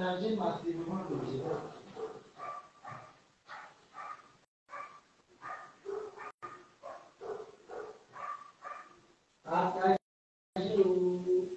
Partagez massivement le direct. Partagez.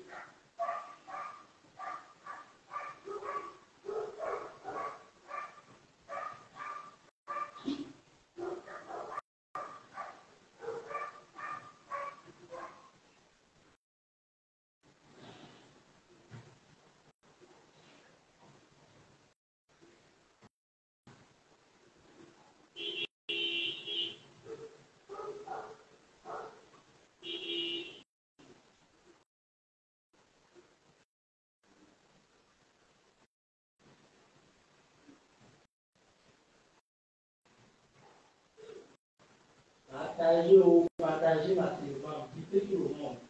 Partagez massivement, quittez tout le monde.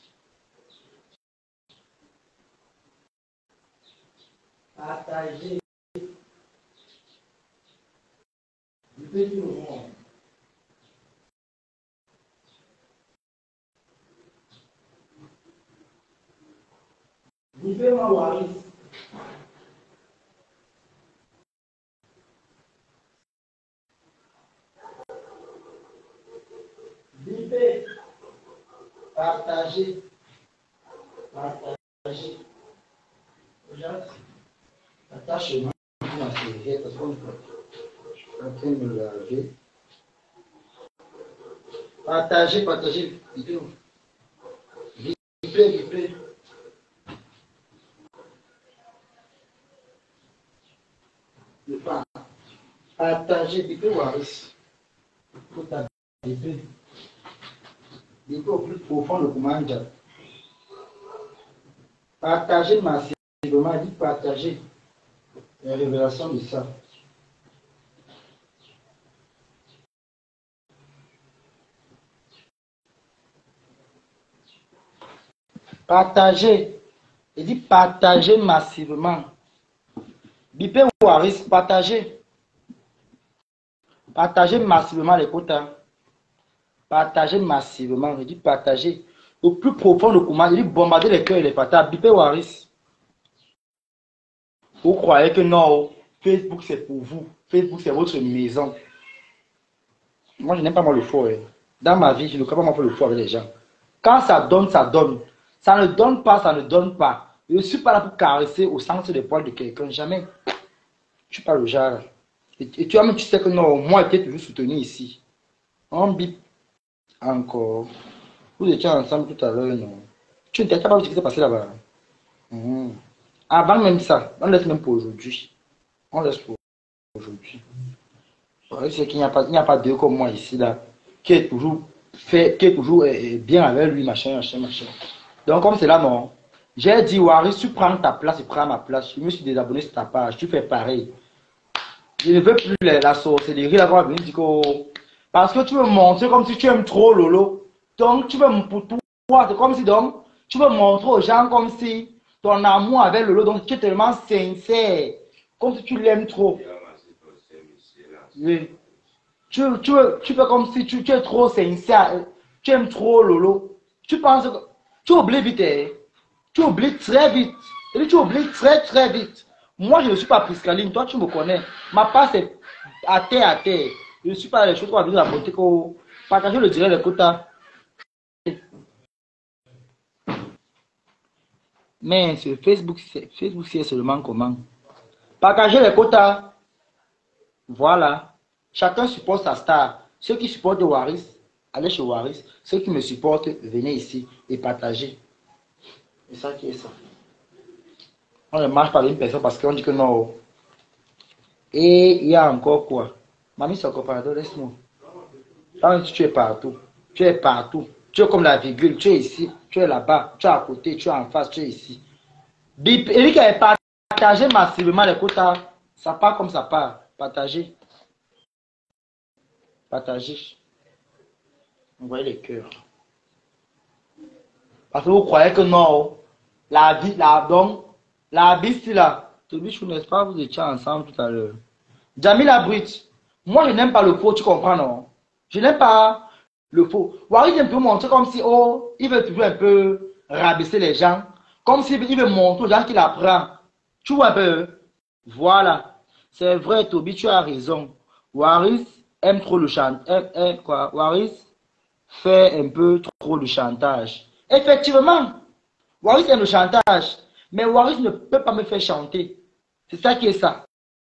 Partagez, quittez tout le monde. Vivez-moi Waris. Vivez, partagez, partagez. Regarde, attache-moi ma serviette parce qu'on est en train de me laver. Partagez, partagez, vivez, vivez, vivez. Partagez, vivez Waris. Pour ta vivez. Vivez au plus profond de Kumanja. Partagez massivement, dit partagez les révélations de ça. Partagez. Il dit partagez massivement. Bipé Waris, partagez. Partagez massivement les quotas. Partagez massivement. Il dit partagez. Au plus profond de Kumanja, il dit bombarder les cœurs et les patates. Bipé Waris. Vous croyez que non, Facebook c'est pour vous. Facebook c'est votre maison. Moi je n'aime pas moi le faux. Dans ma vie, je ne crois pas moi pour le faux avec les gens. Quand ça donne, ça donne. Ça ne donne pas, ça ne donne pas. Je ne suis pas là pour caresser au centre des poils de quelqu'un. Jamais. Je ne suis pas le genre. Et toi-même, tu sais que non, moi, je t'ai toujours soutenu ici. On bip encore. Vous étiez ensemble tout à l'heure, non? Tu ne t'es pas vu ce qui s'est passé là-bas. Avant même ça, on laisse même pour aujourd'hui. On laisse pour aujourd'hui. C'est qu'il n'y a pas deux comme moi ici, là, qui est toujours bien avec lui, machin. Donc, comme c'est là, non. J'ai dit, Waris, tu prends ta place, tu prends ma place. Je me suis désabonné sur ta page, tu fais pareil. Je ne veux plus la sorcellerie, là, venir dire que... Parce que tu veux montrer comme si tu aimes trop Lolo. Donc, tu veux, pour toi, c'est comme si, donc, tu veux montrer aux gens comme si ton amour avec Lolo, donc tu es tellement sincère, comme si tu l'aimes trop. Oui. Tu fais comme si tu es trop sincère, tu aimes trop Lolo. Tu penses que tu oublies vite, hein? Tu oublies très vite. Et tu oublies très très vite. Moi, je ne suis pas Priscaline, toi tu me connais. Ma passe est à terre. Je ne suis pas les choses qu'on va venir apporter. Partager le direct, les quotas. Mais sur Facebook, c'est seulement comment. Partager les quotas. Voilà. Chacun supporte sa star. Ceux qui supportent Waris, allez chez Waris. Ceux qui me supportent, venez ici et partagez. C'est ça qui est ça. On ne marche pas avec une personne parce qu'on dit que non. Et il y a encore quoi? Mamie Soko, pardon, laisse-moi. Tu es partout. Tu es partout. Tu es comme la virgule. Tu es ici. Tu es là-bas. Tu es à côté. Tu es en face. Tu es ici. Bip. Eric a partagé massivement les quotas. Ça part comme ça part. Partagez. Partagez. Vous voyez les cœurs. Parce que vous croyez que non. La vie, la vie, c'est là. Tu dis, n'est-ce pas, vous étiez ensemble tout à l'heure. Jamila Bridge. Moi, je n'aime pas le faux, tu comprends, non? Je n'aime pas le faux. Waris vient un montrer comme si, oh, il veut toujours un peu rabaisser les gens. Comme s'il veut montrer aux gens qu'il apprend. Tu vois un peu? Voilà. C'est vrai, Toby, tu as raison. Waris aime trop le chantage. Quoi? Waris fait un peu trop de chantage. Effectivement, Waris aime le chantage. Mais Waris ne peut pas me faire chanter. C'est ça qui est ça.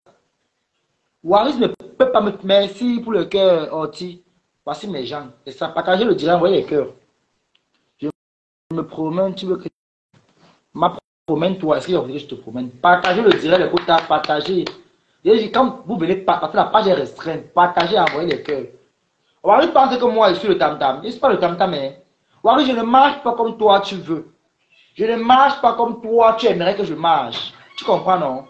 Waris ne peut pas me... Merci pour le cœur, Orti. Voici mes gens. C'est ça. Partagez le direct, envoyez les cœurs. Je me promène, tu veux que... Ma promène-toi. Est-ce que je te promène? Partagez le direct, les quotas, partagez. Quand vous venez, parce que la page est restreinte, partagez, envoyez les cœurs. Waris pense que moi, je suis le tam-tam. Je ne suis pas le tam-tam, mais... Waris, je ne marche pas comme toi, tu veux. Je ne marche pas comme toi, tu aimerais que je marche. Tu comprends, non?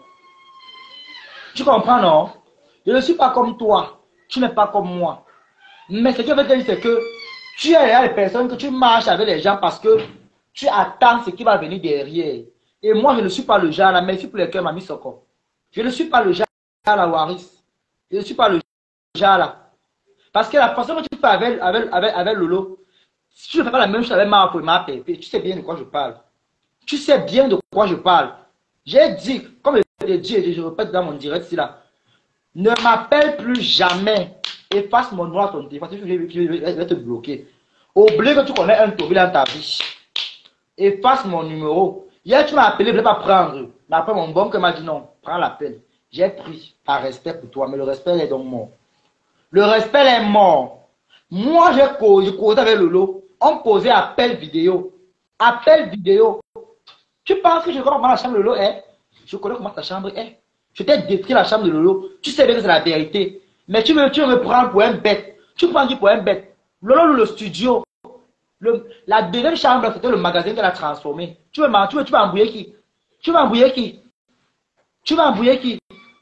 Tu comprends, non? Je ne suis pas comme toi. Tu n'es pas comme moi. Mais ce que je veux te dire, c'est que tu es les personnes que tu marches avec les gens parce que tu attends ce qui va venir derrière. Et moi, je ne suis pas le genre là. Merci pour les cœurs, Mamie Soko. Je ne suis pas le genre là, Waris. Je ne suis pas le genre là. Parce que la façon que tu fais avec Lolo, si tu ne fais pas la même chose avec Marco et ma Pépé, tu sais bien de quoi je parle. Tu sais bien de quoi je parle. J'ai dit, comme je l'ai dit et je répète dans mon direct ici là, ne m'appelle plus jamais. Efface mon nom à ton téléphone. Je vais te bloquer. Oublie que tu connais un Toby dans ta vie. Efface mon numéro. Hier, tu m'as appelé, je ne voulais pas prendre. Mais après, mon bon m'a dit non, prends l'appel. J'ai pris par respect pour toi, mais le respect est donc mort. Le respect est mort. Moi, je causais avec Lolo. On posait appel vidéo. Appel vidéo. Tu penses que je connais comment la chambre de Lolo est? Je connais comment ta chambre est. Je t'ai décrit la chambre de Lolo. Tu sais bien que c'est la vérité. Mais tu veux me prendre pour un bête. Tu prends qui pour un bête? Lolo, le studio. La deuxième chambre, c'était le magasin qu'elle a transformé. Tu vas embrouiller qui? Tu vas embrouiller qui? Tu vas embrouiller qui?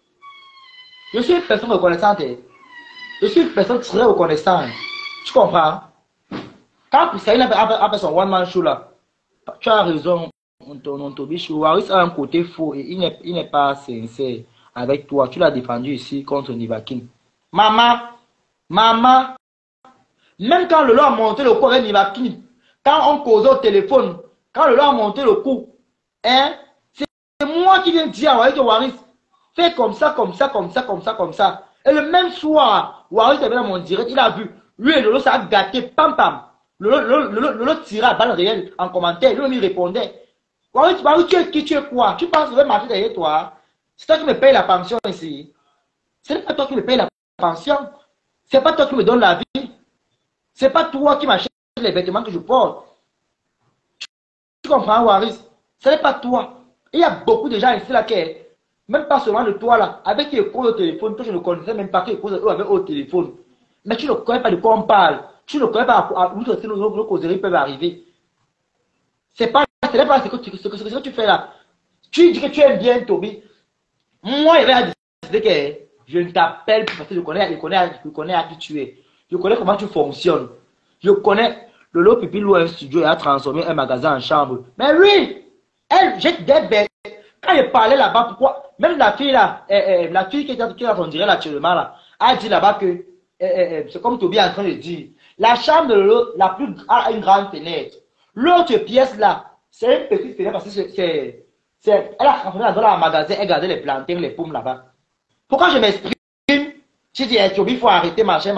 Je suis une personne reconnaissante. Je suis une personne très reconnaissante. Tu comprends? Quand Poussaïne a fait son one-man show là, tu as raison. Ton Toby Waris a un côté faux et il n'est pas sincère avec toi. Tu l'as défendu ici contre Nivakin. Maman, même quand le lot a monté le coup avec Nivakin, quand on causait au téléphone, quand le lot a monté le coup, hein, c'est moi qui viens dire à Waris, fais comme ça, comme ça, comme ça, comme ça, comme ça. Et le même soir, Waris était dans mon direct, il a vu, lui et Lolo, ça a gâté, pam pam. Lolo tirait à balle réelle en commentaire, lui il répondait. Waris, tu es qui, tu es quoi? Tu penses que je vais marcher derrière toi? C'est toi qui me paye la pension ici. Ce n'est pas toi qui me paye la pension. Ce n'est pas toi qui me donne la vie. Ce n'est pas toi qui m'achète les vêtements que je porte. Tu comprends, Waris? Ce n'est pas toi. Il y a beaucoup de gens ici là qui, même pas seulement de toi là, avec qui cause au téléphone, toi je ne connaissais même pas qui cause avec au téléphone. Mais tu ne connais pas de quoi on parle. Tu ne connais pas où nos causeries peuvent arriver. Ce n'est pas ce que tu fais là. Tu dis que tu aimes bien Toby. Moi, il va décider que je ne t'appelle plus parce que je connais à qui tu es. Je connais comment tu fonctionnes. Je connais le lot pipi loue un studio et a transformé un magasin en chambre. Mais lui, elle jette des bêtes. Quand il parlait là-bas, pourquoi? Même la fille là, la fille qui est on dirait actuellement là, a dit là-bas que c'est comme Toby est en train de dire. La chambre de l'eau, la plus a une grande fenêtre. L'autre pièce là, c'est une petite fenêtre parce que elle a transformé dans un magasin, elle gardait les plantains, les pommes là-bas. Pourquoi je m'exprime? Je dis, Toby, il faut arrêter, machin.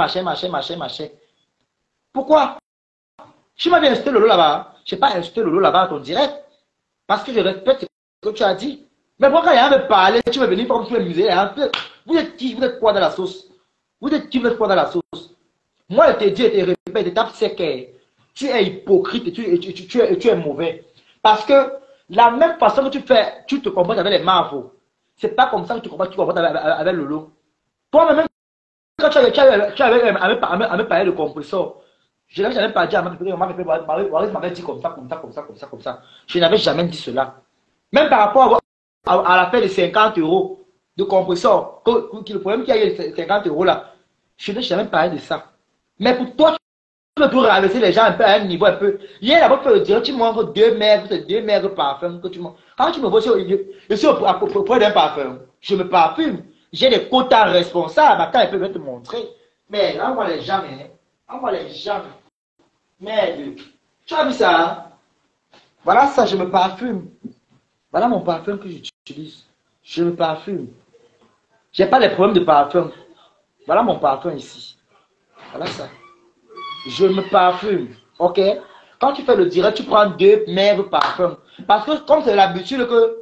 Pourquoi? Je m'avais insisté Lolo là-bas. Je n'ai pas insisté Lolo là-bas à ton direct. Parce que je respecte ce que tu as dit. Mais pourquoi quand il y a un parler, tu veux venir comme tu veux musée? Vous êtes qui? Vous êtes quoi dans la sauce? Vous êtes qui? Vous êtes quoi dans la sauce? Moi, je te dis, je te répète, étape, c'est que tu es hypocrite et tu es mauvais. Parce que la même façon que tu te comportes avec les Marvel, c'est pas comme ça que tu te comportes avec Lolo. Toi-même, quand tu avais à me parler de compresseur, je n'avais jamais pas dit à Marie m'avait dit comme ça. Je n'avais jamais dit cela. Même par rapport à l'affaire de 50 euros de compresseur, le problème qu'il y a eu 50 euros là, je n'ai jamais parlé de ça. Mais pour toi, tu peux rabaisser les gens un peu à un niveau un peu. Hier, là-bas, tu peux dire, tu montres deux maigres parfums que tu montres. Quand tu me vois, je suis à propos d'un parfum. Je me parfume. J'ai des quotas responsables. Attends, ils peuvent te montrer. Mais là, on voit les gens, hein. On voit les gens. Merde. Tu as vu ça? Hein? Voilà ça, je me parfume. Voilà mon parfum que j'utilise. Je me parfume. J'ai pas les problèmes de parfum. Voilà mon parfum ici. Voilà ça. Je me parfume. Ok? Quand tu fais le direct, tu prends 2 maigres parfums. Parce que comme c'est l'habitude que...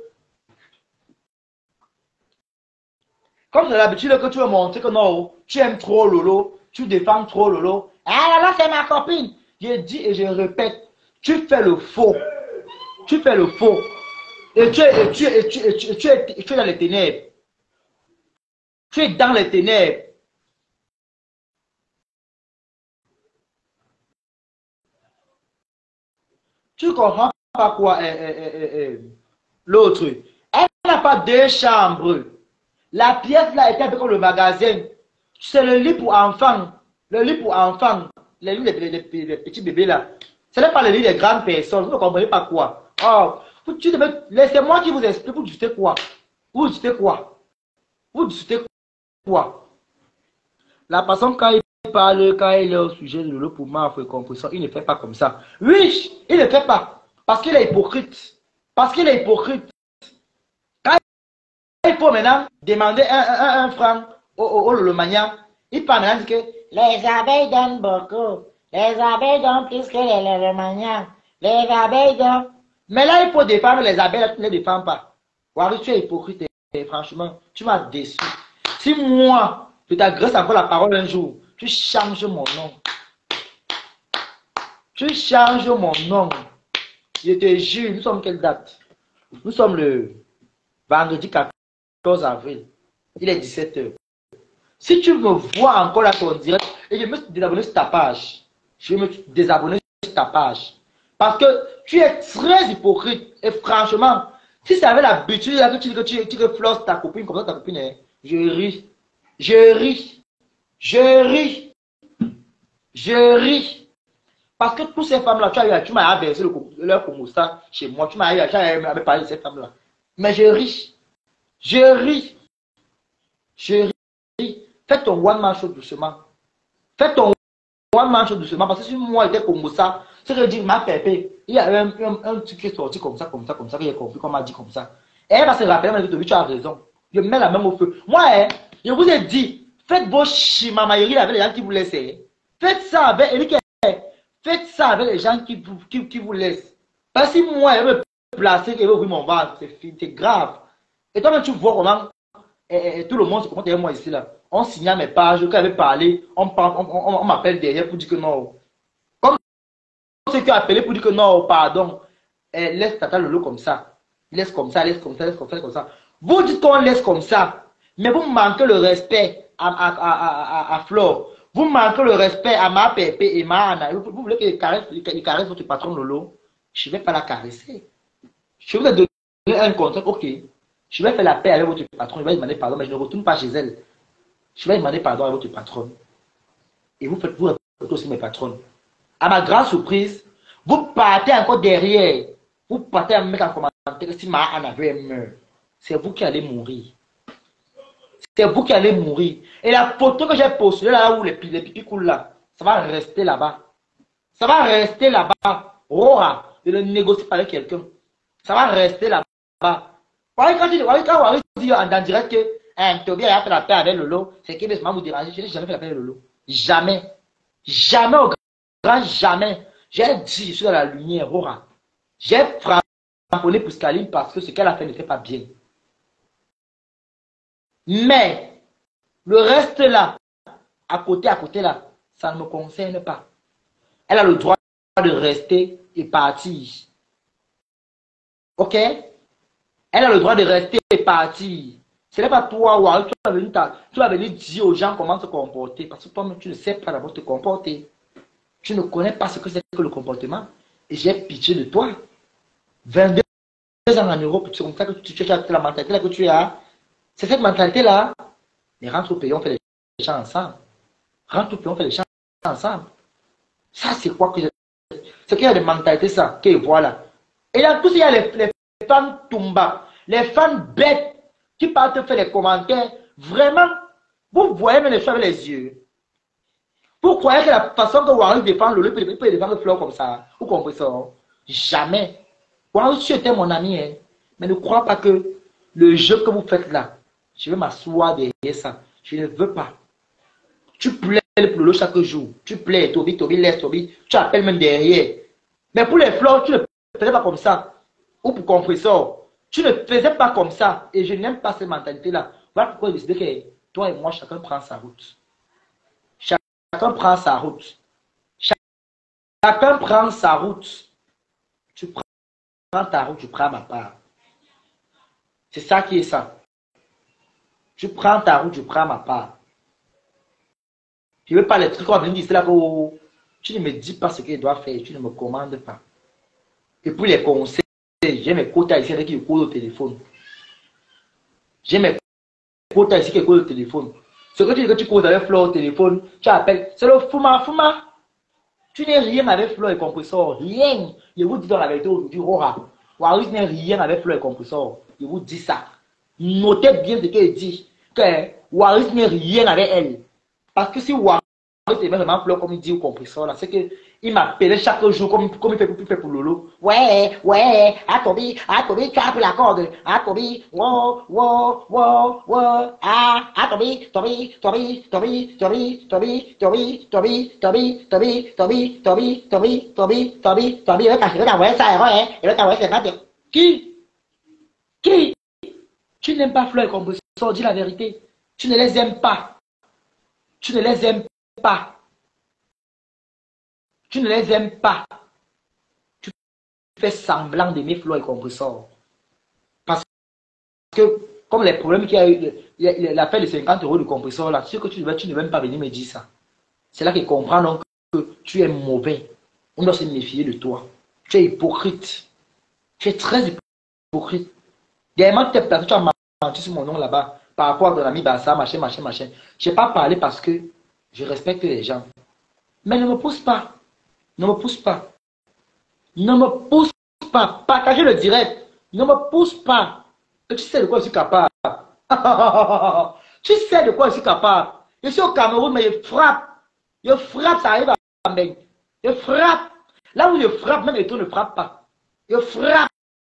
Comme c'est l'habitude que tu veux montrer que non, tu aimes trop Lolo, tu défends trop Lolo. Ah là là, c'est ma copine. Je dis et je répète, tu fais le faux. Tu fais le faux. Et tu es dans les ténèbres. Tu es dans les ténèbres. Tu comprends pas quoi l'autre. Elle n'a pas 2 chambres. La pièce là était comme le magasin. C'est le lit pour enfants. Le lit pour enfants. Les lits des petits bébés là. Ce n'est pas le lit des grandes personnes. Vous ne comprenez pas quoi. Oh, laissez-moi qui vous explique. Vous dites quoi? Vous dites quoi? Vous dites quoi? La personne quand il parle, quand il est au sujet de l'eau pour ma compression, il ne fait pas comme ça. Oui, il ne fait pas. Parce qu'il est hypocrite. Parce qu'il est hypocrite. Quand il faut maintenant demander un franc au Lolomania, il parle maintenant que les abeilles donnent beaucoup. Les abeilles donnent plus que les Lolomania. Les abeilles donnent. Mais là, il faut défendre les abeilles, là, tu ne les défends pas. Wari, tu es hypocrite et franchement, tu m'as déçu. Si moi, je t'agresse encore la parole un jour, tu changes mon nom. Tu changes mon nom. Je te jure, nous sommes quelle date? Nous sommes le vendredi 14 avril. Il est 17h. Si tu me vois encore là ton direct, et je me suis désabonné sur ta page. Je me suis désabonné sur ta page. Parce que tu es très hypocrite. Et franchement, si ça avait l'habitude que tu dis que flosses ta copine, comme ça ta copine est, je ris. Je ris. Je ris. Je ris. Parce que toutes ces femmes-là, tu m'as versé leur commosa chez moi. Tu m'as parlé de ces femmes-là. Mais je ris. Je ris. Je ris. Fais ton one-man show doucement. Fais ton one-man show doucement. Parce que si moi j'étais commosa, c'est que dire ma pépé, il y a un truc qui est sorti comme ça, que j'ai compris, qu'on m'a dit comme ça. Et elle va se rappeler, elle m'a dit, tu as raison. Je mets la main au feu. Moi, je vous ai dit, faites vos chimamailleries avec les gens qui vous laissent. Faites ça avec Eric. Faites ça avec les gens qui vous laissent. Parce que si moi, je me placer et ouvrir mon ventre, c'est grave. Et toi, tu vois comment tout le monde se comporte avec moi ici. Là. On signale mes pages, quand j'avais parlé, on m'appelle derrière pour dire que non. Comme ceux qui ont appelé pour dire que non, pardon, laisse Tata Lolo comme ça. Laisse comme ça, laisse comme ça, laisse comme ça, laisse comme ça. Vous dites qu'on laisse comme ça, mais vous manquez le respect à Flore. Vous manquez le respect à ma Pépé et ma Anna. Vous voulez que je caresse votre patron Lolo? Je ne vais pas la caresser. Je vais donner un contrat. Ok. Je vais faire la paix avec votre patron. Je vais demander pardon, mais je ne retourne pas chez elle. Je vais demander pardon à votre patron. Et vous faites aussi mes patrons. À ma grande surprise, vous partez encore derrière. Vous partez à me mettre en commentaire si ma Anna veut meurt. C'est vous qui allez mourir. C'est vous qui allez mourir. Et la photo que j'ai postée là où les pipis coulent là, ça va rester là-bas. Ça va rester là-bas. Rora, je ne négocie pas avec quelqu'un. Ça va rester là-bas. Quand Wari dit en direct que Tobia a fait la paix avec Lolo, c'est qu'il va vous déranger. Je n'ai jamais fait la paix avec Lolo. Jamais. Jamais au grand jamais. J'ai dit, je suis dans la lumière, Rora. J'ai frappé pour Scaline parce que ce qu'elle a fait ne fait pas bien. Mais le reste là, à côté là, ça ne me concerne pas. Elle a le droit de rester et partir. Ok? Elle a le droit de rester et partir. Ce n'est pas toi, Wari, tu vas venir dire aux gens comment se comporter. Parce que toi-même, tu ne sais pas d'abord te comporter. Tu ne connais pas ce que c'est que le comportement. Et j'ai pitié de toi. 22 ans en Europe, c'est comme ça que tu as la mentalité là que tu as. C'est cette mentalité-là. Mais rentre au pays, on fait les gens ensemble. Rentre au pays, on fait les gens ensemble. Ça, c'est quoi que c'est qu'il y a des mentalités, ça, que voilà. Et là, tout il y a les fans Tumba, les fans bêtes qui partent faire les commentaires. Vraiment, vous voyez même les choses avec les yeux. Vous croyez que la façon que Wari défend Lolo peut défendre Flore comme ça? Vous comprenez ça? Jamais. Wari, tu étais mon ami, hein. Mais ne crois pas que Le jeu que vous faites là, je vais m'asseoir derrière ça. Je ne veux pas. Tu plais le Lolo chaque jour. Tu plais, Toby, Toby, laisse Toby. Tu appelles même derrière. Mais pour les fleurs, tu ne faisais pas comme ça. Ou pour compresseur. Tu ne faisais pas comme ça. Et je n'aime pas cette mentalité-là. Voilà pourquoi j'ai décidé que toi et moi, chacun prend sa route. Chacun prend sa route. Chacun prend sa route. Tu prends ta route, tu prends ma part. C'est ça qui est ça. Tu prends ta route, tu prends ma part. Je ne veux pas les trucs qu'on va venir dire, c'est là que tu ne me dis pas ce que je dois faire, tu ne me commandes pas. Et pour les conseils, j'ai mes quotas ici avec qui je cause au téléphone. J'ai mes quotas ici qui cause au téléphone. Ce que tu dis que tu causes avec Flo au téléphone, tu appelles, c'est le Fuma. Tu n'es rien avec Flo et compresseur, rien. Je vous dis dans la vérité aujourd'hui, Rora. Waris n'est rien avec Flo et compresseur. Je vous dis ça. Notez bien ce qu'elle dit. Que Waris n'est rien avec elle. Parce que si Waris est vraiment Flo comme il dit au compresseur, là, c'est qu'il m'appelait chaque jour comme il fait pour Lolo. Ouais, Toby, tu as pris la corde. Toby, wow, Toby, il va t'envoyer ça, hein. Il va t'envoyer ça. Qui? Tu n'aimes pas Flo et compresseur, dis la vérité. Tu ne les aimes pas. Tu ne les aimes pas. Tu ne les aimes pas. Tu fais semblant d'aimer Flo et compresseur. Parce que, comme les problèmes qu'il y a eu, l'affaire de 50 € de compresseur, là, ce que tu ne veux même pas venir me dire ça. C'est là qu'il comprend donc que tu es mauvais. On doit se méfier de toi. Tu es hypocrite. Tu es très hypocrite. Dernièrement, tu as menti sur mon nom là-bas par rapport à ton ami Bassa, machin. Je n'ai pas parlé parce que je respecte les gens. Mais ne me pousse pas. Ne me pousse pas. Ne me pousse pas. Partagez le direct. Ne me pousse pas. Et tu sais de quoi je suis capable. Tu sais de quoi je suis capable. Je suis au Cameroun, mais je frappe. Je frappe, ça arrive à me. Je frappe. Là où je frappe, même les tours ne frappent pas. Je frappe.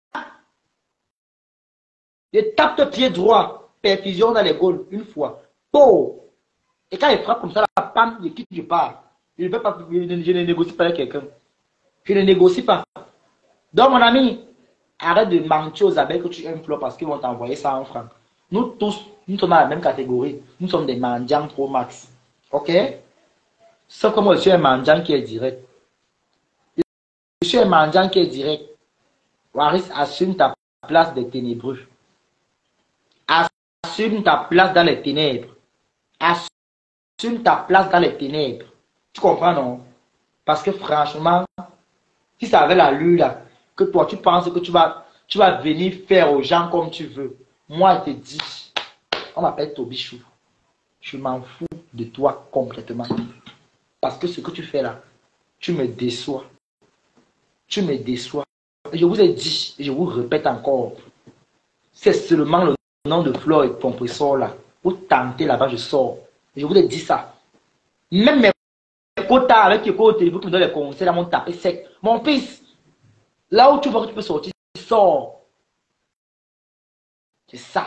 Je tape le pied droit. Perfusion dans les gaules. Une fois. Oh. Et quand il frappe comme ça, la panne, je quitte, je pars. Je ne négocie pas avec quelqu'un. Je ne négocie pas. Donc, mon ami, arrête de mentir aux abeilles que tu aimes Flo parce qu'ils vont t'envoyer ça en francs. Nous tous, nous sommes dans la même catégorie. Nous sommes des mendiants pro max. Ok? Sauf que moi, je suis un mendiant qui est direct. Je suis un mendiant qui est direct. Waris, assume ta place des ténébreux. Assume ta place dans les ténèbres. Assume ta place dans les ténèbres. Tu comprends, non? Parce que franchement, si ça avait l'allure là, que toi tu penses que tu vas venir faire aux gens comme tu veux. Moi, je te dis, on m'appelle Tobichou. Je m'en fous de toi complètement. Parce que ce que tu fais là, tu me déçois. Tu me déçois. Et je vous ai dit, et je vous répète encore, c'est seulement le nom de Flo et compresseur là. Vous tentez là-bas, je sors. Et je vous ai dit ça. Même mes quotas avec les quotas, vous me donnez les conseils, là, m'ont tapé sec. Mon fils, là où tu vois que tu peux sortir, sors. C'est ça.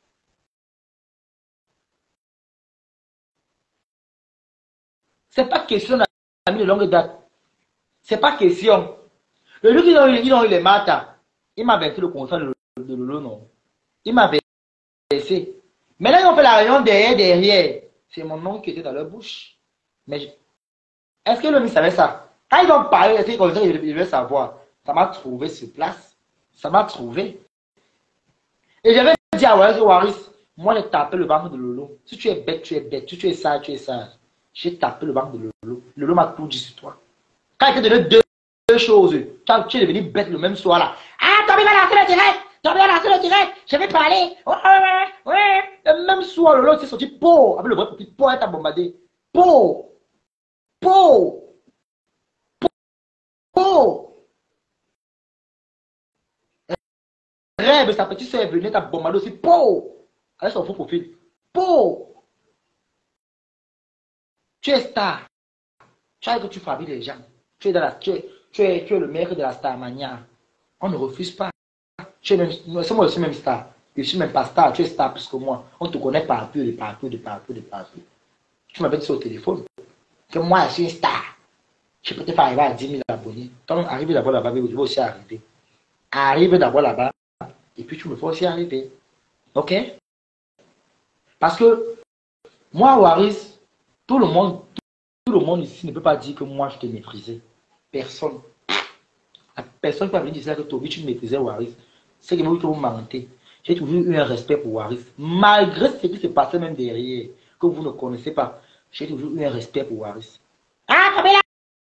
C'est pas question d'amis de longue date. C'est pas question. Le lieu qu'ils ont eu les maths, il m'a versé le contrat de Lolo, non. Il m'a versé. Mais là, ils ont fait la réunion derrière. C'est mon nom qui était dans leur bouche. Mais est-ce que l'homme savait ça? Quand ils ont parlé, ils devaient savoir. Ça m'a trouvé sur place. Ça m'a trouvé. Et j'avais dit à Waris, moi, j'ai tapé le banc de Lolo. Si tu es bête, tu es bête. Si tu es sage, tu es sage. J'ai tapé le banc de Lolo. Lolo m'a tout dit sur toi. Quand il t'a donné deux choses, tu es devenu bête le même soir là. Ah, Toby va lancer le direct. Toby va lancer le direct. Je vais parler. Ouais. Le même soir, Lolo s'est sorti pour. Avec le vrai petit pot, t'a bombardé. Pour. Rêve, sa petite soeur est venue, t'a bombardé aussi. Pour. Avec son faux profil. Pour. Tu es star. Tu as que tu fabriques les gens. Tu es le maître de la star mania. On ne refuse pas. C'est moi aussi même star. Je suis même pas star, tu es star plus que moi. On te connaît partout, de partout, de partout, de partout. Tu m'appelles sur le téléphone. Que moi, je suis une star. Je peux peut-être arriver à 10 000 abonnés. Donc, arrive d'abord là-bas, je vais aussi arriver. Arrive d'abord là-bas, et puis tu me fais aussi arriver. Ok? Parce que moi, Waris, tout le monde ici ne peut pas dire que moi, je te méprisais. Personne. La personne qui va venir dire que Toby, tu méprisais Waris. C'est que vous mentez. J'ai toujours eu un respect pour Waris. Malgré ce qui se passait même derrière, que vous ne connaissez pas, j'ai toujours eu un respect pour Waris. Ah, Fabien,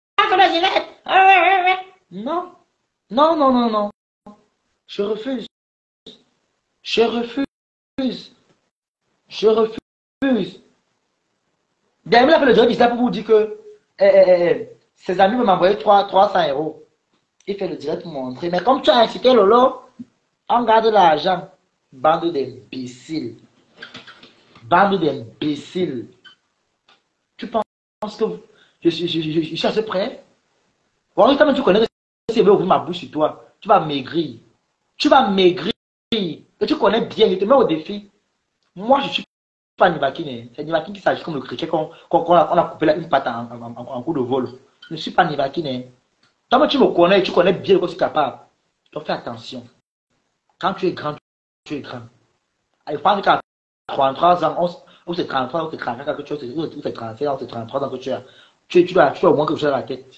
non. Non, non, non, non. Je refuse. Je refuse. Je refuse. Dernièrement, il a fait le direct ici pour vous dire que ses amis m'ont envoyé 300 €. Il fait le direct pour montrer. Mais comme tu as incité Lolo, on garde l'argent. Bande d'imbéciles. Bande d'imbéciles. Tu penses que je suis assez prêt? Bon, quand tu connais que c'est bien ouvrir ma bouche sur toi, tu vas maigrir. Tu vas maigrir. Et tu connais bien, je te mets au défi. Moi, je suis pas Nivakin. C'est Nivakin qui s'agit comme le cricket qu'on a coupé une patte en coup de vol. Je ne suis pas Nivakin. Toi, tu me connais, tu connais bien de quoi tu es capable. Donc fais attention. Quand tu es grand, tu es grand. Il pense qu'à 33 ans, ou c'est 33, ou c'est 34 que tu as, ou c'est 37 ou c'est 33 ans que tu as. Tu dois au moins quelque chose à la tête.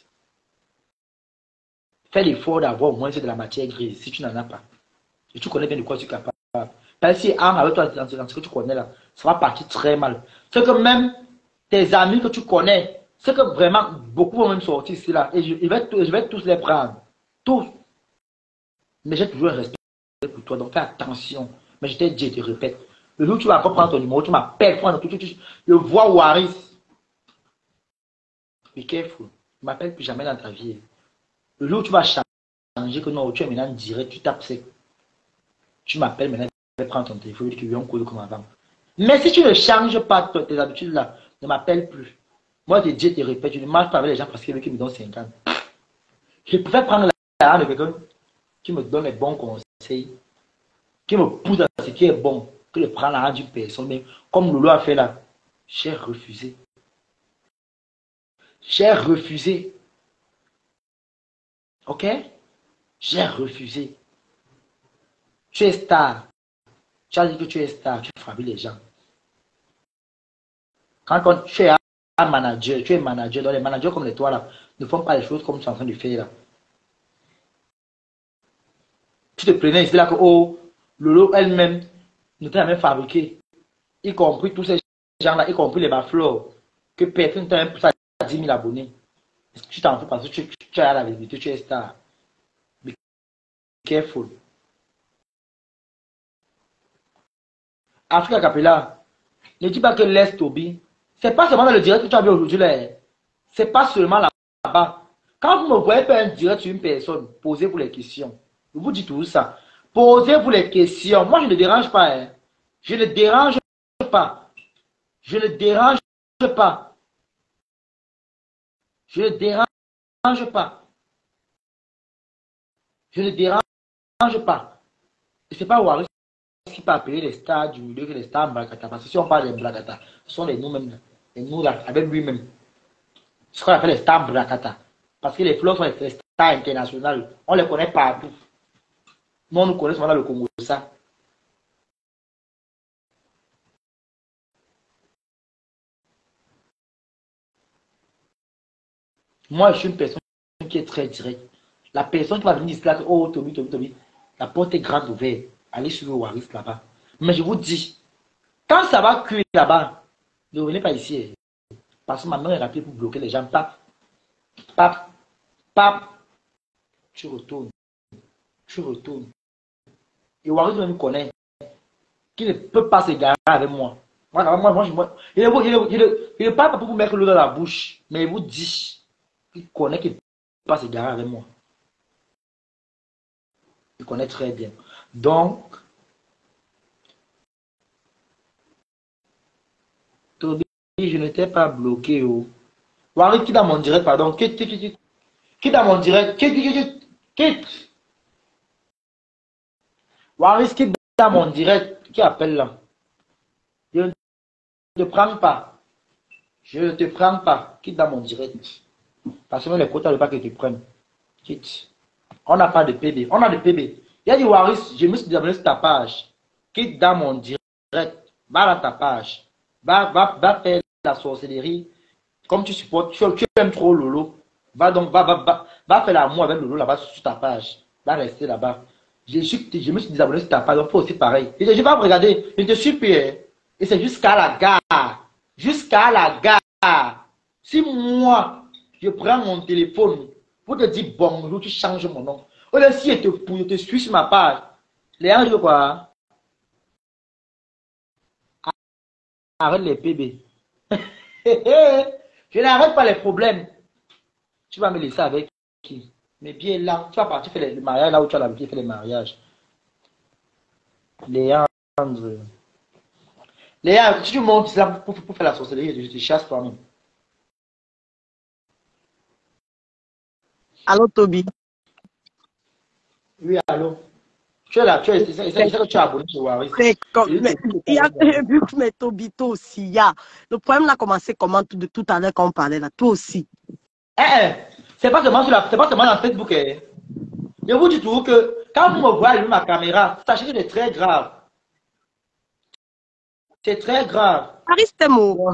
Fais l'effort d'avoir au moins de la matière grise si tu n'en as pas. Et tu connais bien de quoi tu es capable. Parce que si avec toi dans ce que tu connais là, ça va partir très mal. C'est que même tes amis que tu connais, c'est que vraiment beaucoup vont même sortir ici là. Et je vais tous les prendre. Tous. Mais j'ai toujours un respect pour toi, donc fais attention. Mais je t'ai dit, je te répète. Le jour où tu vas encore prendre ton numéro, tu m'appelles, je vois Waris. Be careful. Ne m'appelle plus jamais dans ta vie. Le jour où tu vas changer, que non, tu es maintenant direct, tu tapes sec. Tu m'appelles maintenant, je vais prendre ton téléphone, tu viens courir comme avant. Mais si tu ne changes pas tes habitudes là, ne m'appelle plus. Moi, je te dis, je te répète, je ne marche pas avec les gens parce qu'ils me donnent 50. Je préfère prendre la de quelqu'un qui me donne les bons conseils, qui me pousse à ce qui est bon, que de prendre la d'une personne. Mais comme Lolo a fait là, j'ai refusé. J'ai refusé. Ok? J'ai refusé. Tu es star. Tu as dit que tu es star, tu frappes les gens. Quand tu es un manager, tu es manager, donc les managers comme les toi là, ne font pas les choses comme tu es en train de faire là. Tu te prenais ici là que, oh, Lolo elle-même ne t'a même fabriqué, y compris tous ces gens-là, y compris les bafleurs, que personne ne t'a même poussé à 10 000 abonnés. Est-ce que tu t'en fais parce que tu as la vérité, tu es star. Be careful. Africa Capella, ne dis pas que laisse Toby. C'est pas seulement dans le direct que tu as vu aujourd'hui là. C'est pas seulement là-bas. Quand vous me voyez faire un direct sur une personne, posez-vous les questions. Je vous dis tout ça. Posez-vous les questions. Moi, je ne dérange pas. Hein. Je ne dérange pas. Je ne dérange pas. Je ne dérange pas. Je ne dérange pas. Et c'est pas Waris qui peut appeler les stars du milieu que les stars Mbrakata. Parce que si on parle des Mbrakata, ce sont les nous-mêmes. Les nous là, avec lui-même. Ce qu'on appelle les stars Mbrakata. Parce que les flots sont les stars internationales. On les connaît partout. Nous, on nous connaît seulement dans le Congo. Ça. Moi, je suis une personne qui est très directe. La personne qui va venir ici là, oh, Toby, la porte est grande ouverte. Allez sur le Waris là-bas. Mais je vous dis, quand ça va cuire là-bas, ne venez pas ici. Parce que ma main est rappelée pour bloquer les gens. Pap, pap, pap. Tu retournes. Tu retournes. Et Waris me connaît. Qui ne peut pas se garer avec moi. Il ne parle pas pour vous mettre l'eau dans la bouche. Mais il vous dit qu'il connaît qu'il ne peut pas se garer avec moi. Il connaît très bien. Donc, Toby, je n'étais pas bloqué. Oh. Waris, qui dans mon direct, pardon. Qui dans mon direct. Quitte. Waris, quitte dans mon direct, qui appelle là? Je ne te prends pas. Je ne te prends pas. Quitte dans mon direct. Parce que même les quotas ne veulent pas que tu prennes. Quitte. On n'a pas de PB. On a de PB. Il a dit Waris, je me suis abonné sur ta page. Quitte dans mon direct. Va dans ta page. Va faire la sorcellerie. Comme tu supportes, tu aimes trop Lolo. Va faire l'amour avec Lolo là-bas sur ta page. Va rester là-bas. Je me suis désabonné sur ta page. Donc, faut aussi pareil. Je ne vais pas regarder. Je te suis payé. Et c'est jusqu'à la gare. Jusqu'à la gare. Si moi, je prends mon téléphone pour te dire bonjour, tu changes mon nom. Au lieu si je te suis sur ma page. Les gens disent quoi? Arrête les PB. Je n'arrête pas les problèmes. Tu vas me laisser avec qui? Mais bien là, tu vas partir faire le mariage là où tu as l'habitude de faire les mariages. Léandre. Léandre, si tu montes là pour faire la sorcellerie, je te chasse toi-même. Allô, Toby. Oui, allô. Tu es là, c'est ça que tu as abonné sur Waris. Il y a vu que mais Toby, toi aussi, il y a. Le problème a commencé comment tout à l'heure quand on parlait là, toi aussi. C'est pas seulement dans Facebook. Je vous dis toujours que quand vous me voyez allumer ma caméra, sachez que c'est très grave. C'est très grave. Waris, t'es mot.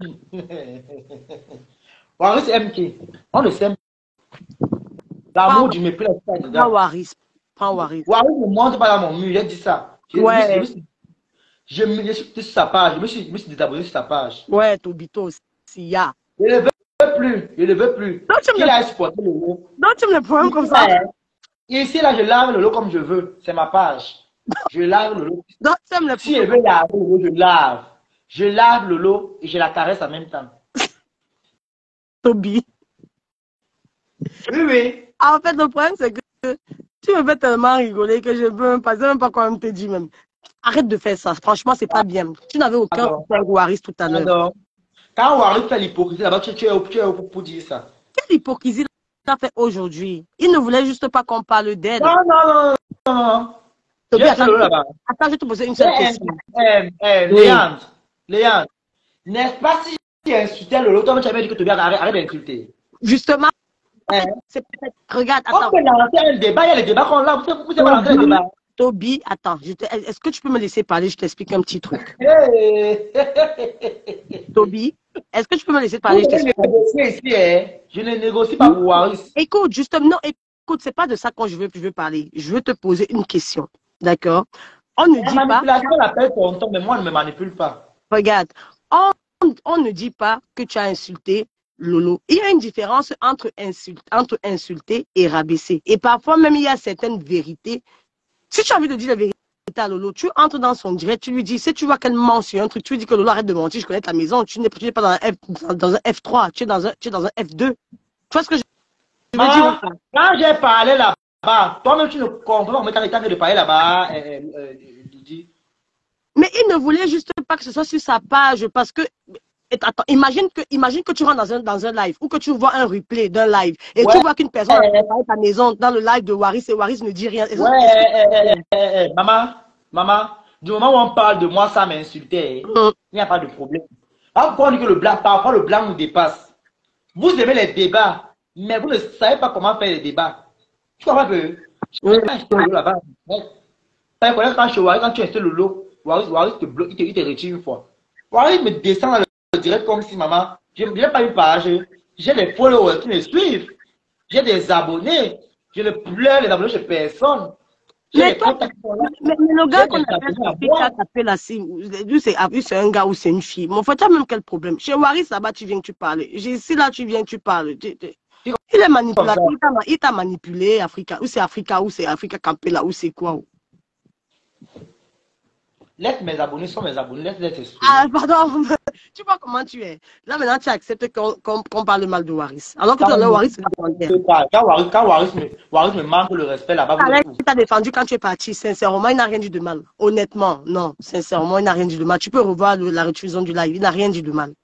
Waris aime qui? On le sait. L'amour du mépris. Prends Waris. Prends Waris. Waris ne monte pas dans mon mur, j'ai dit ça. Ouais. Je suis sur sa page, je me suis désabonné sur sa page. Ouais, Toby, toi aussi, il y a. Je ne le veux plus, je ne le veux plus. Il a supporté le lot. Non, tu me le problème comme ça. Ici, là, je lave le lot comme je veux. C'est ma page. Je lave le lot. Non, tu me le si je veux laver le lot, je lave. Je lave le lot et je la caresse en même temps. Toby. Oui, oui. En fait, le problème, c'est que tu me fais tellement rigoler que je ne peux même pas quand même te dire même. Arrête de faire ça. Franchement, c'est pas bien. Tu n'avais aucun problème avec Waris tout à l'heure. Quand Waris fait l'hypocrisie là-bas, tu es pour dire ça. Quelle hypocrisie il a fait aujourd'hui? Il ne voulait juste pas qu'on parle d'aide. Non. Toby, attends, je vais te poser une seule question. Léandre, n'est-ce pas si tu insultais le lot, toi, tu avais dit que Toby arrête d'insulter. Justement, c'est peut-être. Regarde, attends. On peut lancer un débat, il y a les débats qu'on l'a. Vous savez lancer le débat. Toby, attends, est-ce que tu peux me laisser parler? Je t'explique un petit truc. Toby, est-ce que tu peux me laisser parler? Je ne négocie pas pour Waris. Écoute, justement, non, écoute, c'est pas de ça que je veux parler. Je veux te poser une question. D'accord? On ne dit pas. Manipulation, on appelle ton temps, mais moi, on ne me manipule pas. Regarde, on ne dit pas que tu as insulté Lolo. Il y a une différence entre insulter et rabaisser. Et parfois, même, il y a certaines vérités. Si tu as envie de dire la vérité à Lolo, tu entres dans son direct, tu lui dis, si tu vois qu'elle ment sur un truc, tu lui dis que Lolo arrête de mentir, je connais ta maison, tu n'es pas dans un F3, tu es dans un F2. Tu vois ce que je veux dire? Quand j'ai parlé là-bas, toi-même tu ne comprends pas comment tu de parler là-bas, Mais il ne voulait juste pas que ce soit sur sa page parce que attends, imagine que tu rentres dans un live ou que tu vois un replay d'un live et tu vois qu'une personne a dans ta maison dans le live de Waris et Waris ne dit rien. Maman, du moment où on parle de moi, ça m'insultait. Il n'y a pas de problème. Pourquoi on dit que parfois le blanc nous dépasse? Vous aimez les débats, mais vous ne savez pas comment faire les débats. Tu comprends que là-bas, quand tu installes le lot, Waris te bloque, il te retire une fois. Waris me descend dans le direct comme si, maman, je n'ai pas une page, j'ai des followers qui me suivent, j'ai des abonnés, je ne pleure les abonnés chez personne. Mais le gars qu'on a tapé là, c'est un gars ou c'est une fille. Mon frère, tu as même quel problème? Chez Waris, là-bas, tu viens, tu parles. Ici, là, tu viens, tu parles. Il est manipulateur. Il t'a manipulé, Africa. Ou c'est Africa Campé, là, ou c'est quoi? Laisse mes abonnés, sont mes abonnés, laisse-les s'exprimer. Ah, pardon, tu vois comment tu es. Là, maintenant, tu acceptes qu'on parle mal de Waris. Alors que tout à l'heure, Waris, c'est quand Waris me manque le respect là-bas. Il t'a défendu quand tu es parti. Sincèrement, il n'a rien dit de mal. Honnêtement, non. Sincèrement, il n'a rien dit de mal. Tu peux revoir la rediffusion du live. Il n'a rien dit de mal.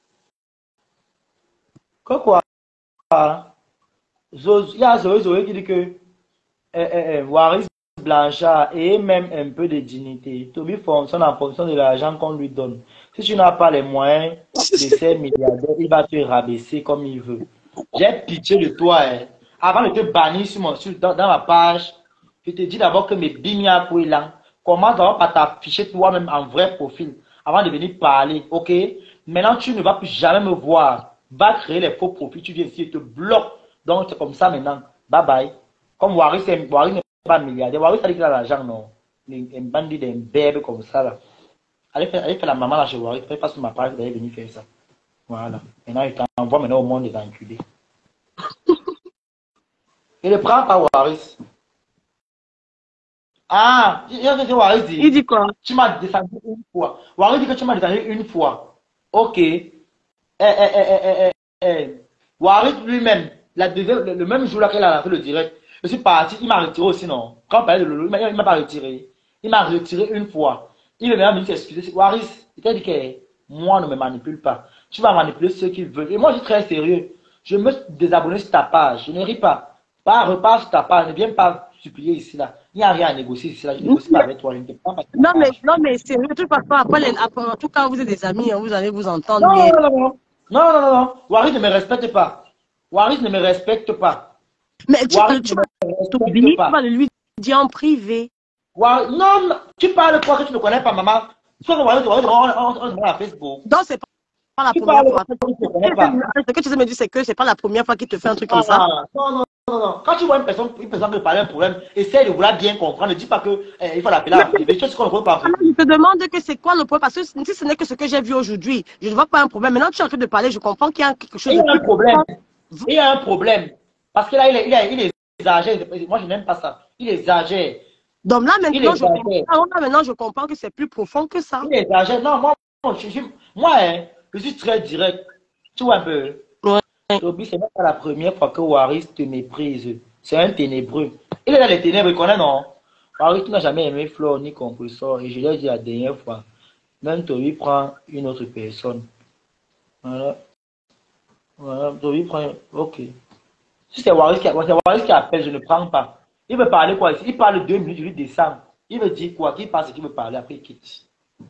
Quoi? Il y a Zoé qui dit que Waris Blanchard et même un peu de dignité. Toby fonctionne en fonction de l'argent qu'on lui donne. Si tu n'as pas les moyens de ces milliardaires, il va te rabaisser comme il veut. J'ai pitié de toi. Hein. Avant de te bannir dans ma page, je te dis d'abord que mes bimia pour là, commence d'abord par t'afficher toi-même en vrai profil avant de venir parler. Ok? Maintenant, tu ne vas plus jamais me voir. Va créer les faux profils. Tu viens ici et te bloque. Donc, c'est comme ça maintenant. Bye bye. Comme Waris n'est pas milliardaire. Waris a dit qu'il a l'argent, non. Un bandit d'un bébé comme ça, là. Allez faire la maman là chez Waris. Fais pas sur ma page, vous allez venir faire ça. Voilà. Maintenant, il t'envoie maintenant au monde des enculés. Il ne prend pas Waris. Ah, Waris dit. Il dit quoi? Tu m'as descendu une fois. Waris dit que tu m'as descendu une fois. Ok. Waris lui-même, le même jour là qu'il a fait le direct, je suis parti, il m'a retiré aussi, non? Quand on parlait de Lolo, il ne m'a pas retiré. Il m'a retiré une fois. Il veut même s'excuser. Waris, il t'a dit que moi, ne me manipule pas. Tu vas manipuler ceux qui veulent. Et moi, je suis très sérieux. Je me désabonne sur ta page. Je ne ris pas. Repars sur ta page. Ne viens pas supplier ici, là. Il n'y a rien à négocier ici, là. Je ne négocie pas avec toi. Non, mais c'est de toute façon, après, en tout cas, vous êtes des amis, hein, vous allez vous entendre non, bien. Non. Waris ne me respecte pas. Waris ne me respecte pas. Mais tu vas le lui dire en privé. Non, tu parles quoi que tu ne connais pas, maman. Soit que Waris, on à Facebook. Donc, c'est pas la première fois. Ce que tu sais me dire, c'est que c'est pas la première fois qu'il te fait un truc comme ça. Non. Quand tu vois une personne qui parler un problème, essaie de vouloir bien comprendre. Ne dis pas il faut l'appeler en privé. Je te demande que c'est quoi le problème. Parce que si ce n'est que ce que j'ai vu aujourd'hui, je ne vois pas un problème. Maintenant, tu es en train de parler, je comprends qu'il y a quelque chose. Il y a un problème. Il y a un problème. Parce que là, il exagère. Moi, je n'aime pas ça. Il exagère. Donc là, maintenant, je comprends que c'est plus profond que ça. Il exagère. Non, moi, je suis très direct. Tu vois un peu. Toby, c'est même pas la première fois que Waris te méprise. C'est un ténébreux. Il est dans les ténèbres, il connaît, non? Waris, tu n'as jamais aimé Flore ni Compressor. Et je l'ai dit la dernière fois. Même Toby prend une autre personne. Voilà. Toby prend. Ok. Si c'est Waris qui appelle, je ne prends pas. Il veut parler quoi ici? Il parle 2 minutes, je lui descends. Il veut dire quoi? Qu'il passe ce qu'il veut parler, après il quitte.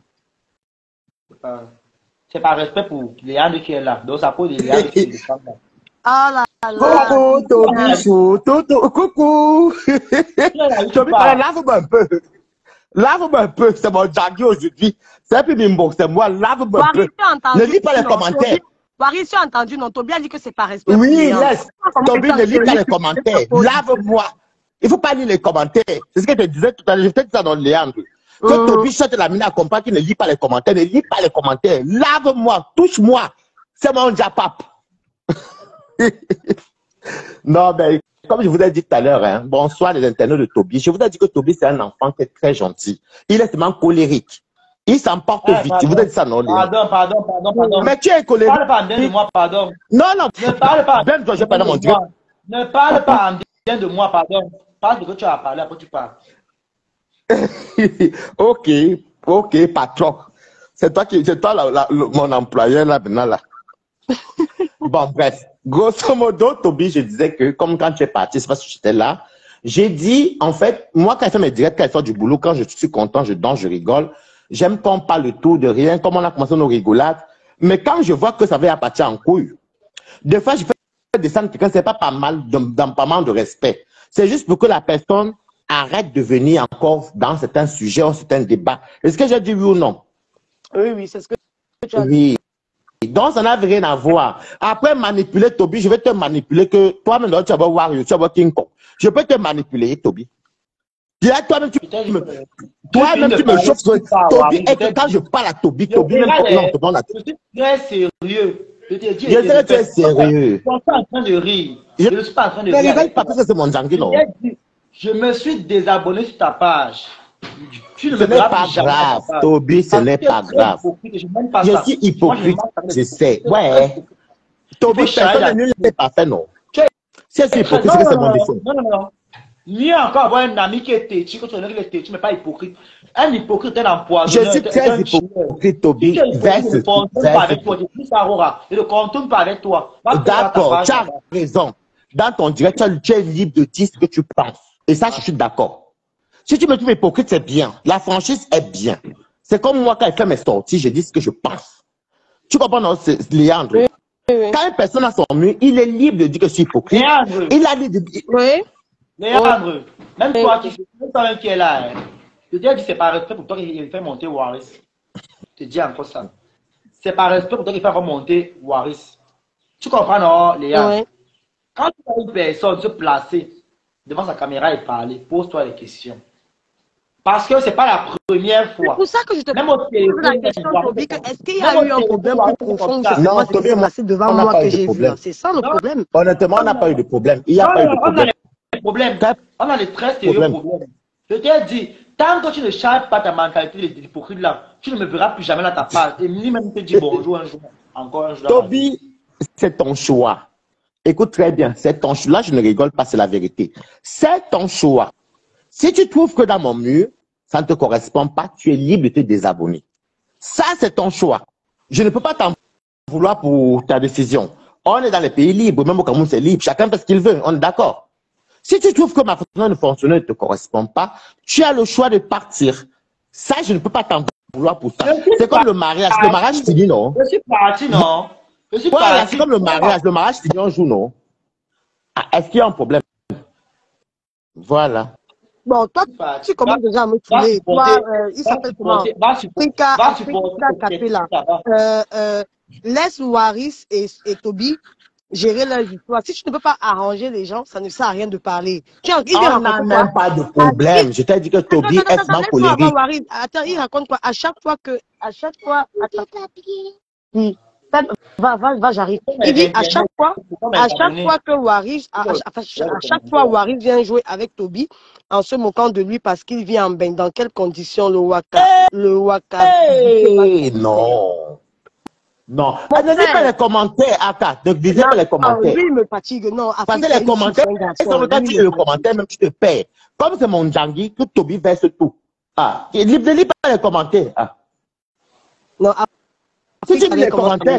C'est par respect pour Léandre qui est là. Donc ça pose des Léandre qui est là. Ah là là. Coucou, Toby, coucou. Toby, lave-moi un peu. Lave-moi un peu. C'est mon jaggy aujourd'hui. C'est plus Bimbo, c'est moi. Lave-moi un peu. Ne lis pas les commentaires. Waris, tu as entendu, non? Toby a dit que c'est par respect. Oui, laisse. Toby, ne lis pas les commentaires. Lave-moi. Il ne faut pas lire les commentaires. C'est ce que je te disais tout à l'heure. Je te dis ça dans Léandre. Que Toby chante la mine à comprendre qu'il ne lit pas les commentaires. Ne lis pas les commentaires. Lave-moi. Touche-moi. C'est mon japap. Non, mais comme je vous ai dit tout à l'heure, hein, bonsoir les internautes de Toby. Je vous ai dit que Toby, c'est un enfant qui est très gentil. Il est seulement colérique. Il s'emporte vite. Je vous ai dit ça, non? Pardon. Mais tu es colérique. Ne parle pas en bien de moi, pardon. Non. Ne parle pas. Même toi, je parle mon Dieu. Ne parle pas en bien de moi, pardon. Parle de ce que tu as parlé, après tu parles. Ok, patron. C'est toi mon employeur là maintenant là. Bon, bref. Grosso modo, Toby, je disais que comme quand tu es parti, c'est parce que j'étais là. J'ai dit, en fait, moi, quand je fais mes directs, quand je sors du boulot, quand je suis content, je danse, je rigole. J'aime qu'on parle le tout de rien, comme on a commencé nos rigolades. Mais quand je vois que ça va partir en couille, des fois, je fais descendre quelqu'un, c'est pas mal de respect. C'est juste pour que la personne arrête de venir encore dans certains sujets ou certains débats. Est-ce que j'ai dit oui ou non? Oui, c'est ce que tu as dit. Oui. Donc, ça n'a rien à voir. Après, manipuler Toby, je vais te manipuler que toi-même, tu vas voir, tu vas voir King Kong. Je peux te manipuler, Toby. Toi-même, tu me chauffes. Toby, et que quand je parle à Toby, même non, te donne la Je suis très sérieux. Je sais que tu es sérieux. Je suis en train de rire. Je ne suis pas en train de rire. Mais pas parce que c'est mon jangui, non. Je me suis désabonné sur ta page. Ce n'est pas grave, Toby, ce n'est pas grave. Je suis hypocrite, je sais. Ouais. Toby, personne ne l'est pas fait, non. Si je suis hypocrite, c'est que c'est mon défaut. Non. Mieux encore avoir un ami qui est têtu, que tu connais qu'il est têtu, mais pas hypocrite. Un hypocrite est empoisonné. Je suis très hypocrite, Toby. Je ne contourne pas avec toi. D'accord, tu as raison. Dans ton direct, tu es libre de dire ce que tu penses. Et ça, je suis d'accord. Si tu me trouves hypocrite, c'est bien. La franchise est bien. C'est comme moi, quand je fais mes sorties, je dis ce que je pense. Tu comprends, non, Léandre? Oui, oui. Quand une personne a son mur, il est libre de dire que je suis hypocrite. Léandre, Il a dit de... Oui. Léandre, même Oui. toi qui es là, hein, je t'ai dit c'est par respect pour toi qu'il fait monter Waris. Je te dis encore ça. C'est par respect pour toi qu'il fait remonter Waris. Tu comprends, non, Léandre? Oui. Quand tu as une personne se placer devant sa caméra et parler, pose-toi des questions. Parce que ce n'est pas la première C'est fois. pour ça que je te Même au pose téléphone, la question, Toby, que est-ce qu'il y même a au eu un téléphone, problème plus profond que ça. Non, seulement ce qui Toby, s'est passé devant on n'a moi pas que eu de j'ai vu problème. là? C'est ça le Non. problème. Honnêtement, on n'a pas eu de problème. Il n'y a pas eu de On a problème. des problèmes. On a des très sérieux problèmes. Je t'ai dit, tant que tu ne changes pas ta mentalité d'hypocrite là, tu ne me verras plus jamais dans ta page. Et ni même te dire bonjour un jour, encore un jour. Toby, c'est ton choix. Écoute très bien, c'est ton choix. Là, je ne rigole pas, c'est la vérité. C'est ton choix. Si tu trouves que dans mon mur, ça ne te correspond pas, tu es libre de te désabonner. Ça, c'est ton choix. Je ne peux pas t'en vouloir pour ta décision. On est dans les pays libres, même au Cameroun, c'est libre. Chacun fait ce qu'il veut, on est d'accord. Si tu trouves que ma façon de fonctionner ne te correspond pas, tu as le choix de partir. Ça, je ne peux pas t'en vouloir pour ça. C'est comme le mariage. Le mariage finit, non? Je suis parti, non? Je suis Voilà, parti. c'est comme le mariage. Le mariage finit un jour, non? Ah, est-ce qu'il y a un problème? Voilà. Bon, toi, tu commences déjà à me saouler. Toi, il s'appelle comment? Trika Capella. Laisse Waris et Toby gérer leur histoire. Si tu ne peux pas arranger les gens, ça ne sert à rien de parler. Tiens, On n'a même pas de problème. Je t'ai dit que Toby est extrêmement colérique. Attends, il raconte quoi? À chaque fois. Attends. Va, j'arrive. Il dit à chaque fois que Waris, à chaque fois Waris vient jouer avec Toby en se moquant de lui parce qu'il vit en bain. Dans quelles conditions le Waka Non. Non. Ne dis pas les commentaires, Aka. Ne disais pas les commentaires. Lui, il me fatigue. Non, parce que les commentaires, quand tu lis le commentaire, même tu te perds. Comme c'est mon Djangui, que Toby verse tout. Ah, ne lis pas les commentaires. Ah. Non, si tu lis les commentaires,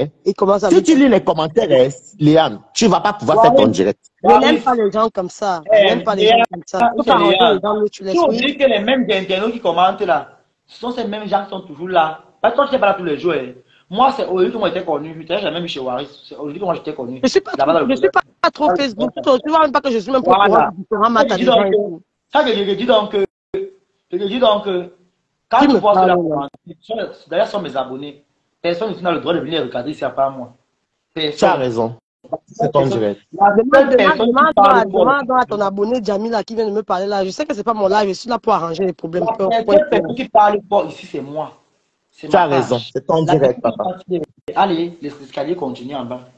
Léane, tu ne vas pas pouvoir faire ton direct. Je n'aime pas les gens comme ça. Je n'aime pas les gens comme ça. Tu peux arranger les gens, tu laisses. Tu oublies que les mêmes internautes qui commentent là, ce sont ces mêmes gens qui sont toujours là. Parce que toi, tu n'es pas là tous les jours. Moi, c'est aujourd'hui que moi j'étais connu. Je n'ai jamais vu chez Waris. C'est aujourd'hui que moi j'étais connu. Je ne suis pas trop Facebook. Tu vois même pas que je suis même pas au courant du différent matériel. Ça, je dis donc que quand tu vois cela, d'ailleurs, ce sont mes abonnés. Personne n'a le droit de venir regarder ici à part moi. Tu as raison. C'est ton direct. Demande à ton abonné Jamila qui vient de me parler là. Je sais que ce n'est pas mon live. Je suis là pour arranger les problèmes. La personne qui parle ici, c'est moi. Tu as raison. C'est ton direct, papa. Allez, l'escalier continue en bas.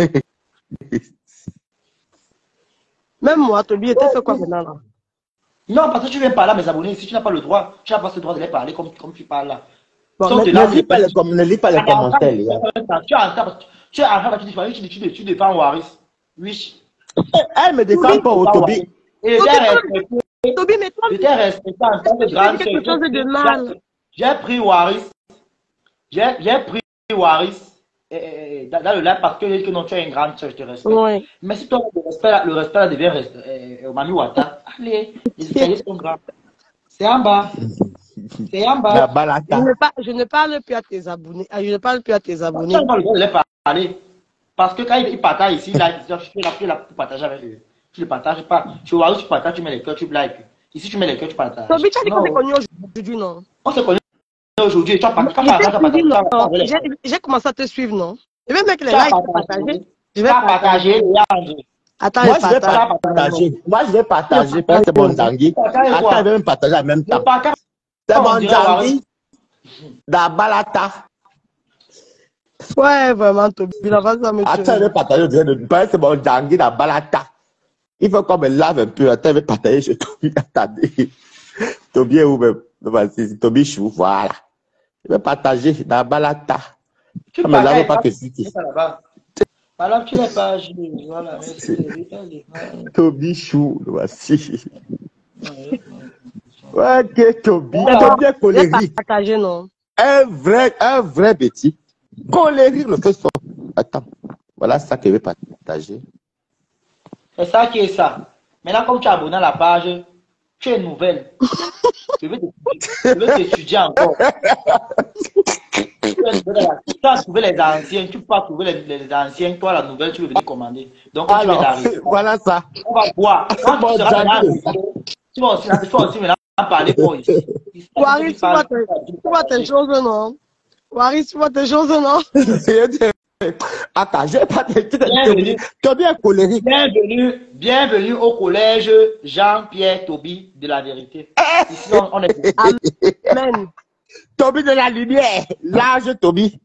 Même moi, Toby, tu fait quoi maintenant là? Non, parce que tu viens parler à mes abonnés. Si tu n'as pas le droit, tu n'as pas ce droit de les parler comme tu parles là. Bon, ne lis pas les commentaires, les gars. Tu es en train de tu défends Waris. Oui. Elle me défend pas au Toby. Toby, mais toi, je t'ai respecté en tant que grande sœur. J'ai pris Waris. J'ai pris Waris dans le live parce que non, tu es une grande sœur, je te respecte. Oui. Mais si toi, le respect là devient au Mami Wata, allez, les escaliers sont grands. C'est en bas. C'est en bas. Je ne parle plus à tes abonnés. Je ne parle plus à tes abonnés. Je ne vais pas parler. Parce que quand ils partagent ici, là, je suis là pour partager avec eux. Tu ne partages pas. Tu vois, tu partages, tu mets les cœurs, tu likes. Ici, tu mets les cœurs, tu partages. Toby, tu as dit qu'on s'est connus aujourd'hui, non? On s'est connus aujourd'hui. J'ai commencé à te suivre, non? Je vais mettre les likes pour partager. Je vais partager. Attends, moi, je vais partager. Moi, je vais partager. C'est mon Dangui. Attends, je vais même partager en même temps. C'est mon Dangui. D'Abalata. Ouais, vraiment, Toby. Attends, je vais partager. C'est mon Dangui d'Abalata. Il faut qu'on me lave un peu. Attends, je vais partager chez Toby. Attendez. Toby est où même? Toby Chou, voilà. Je vais partager d'Abalata. Tu ne me laves pas que si tu alors, tu n'es pas voilà, Toby Chou, voici. Ok, Toby. Toby est colérique. Un vrai petit. Colérique le fait son. Attends. Voilà ça que je vais partager. C'est ça qui est ça. Maintenant, comme tu as abonné à la page, Tu es nouvelle. Je veux t'étudier encore. Tu as trouvé les anciens, tu peux pas trouver les anciens. Toi, la nouvelle, tu veux venir commander. Donc, tu es arrivé. Voilà ça. On va voir. Quand tu seras arrivé, tu vas aussi maintenant parler pour ici. Waris, tu vois tes choses, non? Waris, tu vois tes choses, non? Attends, j'ai pas de... Toby est colérique. Bienvenue au collège Jean-Pierre Toby de la vérité. Ici, on est... Amen. Toby de la lumière. L'âge Toby.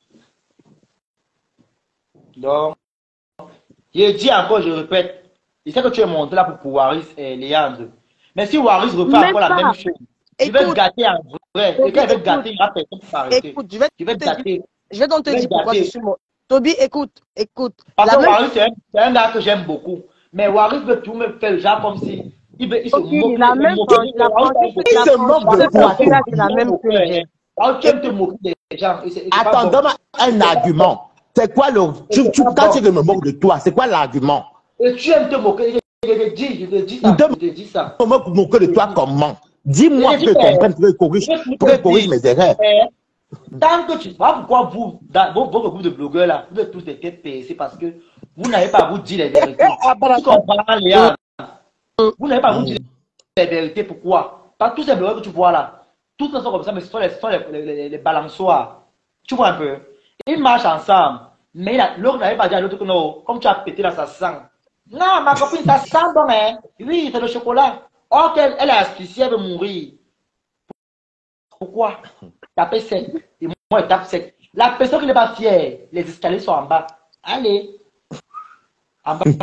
Donc, je dis encore, je répète. Je sais que tu es monté là pour Waris et Léandre. Mais si Waris refait encore la même chose, je vais te gâter en vrai. Et quand je vais te gâter, il n'y aura personne pour arrêter. Écoute, je vais te gâter. Je vais donc te dire pourquoi je suis mon... Toby, écoute. Parce que Waris, c'est un gars que j'aime beaucoup. Mais Waris veut tout me faire le genre comme si... Il se moque. La même chose. Il se moque de toi. C'est la même chose. Tu aimes te moquer des gens. Attends, donne-moi un argument. C'est quoi le... Quand tu me moques de toi, c'est quoi l'argument? Et tu aimes te moquer. Je te dis ça. Je me moque de toi comment? Dis-moi pour que je comprenne, pour que je corrige mes erreurs. Tant que tu vois pourquoi vous, dans votre groupe de blogueurs là, vous êtes tous des têtes PSC parce que vous n'avez pas à vous dire les vérités. Tu comprends, Léa? Vous n'avez pas à vous dire les vérités. Pourquoi? Parce que tous ces blogueurs que tu vois là, tous sont comme ça, mais ce sont les balançoires. Tu vois un peu? Ils marchent ensemble, mais l'autre n'avait pas dit à l'autre que non, comme tu as pété là, ça sent. Non, ma copine, ça sent bon, hein? Oui, c'est le chocolat. Or qu'elle est asphyxiée, elle veut mourir. Pourquoi? Taper sec. Et moi, je tape sec. La personne qui n'est pas fière, les escaliers sont en bas. Allez. En bas.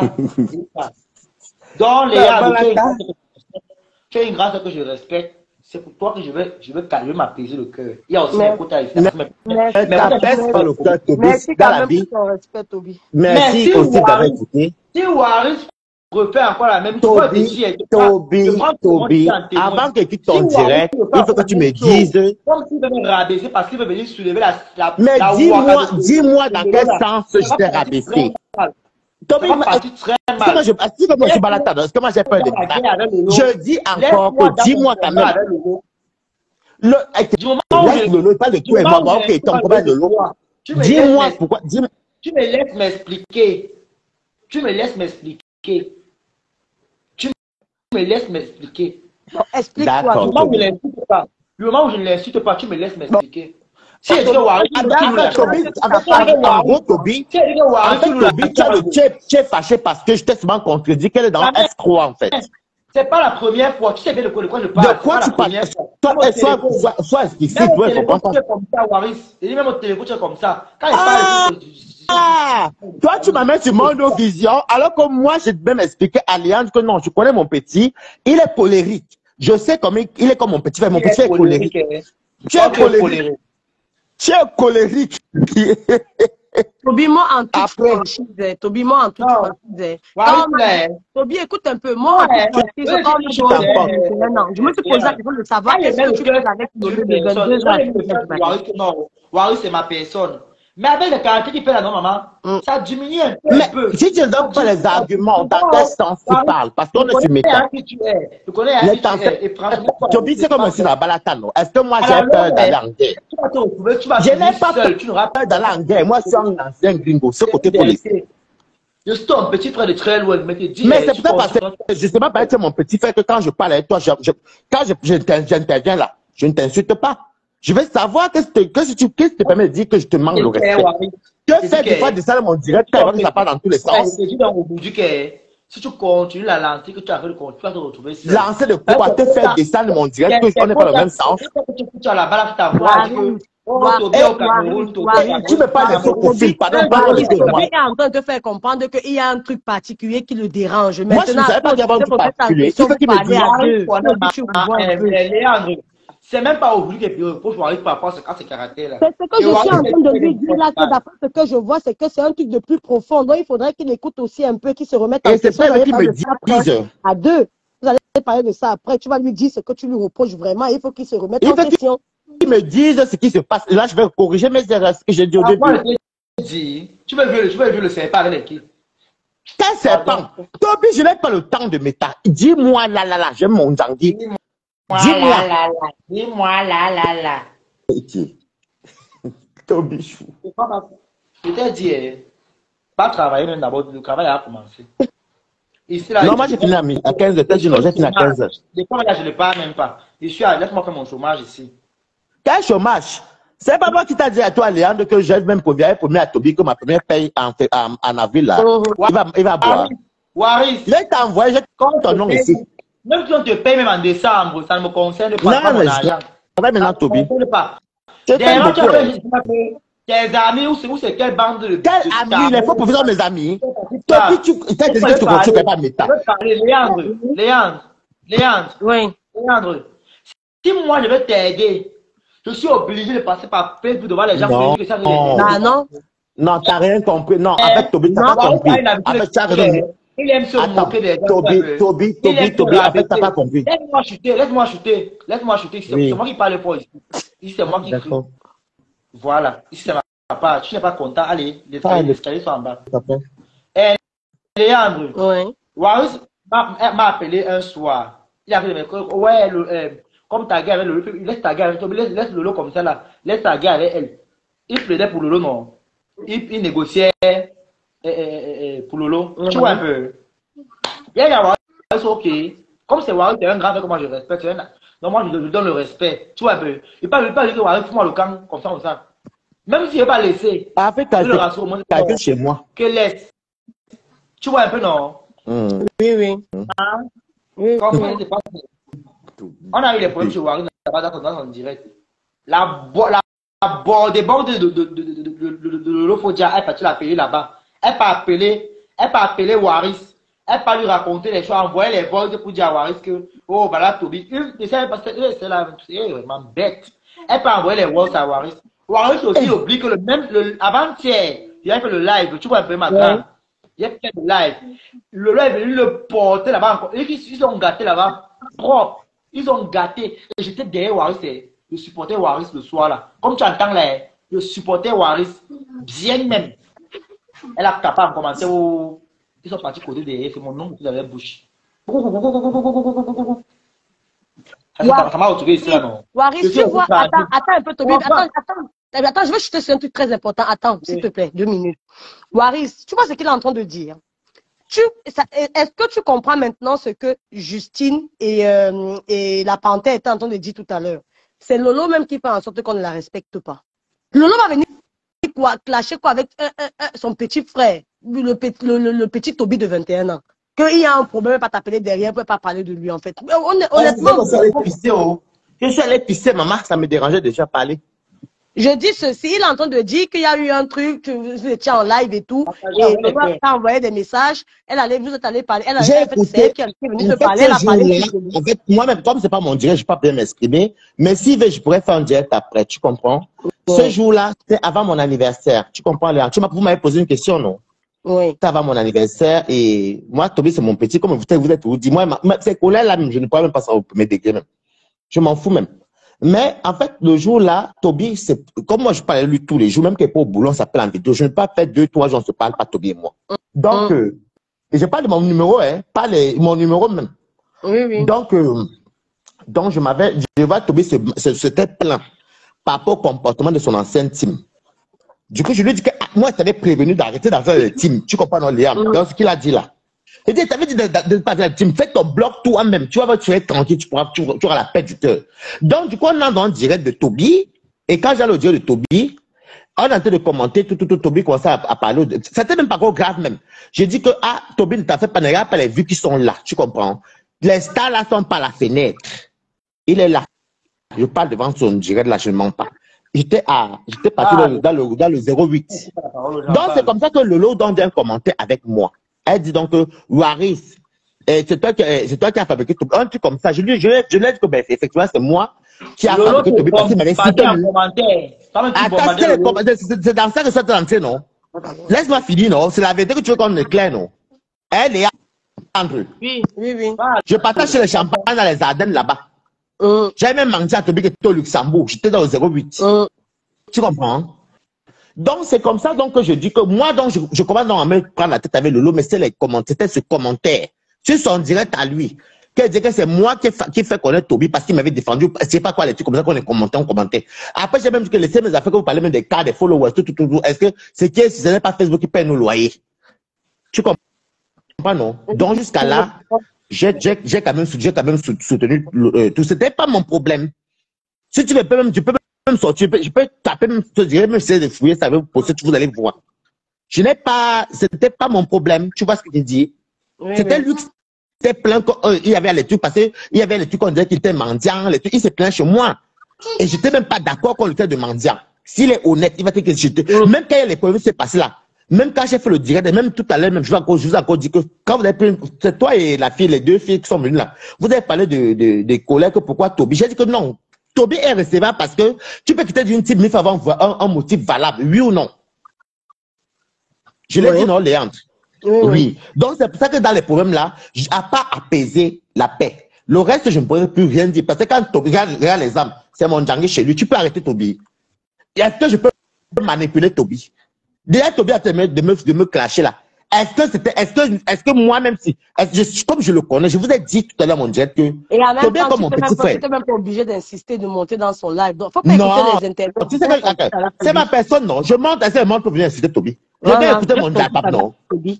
Donc, Léa, tu es une grâce que je respecte. C'est pour toi que je veux calmer, m'apaiser le cœur. Il y a aussi un côté à faire. Mais t'apaises pas le cœur, Toby, dans la vie. Merci aussi d'avoir écouté. Si Waris refait encore la même chose, Toby, avant que tu t'en direct, il faut que tu me dises. Comme s'il veut me rabaisser parce qu'il veut venir soulever la mais dis-moi dans quel sens je t'ai rabaissé. Toby, est-ce que moi je suis balade, est-ce que moi j'ai peur de ça? Je dis encore que dis-moi quand même. Laisse Lolo, pas de tout et moi, ok, ton problème de l'eau. Dis-moi pourquoi. Tu me laisses m'expliquer. Tu me laisses m'expliquer. Explique-toi. Le moment où je ne l'insulte pas, tu me laisses m'expliquer. Si tu es fâché parce que je t'ai souvent contredit qu'elle est dans S3 en fait. C'est pas la première fois. Tu sais bien de quoi je parle. De quoi tu parles? Sois explicite, il faut comprendre. Comme ça, Waris. Et même au téléphone, tu es comme ça. Quand il parle, toi, tu m'amènes sur Mondovision, alors que moi, je vais m'expliquer à Léandre que non, je connais mon petit. Il est colérique. Je sais comment il est comme mon petit frère. Mon petit frère est colérique. Tu es colérique. Tu es colérique. Toby, moi en toute franchise. Toby, moi en toute franchise. Toby, écoute un peu. Moi en toute franchise, je me suis posé la question de savoir qu'est-ce que tu fais avec Lolo de 22 ans. Waris, c'est ma personne. Mais avec les caractères qui fait la non, maman, ça diminue un peu. Si tu ne donnes pas les arguments, dans quel sens tu parles? Parce qu'on est sur méta. Tu connais un qui tu es. Et franchement, Toby, c'est comme si la balatano. Est-ce que moi j'ai peur d'aller en guerre? Je n'ai pas peur d'aller en guerre. Moi, je suis un ancien gringo, ce côté policier. Je suis ton petit frère de très loin, mais c'est peut-être parce que justement, c'est mon petit frère que quand je parle avec toi, quand j'interviens là, je ne t'insulte pas. Je veux savoir qu'est-ce qui te permet de dire que je te manque le respect. Que faire des fois de ça dans mon direct, quand ça part dans tous les sens. Si tu continues la lancée que tu as fait, tu vas te retrouver. Lancer de quoi? Te faire descendre mon direct, que on n'est pas dans le même sens. Tu as la balle ta voix. Tu me parles de faux profil, pardon, il est en train de te faire comprendre qu'il y a un truc particulier qui le dérange. Moi, je ne savais pas qu'il y avait un truc particulier. Il faut qu'il me dise. C'est même pas au que je reproche Waris par rapport à ses caractères. C'est ce que je suis en train de lui dire là, que d'après ce que je vois, c'est que c'est un truc de plus profond. Donc il faudrait qu'il écoute aussi un peu, qu'il se remette en question. Et c'est pas qu'il me dise. À deux. Vous allez parler de ça après. Tu vas lui dire ce que tu lui reproches vraiment. Il faut qu'il se remette en question. Il me dise ce qui se passe. Là, je vais corriger mes erreurs, ce que j'ai dit au début. Tu veux jouer le serpent avec l'équipe. Quel serpent? Toby, je n'ai pas le temps de m'état. Dis-moi là, j'aime mon Djangui. Dis-moi. Dis-moi là. Toby chou. Je t'ai dit, pas travailler même d'abord, le travail a commencé. Ici, là, Non, moi j'ai fini à 15h. J'ai fini à 15h. Les pommes là, je ne parle même pas. Laisse-moi faire mon chômage ici. Quel chômage? C'est pas moi qui t'a dit à toi, Léandre, que j'ai même promis à Toby que ma première paye en avril là. Il va boire. Waris. Je vais t'envoyer, ton nom ici. Même si on te paye même en décembre, ça ne me concerne pas. Non, mais je travaille maintenant, Toby. Je t'aime beaucoup. Tes amis ou c'est quelle bande de... Quel ami? Il faut profiter de mes amis. Toby, tu t'as dit que tu ne fais pas mes temps. Je veux parler, Léandre. Oui. Léandre, si moi je vais t'aider, je suis obligé de passer par Facebook devant les gens pour dire que ça ne Ah non. Non, t'as rien compris. Non, avec Toby, t'as pas compris. Avec ça, il aime se moquer des gens. Toby, en fait, t'as pas compris. Laisse-moi chuter. C'est moi qui parle fort ici. Ici, c'est moi qui crie. Voilà. Ici, c'est ma part. Tu n'es pas content. Allez, les escaliers sont en bas. Léandre, Oui. Waris m'a appelé un soir. Il a fait ouais, comme ta guerre avec Lolo, laisse ta guerre avec Toby, laisse Lolo comme ça là. Laisse ta guerre avec elle. Il plaidait pour Lolo, non. Il négociait pour Lolo. Tu vois un peu. Il y a Waris, ok. Comme c'est Waris, c'est un grand frère que moi je respecte. Donc moi je lui donne le respect. Tu vois un peu. Il parle que Waris, fous-moi le camp, comme ça. Même s'il ne veut pas laisser. Avec quelqu'un chez moi. Que laisse. Tu vois un peu, non? Oui. Comment c'est passé? On a eu des problèmes chez Waris dans son direct. La borde de l'Ophodia, elle peut l'appeler là-bas. Elle peut appeler Waris. Elle peut lui raconter les choses, envoyer les bordes pour dire à Waris que, oh, voilà, Toby. C'est là, c'est vraiment bête. Elle peut envoyer les words à Waris. Waris aussi oublie que avant-hier, il a fait le live, tu vois un peu ma grande. Il a fait le live. Le live est venu le porter là-bas encore. Ils ont gâté là-bas, propre. Ils ont gâté. Et j'étais derrière Waris, je supportais Waris le soir là. Comme tu entends là, je supportais Waris bien même. Elle a tapé en commentaire. Ils sont partis côté derrière, c'est mon nom qui avait bouche. Ça m'a retrouvé ici là, non? Waris, tu vois, attends un peu, Toby. Attends, je vais chuter sur un truc très important. Attends, s'il te plaît, 2 minutes. Waris, tu vois ce qu'il est en train de dire? Est-ce que tu comprends maintenant ce que Justine et la panthère étaient en train de dire tout à l'heure? C'est Lolo même qui fait en sorte qu'on ne la respecte pas. Lolo va venir clasher avec son petit frère, le petit Toby de 21 ans. Qu'il y a un problème, pas t'appeler derrière, ne peut pas parler de lui en fait. Honnêtement. Je suis allé pisser, maman, ça me dérangeait déjà parler. Je dis ceci, il est en train de dire qu'il y a eu un truc, vous étiez en live et tout, et elle a envoyé des messages, vous êtes allé parler, c'est elle qui est venue te parler, elle a parlé. En fait, moi-même, comme c'est pas mon direct, je ne peux pas bien m'exprimer, mais si je pourrais faire un direct après, tu comprends? Ce jour-là, c'est avant mon anniversaire, tu comprends, Léa? Vous m'avez posé une question, non? Oui. C'est avant mon anniversaire, et moi, Toby, c'est mon petit, comme vous êtes, vous dites, moi, ces collègues-là, je ne pourrais même pas ça au premier degré, même. Je m'en fous même. Mais en fait, le jour-là, Toby, c'est comme moi, je parlais de lui tous les jours, même qu'il n'est pas au boulot, on s'appelle en vidéo. Je ne peux pas faire 2-3 jours, on se parle, pas Toby et moi. Donc, et je parle de mon numéro, hein, pas mon numéro même. Oui. Donc je vois Toby s'était plaint par rapport au comportement de son ancienne team. Du coup, je lui ai dit que moi, je t'avais prévenu d'arrêter d'entrer dans le team. Tu comprends, non, Léa? Donc, ce qu'il a dit là. Il dit, t'avais dit de pas faire la team, fais ton blog toi-même, tu vas tu es tranquille, tu auras la paix du cœur. Donc, du coup, on est dans le direct de Toby, et quand j'ai le direct de Toby, on est en train de commenter, Toby commençait à parler, c'était même pas trop grave même. J'ai dit que, Toby ne t'a fait pas, regarde pas les vues qui sont là, tu comprends. Les stars là sont par la fenêtre. Il est là. Je parle devant son direct là, je ne mens pas. J'étais parti dans le 08. Donc, c'est comme ça que Lolo donne un commentaire avec moi. Elle dit donc que Waris, c'est toi qui as fabriqué Toby. Un truc comme ça. Je l'ai dit que ben, effectivement, c'est moi qui a fabriqué Toby parce qu'il m'avait cité. Attends, c'est dans ça que ça t'es lancé, non? Laisse-moi finir, non? C'est la vérité que tu veux qu'on éclaire, non? Elle est Andrew. Oui. Je partage le champagne dans les Ardennes là-bas. J'ai même mangé à Toby qui était au Luxembourg. J'étais dans le 08. Tu comprends? Donc, c'est comme ça donc, que je dis que moi, donc, je commence donc à me prendre la tête avec Lolo, mais c'est les commentaires, c'était ce commentaire sur son direct à lui. Qu'elle dit que c'est moi qui fait connaître Toby parce qu'il m'avait défendu. Je sais pas quoi, les trucs comme ça qu'on est commenté, on commentait. Après, j'ai même dit que laissez mes affaires, que vous parlez même des cas, des followers, tout. Est-ce que si ce n'est pas Facebook qui paye nos loyers? Tu comprends, non? Donc, jusqu'à là, j'ai quand même soutenu tout. C'était pas mon problème. Si tu veux, tu peux même sortir, je peux taper, même, te dire, même si c'est de fouiller, ça veut poster, vous allez voir. C'était pas mon problème. Tu vois ce que je dis? Oui, C'était oui. lui qui s'est plaint qu'il y avait les trucs, parce qu'il y avait les trucs qu'on disait qu'il était mendiant, les trucs, il s'est plaint chez moi. Et j'étais même pas d'accord qu'on lui traite de mendiant. S'il est honnête, il va dire que j'étais, même quand il y a les problèmes qui s'est passé là, même quand j'ai fait le direct, et même tout à l'heure, même, je vous ai encore dit que quand vous avez pris, c'est toi et la fille, les deux filles qui sont venues là, vous avez parlé des collègues, pourquoi Toby? J'ai dit que non. Toby est recevable parce que tu peux quitter d'une type, mais il faut avoir un motif valable, oui ou non? Je l'ai dit non, Léandre. Oui. Donc, c'est pour ça que dans les problèmes là, à pas apaiser la paix. Le reste, je ne pourrais plus rien dire. Parce que quand Toby, regarde l'exemple, c'est mon Django chez lui, tu peux arrêter Toby. Est-ce que je peux manipuler Toby? Déjà, Toby a terminé de me clasher là. Est-ce que moi-même, comme je le connais, je vous ai dit tout à l'heure, mon direct, que Et en même Toby est temps, comme mon petit frère. tu n'es même pas obligé d'insister, de monter dans son live. Donc, faut pas Non, écouter les interviews. tu sais que c'est ma personne, non. Je monte, elle monte pour venir inciter Toby. Je vais écouter mon Japap, non.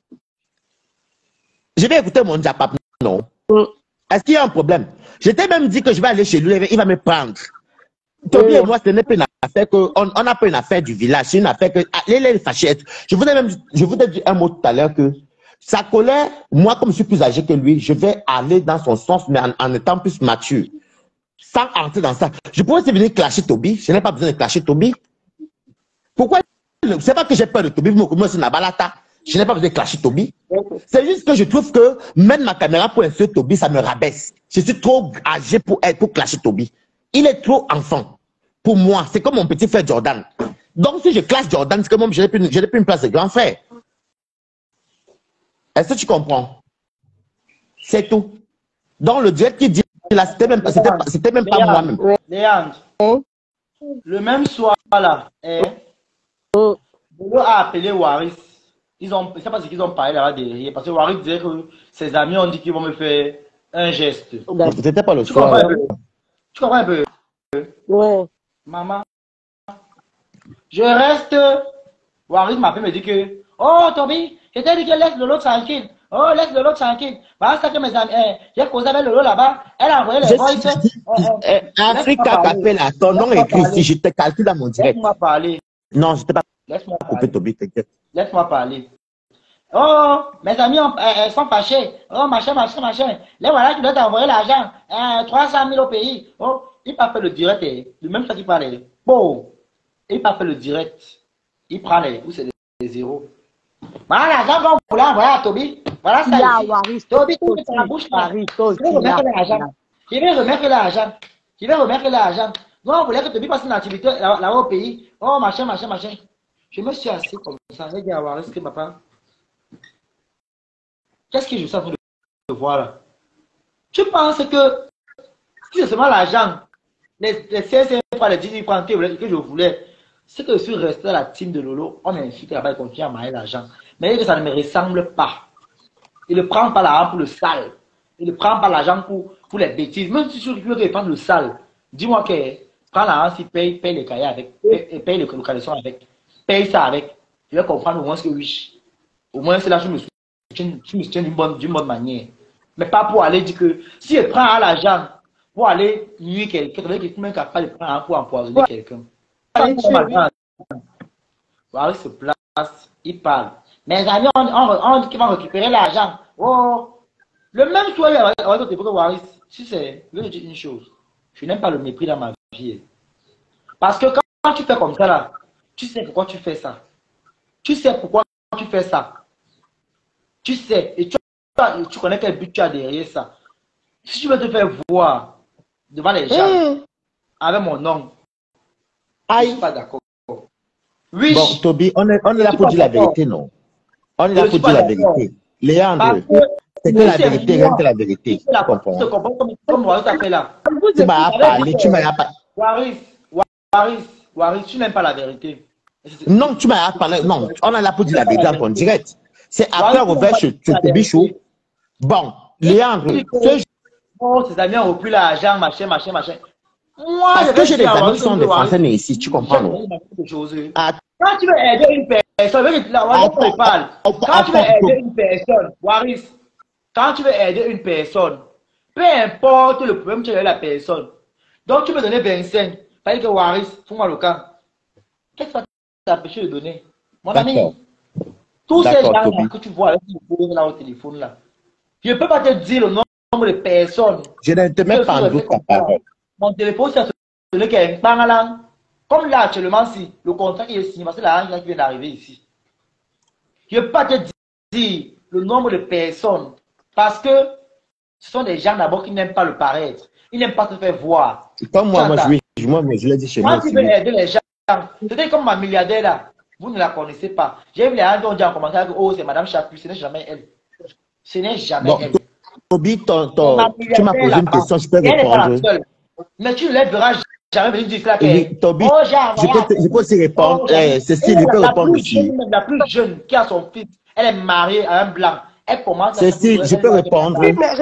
Je vais écouter mon Japap, non. Est-ce qu'il y a un problème? J'étais même dit que je vais aller chez lui, il va me prendre. Toby et moi, ce n'est pas une affaire on n'a pas une affaire du village, c'est une affaire que, les fâchettes. Je vous ai dit un mot tout à l'heure que sa colère, moi, comme je suis plus âgé que lui, je vais aller dans son sens, mais en étant plus mature. Sans entrer dans ça. Je pourrais aussi venir clasher Toby. Je n'ai pas besoin de clasher Toby. Pourquoi? C'est pas que j'ai peur de Toby, moi, c'est Nabalata. Je n'ai pas besoin de clasher Toby. C'est juste que je trouve que même ma caméra pour insulter Toby, ça me rabaisse. Je suis trop âgé pour clasher Toby. Il est trop enfant. Pour moi, c'est comme mon petit frère Jordan. Donc, si je classe Jordan, c'est que moi, je n'ai plus une place de grand frère. Est-ce que tu comprends? C'est tout. Donc, le direct qui dit là, c'était même pas moi-même. Léandre, le même soir là, Bolo a appelé Waris. Je ne sais pas ce qu'ils ont parlé là-bas derrière. Parce que Waris disait que ses amis ont dit qu'ils vont me faire un geste. C'était pas le soir. Tu comprends un peu? Ouais. Maman, je reste. Waris m'appelle me dit que, oh Toby, je t'ai dit que laisse Lolo tranquille. Oh, laisse Lolo tranquille. Parce que mes amis, j'ai causé avec Lolo là-bas. Elle a envoyé les voices. Africa Café là, ton nom est écrit ici, je te calcule dans mon direct. Laisse-moi parler. Non, je ne t'ai pas Laisse-moi coupé Toby, t'inquiète. Laisse-moi parler. Oh, mes amis sont fâchés. Oh, machin. Les voilà qui doivent t'envoyer l'argent. 300 000 au pays. Oh, il n'a pas fait le direct. Le même chose qu'il parlait. Bon, il n'a pas fait le direct. Il prend les zéros. Voilà l'argent qu'on voulait envoyer à Toby. Voilà ça. Toby, tu mets ta bouche là. Je vais remettre l'argent. Je vais remettre l'argent. Non, on voulait que Toby passe une activité là-bas au pays. Oh, machin. Je me suis assis comme ça. J'ai dit à Waris que papa. Qu'est-ce que je suis en train de voir là? Tu penses que si c'est seulement l'argent, les 16 fois les 10 000 francs que je voulais, c'est que je suis resté à la team de Lolo, on a insulté là-bas et continue à mailler l'argent. Mais que ça ne me ressemble pas. Il ne prend pas l'argent pour le sale. Il ne prend pas l'argent pour les bêtises. Même si tu veux qu'il prenne le sale, dis-moi que prends l'argent, si paye les cahiers avec, paye les localisations avec, paye ça avec. Je vais comprendre au moins ce que oui. Au moins c'est là que je me soutiens d'une bonne manière. Mais pas pour aller dire que si elle prend l'argent pour aller nuire quelqu'un, il est même capable de prendre pour empoisonner quelqu'un. Il se place, il parle. Mes amis, on dit qu'ils vont récupérer l'argent. Oh, le même soir, si c'est, je vais te dire une chose. Je n'aime pas le mépris dans ma vie. Parce que quand tu fais comme ça, là, tu sais pourquoi tu fais ça. Tu sais pourquoi tu fais ça. Tu sais, et tu connais quel but tu as derrière ça. Si tu veux te faire voir devant les gens, avec mon nom, je ne suis pas d'accord. Oui. Bon, Toby, on est là pour dire la vérité, non? On est là pour dire la vérité. Léandre, c'est que la vérité, rien que la vérité. Tu comprends? Comme Waris t'a fait là. Tu m'as parlé, tu m'as pas. Waris, tu n'aimes pas la vérité. Non, tu m'as parlé. Non, on a là pour dire la vérité en direct. C'est après revers chez Tobichou. Bon, Léandre, oh, ses amis ont repris l'argent, machin. Moi, parce que j'ai des amis qui sont des Français nés ici, tu comprends, non? Quand tu veux aider une personne, on parle. Quand tu veux aider une personne, Waris, quand tu veux aider une personne, peu importe le problème que tu as avec la personne, donc tu veux donner 25, pas que Waris, fous-moi le camp. Qu'est-ce que ça t'empêche de donner? Mon ami, tous ces gens que tu vois avec là au téléphone là, je ne peux pas te dire le nombre de personnes. Je ne te mets pas en doute ta parole. Mon téléphone, c'est celui qui est un langue. Comme là, actuellement, si le contrat qui est signé, c'est la langue qui vient d'arriver ici. Je ne peux pas te dire le nombre de personnes parce que ce sont des gens d'abord qui n'aiment pas le paraître. Ils n'aiment pas se faire voir. Comme moi, je l'ai dit chez moi. Quand tu veux aider les gens, c'est comme ma milliardaire là, vous ne la connaissez pas. J'ai vu les gens qui ont dit en commentaire que oh, c'est Madame Chapu, ce n'est jamais elle. Ce n'est jamais elle. Toby, tu m'as posé une question, je peux répondre. Mais tu ne les verras jamais venir dire ça. Oui, Toby, oh, je peux aussi répondre. Cécile, je peux répondre aussi. La plus jeune qui a son fils, elle est mariée à un blanc. Elle commence à... Cécile, je peux répondre. Oui, mais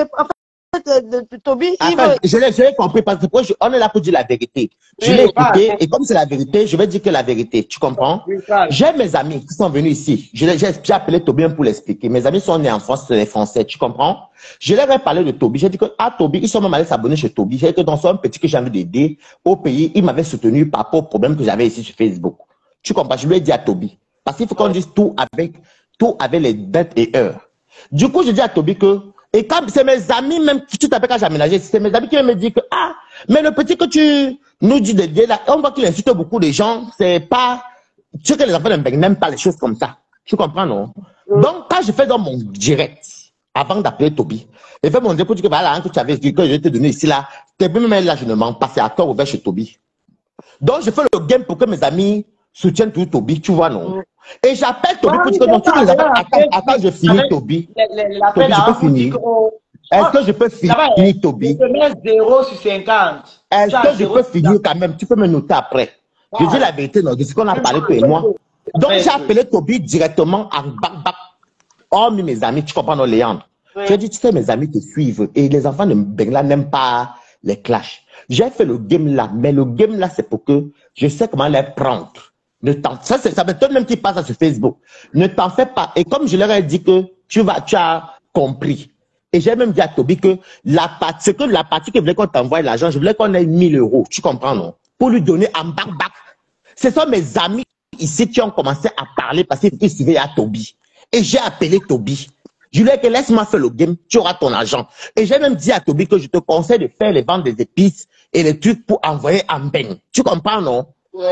Toby, je l'ai compris parce que on est là pour dire la vérité. Je l'ai écouté et comme c'est la vérité, je vais dire que la vérité. Tu comprends? J'ai mes amis qui sont venus ici. J'ai appelé Toby pour l'expliquer. Mes amis sont nés en France, c'est les Français. Tu comprends? Je leur ai parlé de Toby. J'ai dit que Toby, ils sont même allés s'abonner chez Toby. J'ai dit que dans son petit que j'ai envie d'aider au pays, il m'avait soutenu par rapport au problème que j'avais ici sur Facebook. Tu comprends? Je lui ai dit à Toby. Parce qu'il faut qu'on dise tout avec les dates et heures. Du coup, je dis à Toby que et quand c'est mes amis, même si tu t'appelles quand j'ai aménagé, c'est mes amis qui me disent que mais le petit que tu nous dis de dire là, on voit qu'il insulte beaucoup de gens, c'est pas, tu sais que les enfants n'aiment pas les choses comme ça. Tu comprends, non? Donc, quand je fais dans mon direct, avant d'appeler Toby, je fais mon direct pour dire que voilà, que tu avais dit que je vais te donner ici là, même là, je ne mens pas, c'est à toi ouvert chez Toby. Donc, je fais le game pour que mes amis soutiennent tout Toby, tu vois, non? Et j'appelle Toby pour dire que non, tu les appelles, attends, je finis Toby. Toby, je peux finir. Est-ce que je peux finir, Toby? Je mets 0 sur 50. Est-ce que je peux finir quand même? Tu peux me noter après. Je dis la vérité, non, de ce qu'on a parlé, toi et moi. Donc, j'ai appelé Toby directement en bac. Oh, mes amis, tu comprends, non, Léandre? Je dis, tu sais, mes amis te suivent et les enfants de Bengla n'aiment pas les clashs. J'ai fait le game là, mais le game là, c'est pour que je sais comment les prendre. Ça m'étonne même qu'ils passent sur Facebook. Ne t'en fais pas. Et comme je leur ai dit que tu as compris. Et j'ai même dit à Toby que la partie que voulait qu'on t'envoie l'argent, je voulais qu'on ait 1000 €. Tu comprends, non? Pour lui donner en bac. Ce sont mes amis ici qui ont commencé à parler parce qu'ils suivaient à Toby. Et j'ai appelé Toby. Je lui ai dit que laisse-moi faire le game, tu auras ton argent. Et j'ai même dit à Toby que je te conseille de faire les ventes des épices et les trucs pour envoyer en beigne. Tu comprends, non?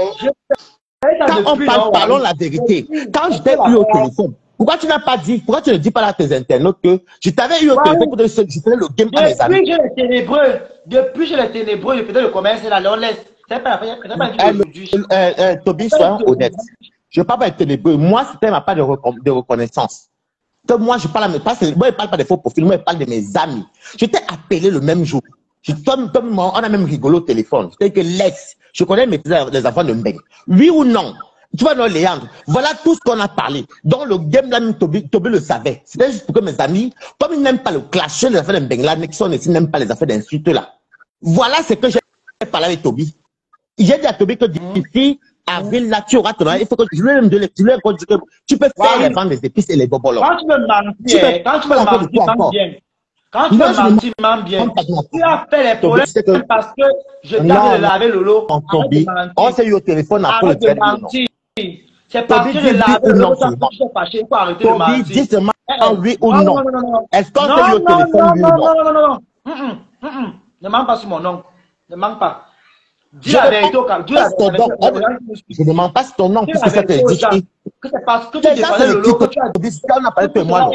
Quand on parle, parlons la vérité. Quand je t'ai eu au téléphone, pourquoi tu n'as pas dit, pourquoi tu ne dis pas à tes internautes que je t'avais eu au téléphone pour te dire que je faisais le game à mes amis? Depuis j'ai les ténébreux, je faisais le commerce là, on laisse. C'est pas Toby, sois honnête. Je ne parle pas de ténébreux. Moi, c'était ma part de reconnaissance. Donc, moi, je parle moi, je parle pas des faux profils, moi, je parle de mes amis. Je t'ai appelé le même jour. On a même rigolé au téléphone. C'est que je connais les enfants de Mbeng. Oui ou non? Tu vois, non, Léandre, voilà tout ce qu'on a parlé. Dans le game, là, même Toby le savait. C'était juste pour que mes amis, comme ils n'aiment pas le clash, les affaires de Mbeng, là, qui sont ici, n'aiment pas les affaires d'insultes, là. Voilà ce que j'ai parlé avec Toby. J'ai dit à Toby que d'ici avril, là, tu auras ton argent. Il faut que je lui ai même dit que tu peux faire les ventes des épices et les bobolos. Quand tu me mentir, quand tu me mentir, bien. Quand tu me mentir, bien. Tu as fait les problèmes parce que je t'avais lavé le lot. On s'est eu au téléphone après le mentir. C'est parce que je lavais le lot. Tu es fâché. Il faut arrêter de mentir. Toby, dis seulement oui ou non. Est-ce qu'on s'est eu au téléphone, oui ou non? Non. Ne mens pas sur mon nom. Ne mens pas. Dis la vérité au cas. Je ne mens pas sur ton nom, puisque ça te dit. C'est parce que tu défendais le lot que tu as dit. Arrête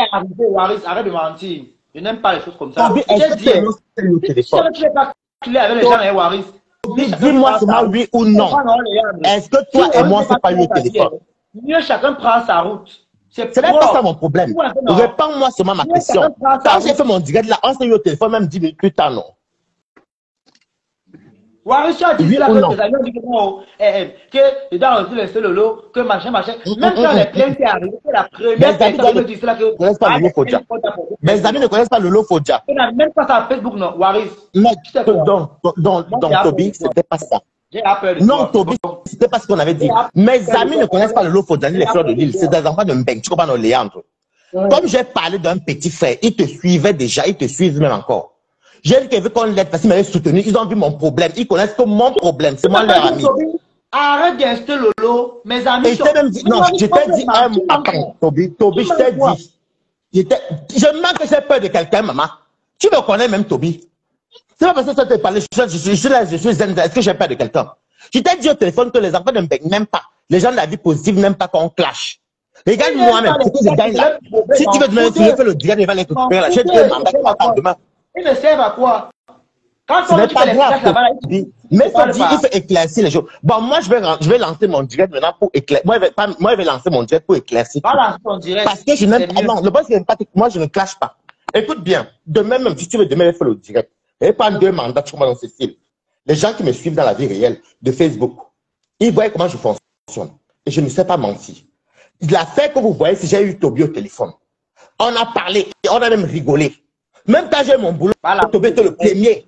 de mentir. Je n'aime pas les choses comme ça. Tu n'es pas clé avec les gens et Waris. Dis-moi seulement oui ou non. Est-ce que toi et moi, c'est pas eu au téléphone? Mieux chacun prend sa route. Ce n'est pas ça mon problème. Réponds-moi seulement ma question. Quand j'ai fait mon direct là, on s'est eu au téléphone même 10 minutes plus tard, non? Waris, tu as dit Oui là ou que non? tes amis ont dit que non, que tu dois retirer le Lolo, que machin. Même quand les plaintes qui arrivent, c'est la première personne qui me dit cela que. Ne connaissent pas Lolo Fodja. Mes amis ne connaissent pas Lolo Fodja. Tu n'as même pas ça à Facebook, non, Waris. Mais donc Toby, c'était pas ça. J'ai peur de Non, toi. Toby, c'était pas ce qu'on avait dit. Mes amis ne connaissent pas Lolo Fodja ni les fleurs de l'île. C'est des enfants de Mbeng. Tu comprends, nos Léandre. Comme j'ai parlé d'un petit frère, ils te suivaient déjà, ils te suivent même encore. J'ai dit qu'ils veulent qu'on l'aide parce qu'ils m'avaient soutenu. Ils ont vu mon problème. Ils connaissent que mon problème. C'est moi leur ami. Arrête d'installer Lolo. Mes amis. Et je t'ai même dit, non, je t'ai dit, attends, Toby, je t'ai dit. Je manque que j'ai peur de quelqu'un, maman. Tu me connais même, Toby. C'est pas parce que ça te parle, je suis là, je suis zen. Est-ce que j'ai peur de quelqu'un? Je t'ai dit au téléphone que les enfants ne m'aiment même pas. Les gens de la vie positive n'aiment pas qu'on clash. Regarde moi-même, ce que je gagne là. Si tu veux demain, tu veux faire le direct, il va les récupérer là. J'ai 2 mandats, tu vas pas demain. Ils ne servent à quoi? Quand Ce n'est pas grave. Mais il faut dire, il faut éclaircir les choses. Bon, moi, je vais lancer mon direct maintenant pour éclaircir. Moi, je vais lancer mon direct pour éclaircir. Pas lancer ton direct. Parce que je n'aime pas. Non, le boss, moi, je ne clash pas. Écoute bien. Demain, même si tu veux demain faire le direct, et pas 2 mandats, tu vois, dans ce style. Les gens qui me suivent dans la vie réelle de Facebook, ils voient comment je fonctionne. Et je ne sais pas mentir. L'affaire que vous voyez, si j'ai eu Toby au téléphone, on a parlé et on a même rigolé. Même quand j'ai mon boulot, Toby était le premier.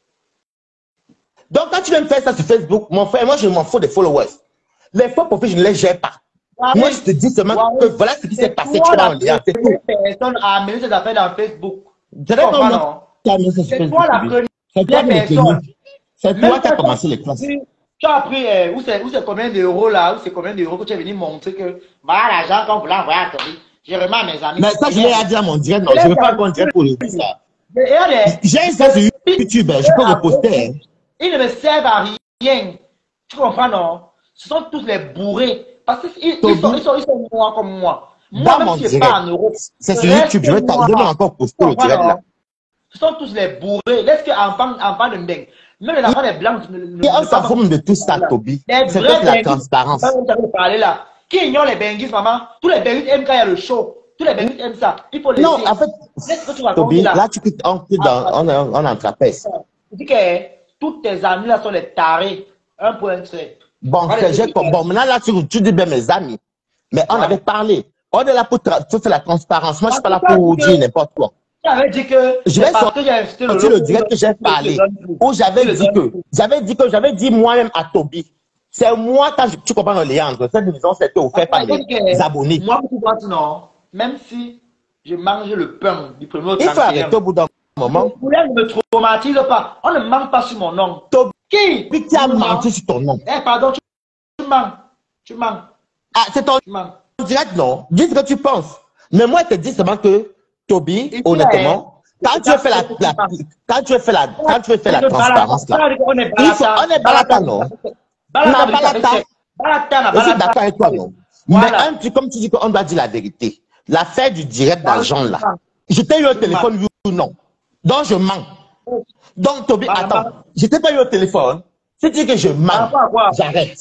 Donc, quand tu viens me faire ça sur Facebook, mon frère, moi, je m'en fous des followers. Les faux profils, je ne les gère pas. Moi, je te dis seulement que voilà ce qui s'est passé. Tu vas en lien. C'est tout. Personne a amené ses affaires dans Facebook. C'est toi la première personne. C'est toi qui as commencé les classes. Tu as appris où c'est combien d'euros là, où c'est combien d'euros que tu es venu montrer que voilà l'argent qu'on voulait envoyer à Toby. J'ai remis à mes amis. Mais ça, je l'ai dit à mon direct. Non, je ne veux pas qu'on direct pour le dire ça. J'ai ça sur YouTube, je peux reposter. Ils ne me servent à rien. Tu comprends, non? Ce sont tous les bourrés. Parce qu'ils sont noirs comme moi. Moi, même si je pas en Europe. C'est sur YouTube, je vais encore poster le direct là. Ce sont tous les bourrés. Laisse qu'en parle de Mbeng. Même les enfants des blancs. On s'en fout de tout ça, Toby. C'est juste la transparence. Qui ignore les benguistes, maman? Tous les benguistes aiment quand il y a le show. Tous les benguistes aiment ça. Il faut laisser. Non, en fait, Toby, là, on en trapèze. Tu dis que tous tes amis là sont les tarés. 1.7. Bon, maintenant là, tu dis bien mes amis. Mais on avait parlé. On est là pour faire la transparence. Moi, je suis pas là pour dire n'importe quoi. J'avais dit que je vais sortir le direct que j'ai parlé. Où j'avais dit moi-même à Toby. C'est moi, quand tu comprends le Léandre, cette maison c'était offert par les abonnés. Moi, non. Même si je mange le pain du premier au 31. Il faut arrêter au bout d'un moment. Ne me traumatise pas. On ne manque pas sur mon nom. Qui a menti sur ton nom? Eh, pardon, tu mens. Tu mens. Ah, c'est ton direct, non? Dis ce que tu penses. Mais moi, je te dis seulement que Toby, honnêtement, quand tu veux faire la transparence là, on est balata, non? Je suis d'accord avec toi, non? Mais comme tu dis qu'on doit dire la vérité, l'affaire du direct d'argent là, je t'ai eu au téléphone, ou non? Donc je mens. Donc Toby, attends, je t'ai pas eu au téléphone. Si tu dis que je mens, j'arrête.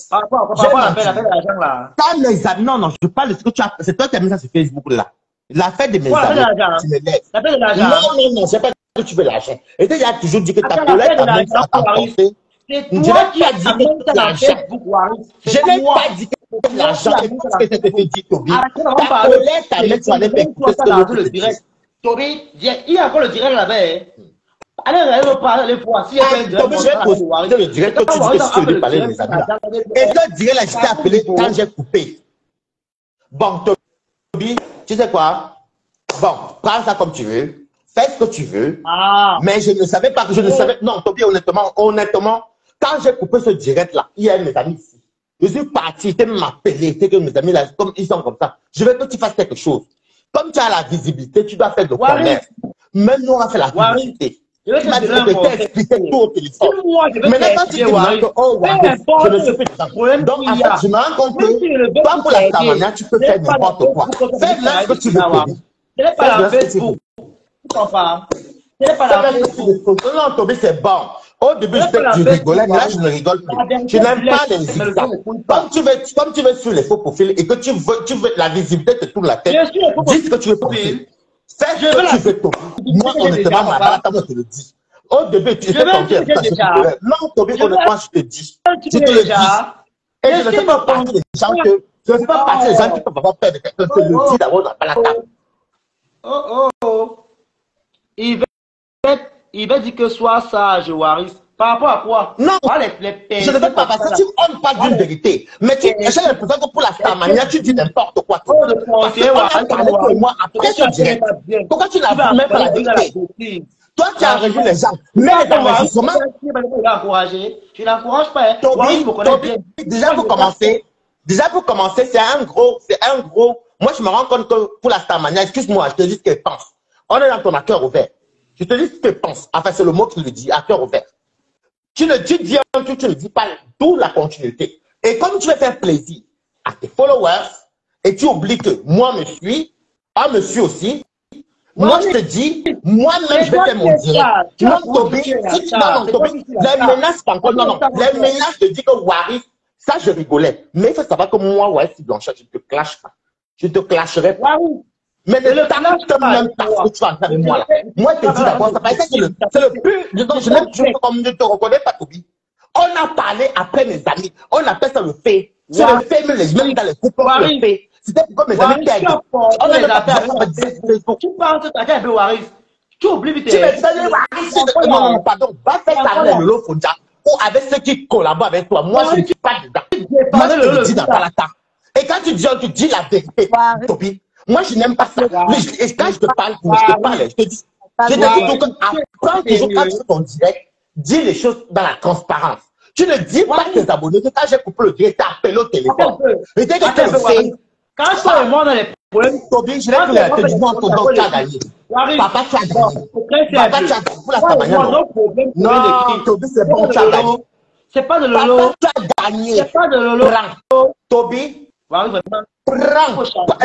Quand les amis, non, je parle de ce que tu as, c'est toi qui as mis ça sur Facebook là. L'affaire de mes amis, tu me lèves. Non, c'est pas que tu veux l'argent. Et tu as toujours dit que ta collègue t'a même ça t'emporter. C'est toi qui as dit que l'argent. Je n'ai pas dit que l'argent, c'est ce que je te fais dire, Toby. Ta collègue t'a même ça t'emporter le direct. Toby, il y a encore le direct là-bas. Allez parler les fois. Si je vais poster le direct que tu dis que je veux parler de mes amis. Et le direct là, je t'ai appelé quand j'ai coupé. Bon, Toby, tu sais quoi? Bon, prends ça comme tu veux. Fais ce que tu veux. Mais je ne savais pas que je ne savais. Non, Toby, honnêtement, quand j'ai coupé ce direct là, il y a mes amis ici. Je suis parti, tu m'as appelé, que mes amis là, comme ils sont comme ça. Je veux que tu fasses quelque chose. Comme tu as la visibilité, tu dois faire le commerce. Même nous, on a fait la visibilité. Tu m'as dit que tu as expliqué tout au téléphone. Maintenant, quand tu te demandes que, oh, je me suis fait ça. Donc, en fait, je me rends compte que, pas pour la Tamania, tu peux faire n'importe quoi. Fais là ce que tu veux. Fais là ce que tu veux. Non, Toby, c'est bon. Au début, je rigolais, mais là, je ne rigole plus. Je n'aime pas les zigzags. Comme tu veux sur les faux profils et que tu veux la visibilité te tourne la tête, dis ce que tu veux profil. Fais ce que tu veux, Toby. Moi, honnêtement, ma balade, moi, je te le dis. Au début, tu étais tenté. Non, Toby, honnêtement, je te dis. Je te le dis. Et je ne fais pas partie des gens que. Je ne fais pas partie des gens qui peuvent avoir peur de quelqu'un. Je le dis d'abord dans la table. Oh. Il va dire que sois sage, Waris. Par rapport à quoi? Non, je ne veux pas parce que tu on parle d'une vérité. Mais j'ai l'impression que pour la Starmania, tu dis n'importe quoi. Parce qu'on a parlé pour moi, après tu dirais. Pourquoi tu n'as même pas la vérité? Toi, tu as revu les gens. Mais les enregistrements. Tu n'encourages pas. Toby, déjà pour commencer, c'est un gros. Moi, je me rends compte que pour la Starmania, excuse-moi, je te dis ce qu'elle pense. On est dans ton à cœur ouvert. Je te dis ce qu'elle pense. Enfin, c'est le mot qui le dit, à cœur ouvert. Tu dis un truc, tu ne dis pas d'où la continuité. Et comme tu veux faire plaisir à tes followers, et tu oublies que moi me suis, me suit aussi, moi je te dis, moi-même je vais faire mon direct. Non, Toby, si tu vas dans Toby, les menaces, les menaces te disent que Waris, ça je rigolais. Mais il faut savoir que moi, Waris Blanchard, je ne te clash pas. Je ne te clasherai pas. Mais ne t'attends même pas ce que tu vas faire avec moi là. Moi, je te dis d'abord, c'est le plus. Je comme je ne te reconnais pas, Toby. On a parlé après mes amis. On appelle ça le fait. C'est le fait, même dans les groupes, le fait. C'était pour mes amis qui a dit. On a les affaires Facebook. Tu penses que tu as un peu Waris. Tu oublies vite. Tu me dis Waris. Non, pardon. Va faire ça avec Lolo Fonja ou avec ceux qui collaborent avec toi. Moi, je ne suis pas dedans. Moi, je te le dis dans la table. Et quand tu dis la vérité, Toby. Moi, je n'aime pas ça. Et quand je te parle, je te dis. Je te dis apprends toujours quand tu fais ton direct, dis les choses dans la transparence. Tu ne dis pas à tes abonnés que quand j'ai coupé le direct, tu as appelé au téléphone. Et dès que tu le fais, quand toi et moi, on a les problèmes, Toby, je l'ai dit, tu as gagné. Papa, tu as gagné. Papa, tu as gagné pour la Starmania. Non, Toby, c'est bon, tu as gagné. C'est pas de Lolo. Papa, tu as gagné. C'est pas de Lolo. Toby. Waris, vraiment. Prends.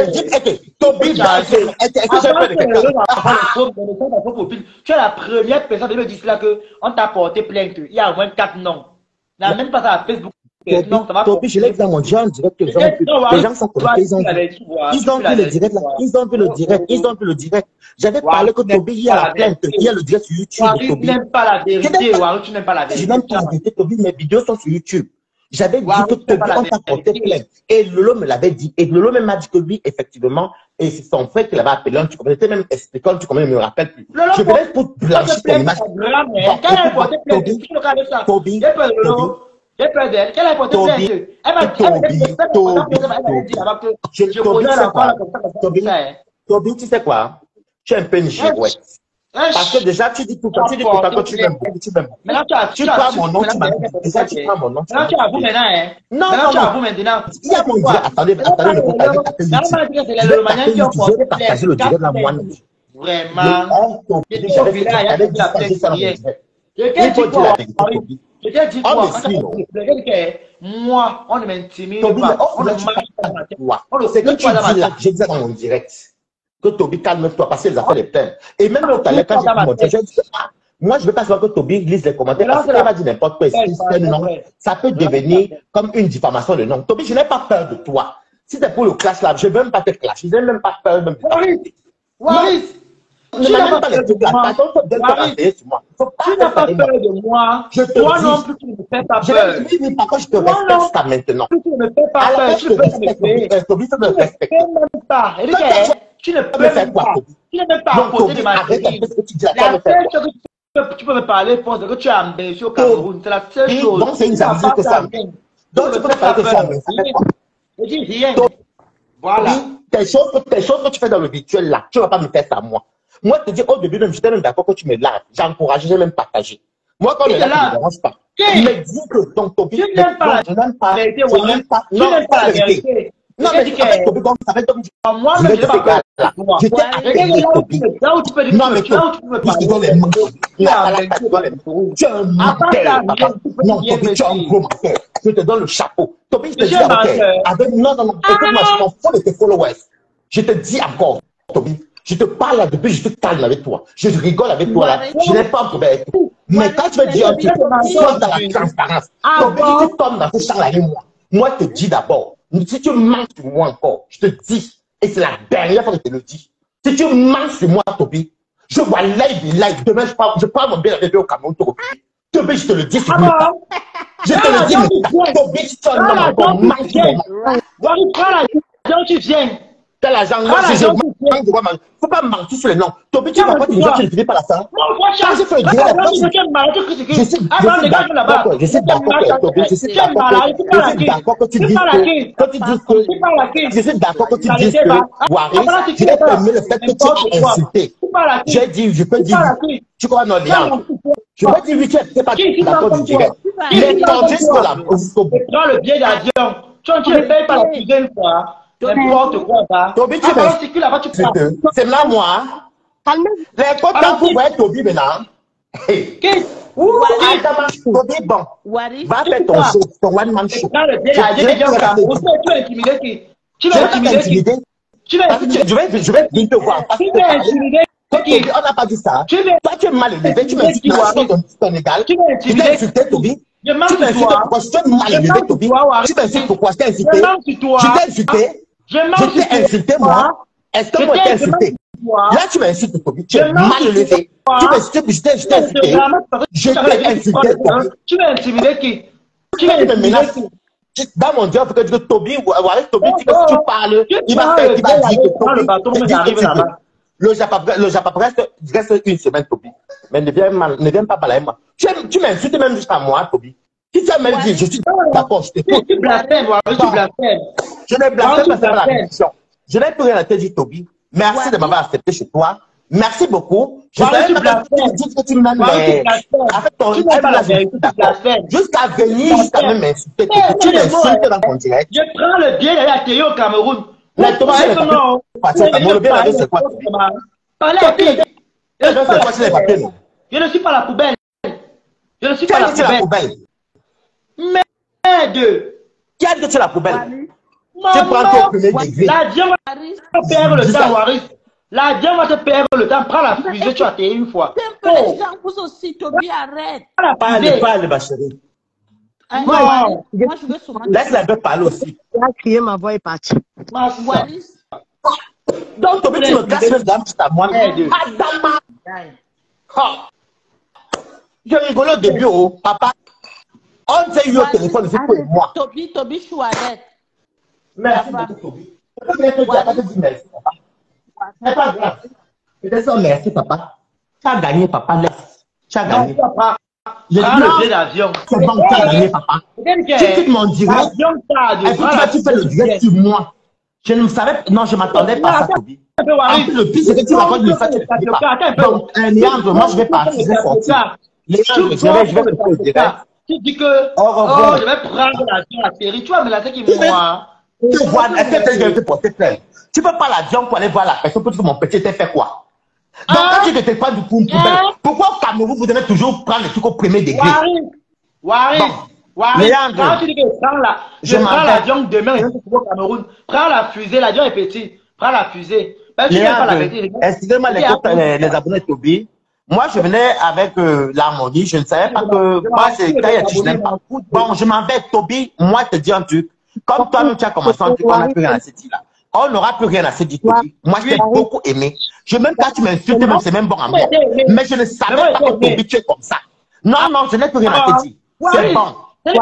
Toby, est-ce que j'ai peur de quelqu'un? Tu es la première personne de me dire là qu'on t'a porté plainte. Il y a au moins 4 noms. Il n'y a même pas ça à Facebook. Toby, je l'ai dit dans mon genre direct que les gens sont connectés. Ils ont vu le direct là. Ils ont vu le direct. J'avais parlé que Toby, il y a la plainte. Il y a le direct sur YouTube. Tu n'aimes pas la vérité. Tu n'aimes pas la vérité. Je n'aime pas la vérité, Toby. Mes vidéos sont sur YouTube. J'avais dit que Toby, on t'a porté plainte. Et Lolo me l'avait dit. Et Lolo même m'a dit que lui, effectivement, et c'est son frère qui l'avait appelé. Tu connaissais même expliqué, tu ne me rappelles plus. Je venais pour blanchir ton image. Quelle a porté plainte? Toby, j'ai peur d'elle. Quelle a porté plainte? Toby, tu sais quoi? Tu es un peu une girouette. Parce que déjà, tu dis tout le temps que tu m'aimes beaucoup. Maintenant, tu prends mon nom, tu m'as dit. Déjà, tu prends mon nom. Maintenant, tu avoues maintenant, hein. Non, tu avoues maintenant. Il y a mon direct. Attendez, le groupe a dit je vais partager le direct là, moi. Vraiment. Je t'ai dit quoi? Moi, on ne m'intimide pas. On ne marche pas. C'est que tu dis là, j'ai dit dans mon direct. Que Toby, calme-toi, parce que les affaires les plaintes. Et même l'autre, quand j'ai dit mon direct, moi, je ne veux pas savoir que Toby lise les commentaires, parce qu'elle va dire n'importe quoi, ça peut devenir comme une diffamation de nom. Toby, je n'ai pas peur de toi. Si c'est pour le clash là, je ne veux même pas te clash. Je n'ai même pas peur de toi. Waris, tu n'as même pas les trucs là. Tu n'as pas peur de moi. Toi non plus, tu ne me fais pas peur. Oui, par contre, je te respecte jusqu'à maintenant. Tu ne me fais pas peur. Tu ne peux me Toby, tu me respectes. Tu ne peux même pas. Tu ne peux pas apporter de ma vie. La seule chose que tu peux me parler, c'est que tu as embelli au Cameroun. C'est la seule chose. Donc, c'est une jalousie que ça. Donc, tu peux me parler que tu as embelli. Je dis rien. Voilà. Tes choses que tu fais dans le virtuel là, tu ne vas pas me faire ça à moi. Moi, je te dis, au début, même, j'étais même d'accord que tu me laves. J'ai encouragé, j'ai même partagé. Moi, quand le lave, ça ne me dérange pas. Mais dis que ton Toby, tu n'aimes pas la vérité. Tu n'aimes pas la vérité. Non, mais dis que Toby, comme ça fait comme moi, je n'ai pas je t'ai arrêté Toby. Là où tu peux dire, non, mais tu dois les mains. Tu es un menteur, papa. Non, Toby, tu es un gros menteur. Je te donne le chapeau. Toby, je te dis avec non, écoute-moi, je m'en fous de tes followers. Je te dis encore, Toby. Je te parle là depuis, je te calme avec toi. Je rigole avec toi là. Je n'ai pas un problème avec toi. Mais quand tu veux dire un truc, sois dans la transparence. Donc, si tu tombes dans ce champ-là avec moi, je te dis d'abord, si tu mens sur moi encore, je te dis, et c'est la dernière fois que je te le dis, si tu mens sur moi, Toby, Je vois live. Demain, je prends mon bien bébé au Cameroun. Toby, je te le dis, c'est mieux. Je te le dis, mais Toby, tu sonnes dans mon mal. Waris, prends l'argent, tu viens. Quel argent? Moi, je faut pas mentir sur les noms. Toby, tu vas pas te dire que tu ne finis pas la fin. Quand je fais le direct, je suis d'accord, Toby, je suis d'accord que tu dises que, je suis d'accord que tu dises que, Waris, je vais aimer le fait que tu as insulté. J'ai dit, je peux dire, tu crois non, Léandre. Je vais dire, oui, tu n'es pas d'accord du direct. Les tendus sur la jusqu'au bout. Prends le billet d'avion. Tu ne payes pas la deuxième fois. N'importe quoi, ça. Toby, tu c'est là, moi. Les quotas pour voir Toby maintenant. Toby, bon. Va faire ton show, ton one-man show. Tu vas intimider. Je vais venir te voir. On n'a pas dit ça. Toi, tu es mal élevé. Tu m'insultes ton égal. Tu t'es insulté, Toby. Tu m'insultes pourquoi? Tu es mal élevé, Toby. Tu m'insultes pourquoi? Je t'ai insulté. Je t'ai insulté. Je t'ai insulté, moi. Est-ce que moi, je t'ai insulté? Là, tu m'insultes, Toby. Tu es mal élevé. Tu m'insultes, je t'ai insulté. Je t'ai insulté, Toby. Tu m'as intimidé qui? Tu me menaces. Dans mon Dieu, il faut que tu dises Toby, Toby, dit que si tu parles, il va dire que Toby. Le Japon reste une semaine, Toby. Mais ne viens pas parler avec moi. Tu m'insultes même jusqu'à moi, Toby. Si tu as même dit, je suis d'accord, je t'écoute. Tu blasphèmes, tu blasphèmes. Je ne blasphème pas, c'est pas la question. Je n'ai plus rien à te dire, Toby. Merci de m'avoir accepté chez toi. Merci beaucoup. Je savais pas que tu m'aimes, mais avec ton jusqu'à venir, jusqu'à même m'insulter. Tu m'insultes dans ton direct. Je prends le billet d'aller atterrir au Cameroun. Mais Thomas, le billet d'aller, c'est quoi? Je ne suis pas la poubelle. Je ne suis pas la poubelle. Merde! Qui a dit que tu es la poubelle? Tu prends ton premier degré. L'Adien va te perdre le temps, Waris. L'Adien va te perdre le temps. Prends la fusée, tu as atterri une fois. Les gens poussent aussi, Toby, arrête. Parle, ma chérie. Moi, je veux souvent. Laisse la bête parler aussi. Il a crié, ma voix est partie. Donc, Toby, tu me casses le dame, c'est à moi. Je rigole au début, papa. On s'est eu au téléphone, c'est pour moi. Toby, je suis arrête. Merci beaucoup, Toby. Je peux bien te dire merci, papa. C'est pas grave. Je te dis merci, papa. Tu as gagné, papa. Laisse. Tu as gagné. Prends le billet d'avion. C'est bon, tu as gagné, papa. Tu quittes mon direct. Est-ce que tu fais le direct sur moi? Je ne savais pas. Non, je ne m'attendais pas à ça, Toby. Le pire, c'est que tu racontes le fait que tu ne fais pas. Donc, Léandre, moi, je vais partir, je vais sortir. Léandre, je vais faire le direct. Tu dis que, oh, je vais prendre l'avion à la série. Tu vas me laisser qui moi. Tu vois, est-ce que tu as été porté plainte? Tu ne peux pas l'avion pour aller voir la personne pour dire que mon petit t'a fait quoi? Donc, quand tu ne t'es pas du coup, pourquoi au Cameroun, vous devez toujours prendre le truc au premier degré? Waris, quand tu dis que je prends l'avion demain, je vais au Cameroun. Prends la fusée, l'avion est petit. Prends la fusée. Excusez-moi les abonnés de Toby. Moi, je venais avec l'harmonie. Je ne savais pas que moi, c'est quand il y a je n'aime pas. Bon, je m'en vais, Toby. Moi, je te dis un truc. Comme toi-même, tu as commencé un truc, on n'a plus rien à se dire là. On n'aura plus rien à se dire, Toby. Moi, je t'ai beaucoup aimé. Même quand tu m'insultes, même c'est même bon à moi. Mais je ne savais pas que Toby, tu es comme ça. Non, je n'ai plus rien à te dire. C'est bon.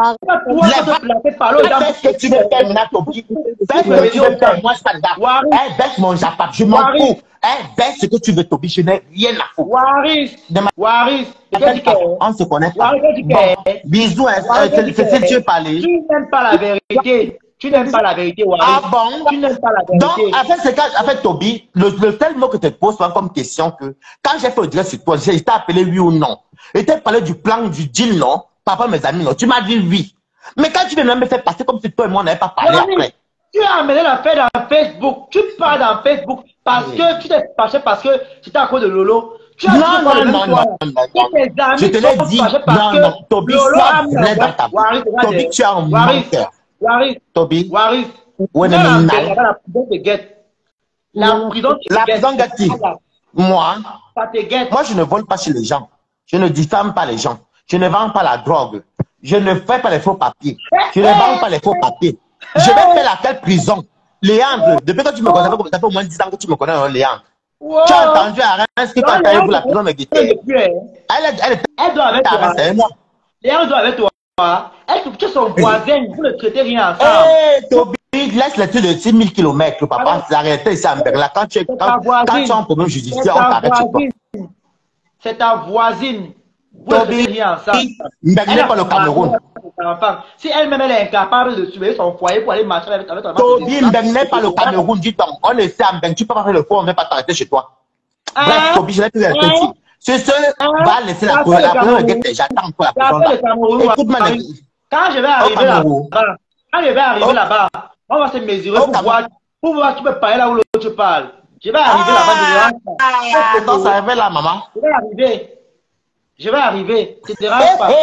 Fais ce que tu veux faire maintenant, Toby. Fais ce que tu veux faire. Moi, ça date. Baisse mon japap. Je m'en fous. Baisse ce que tu veux, Toby. Je n'ai rien à foutre. Waris, on se connaît pas. Bisous, c'est tu veux parler. Tu n'aimes pas la vérité. Waris. Ah bon? Tu n'aimes pas la vérité. Donc, en fait, Toby, le tel mot que tu te poses comme question que quand j'ai fait le direct sur toi, j'ai été appelé oui ou non. Et tu as parlé du plan, du deal, non? Papa, mes amis, non. Tu m'as dit oui. Mais quand tu viens me faire passer comme si toi et moi, on n'avait pas parlé après. Tu as amené l'affaire dans Facebook. Tu parles dans Facebook parce que tu t'es fâché parce que c'était à cause de Lolo. Tu as non. Je te l'ai dit. Non, Toby, sois vrai dans ta vie. Toby, tu as un menteur. Toby. Ouais, la prison te guette. La prison guette qui? Moi, ça te guette. Moi, je ne vole pas chez les gens. Je ne diffame pas les gens. Je ne vends pas la drogue. Je ne fais pas les faux papiers. Je ne vends pas les faux papiers. Je vais faire laquelle prison? Léandre, depuis que tu me connais, ça fait au moins 10 ans que tu me connais, Léandre. Wow. Tu as entendu à Reims qui quand elle est pour la prison de Guité. Elle doit avec toi. c'est moi. Elle doit avec toi. Elle tu es son voisin, vous ne traitez rien ensemble. Hé, Toby, laisse les trucs de 6 000 km, papa. C'est arrêté ici à Mberla. Quand tu as un problème judiciaire, on t'arrête chez toi. C'est ta voisine. Vous ne traitez rien ensemble. Mberla n'est pas le Cameroun. Si elle-même elle est incapable de surveiller son foyer pour aller marcher avec toi. Toby, Mberla n'est pas le Cameroun, dis donc. On le sait à Mberla, tu peux pas faire le faux, on ne va pas t'arrêter chez toi. Bref, Toby, je vais te dire. Ce va laisser la prison de Guité. J'attends pour la prison. Écoute-moi, quand je vais arriver là-bas, on va se mesurer pour voir qui peut parler là où l'autre parle. Je vais arriver là-bas. Attends, ça arrive là, maman. Je vais arriver. Tu te déranges pas.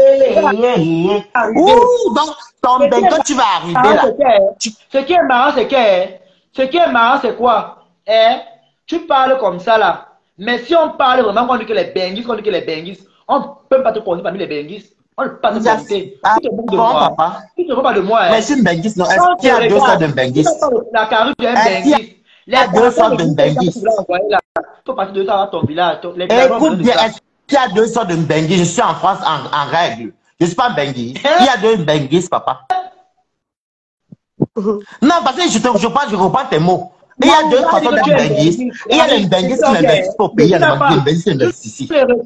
Ouh, donc, quand tu vas arriver là. Ce qui est marrant, c'est quoi? Tu parles comme ça là. Mais si on parle vraiment, on dit que les benguis, on ne peut pas te compter parmi les benguis. On ne peut pas te compter. Tu te moques de moi. Tu te moques pas de moi. Mais si Benguis, non, est-ce qu'il y a deux sortes de Benguis? La carrure d'un Benguis. Il y a deux sortes de Benguis. Tu peux partir de ça à ton village. Écoute bien, est-ce qu'il y a deux sortes de Benguis? Je suis en France en règle. Je ne suis pas Benguis. Il y a deux Benguis, papa. Non, parce que je reprends tes mots. Il y a deux façons de Benguis. Il y a les Benguis qui n'investissent pas au pays, il y a les Benguis qui investissent ici.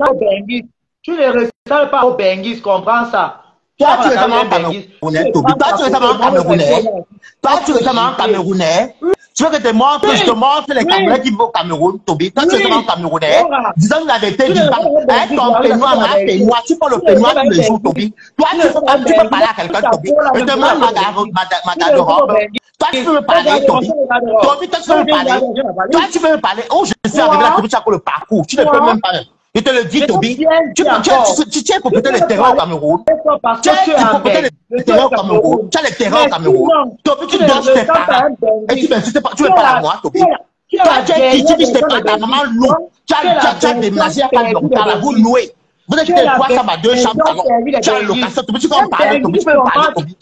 Tu ne restes pas au Benguis, comprends ça. Toi, tu es vraiment Camerounais, Toby. Toi, tu es vraiment Camerounais. Toi, tu es vraiment Camerounais. Tu veux que je te montre les Camerounais qui vivent au Cameroun, Toby. Toi, tu es vraiment Camerounais. Disons la vérité du banc. Ton peignoir, ma peignoir, tu prends le peignoir tous les jours, Toby. Toi, tu peux parler à quelqu'un, Toby. Je te demande ma garde-robe. Toi, tu peux me parler, Toby. Toby, toi, tu peux me parler. Toi, tu peux me parler. Oh, je suis arrivé là, Toby, tu as le parcours. Tu ne peux même pas. Je te le dis, Toby. Tu tiens pour peut-être les terrains au Cameroun. Tu as les terrains au Cameroun. Tu as les terrains au Cameroun. Toby, tu dors chez tes parents. Et tu ne veux pas à moi, Toby. Toi, tu es qui? Tu dis que ta maman loue. Tu as déménagé à pas longtemps, là, vous louez. Vous êtes des 3 chambres à 2 chambres. Tu as une location. Toby, tu peux en parler, Toby. Tu peux en parler, Toby.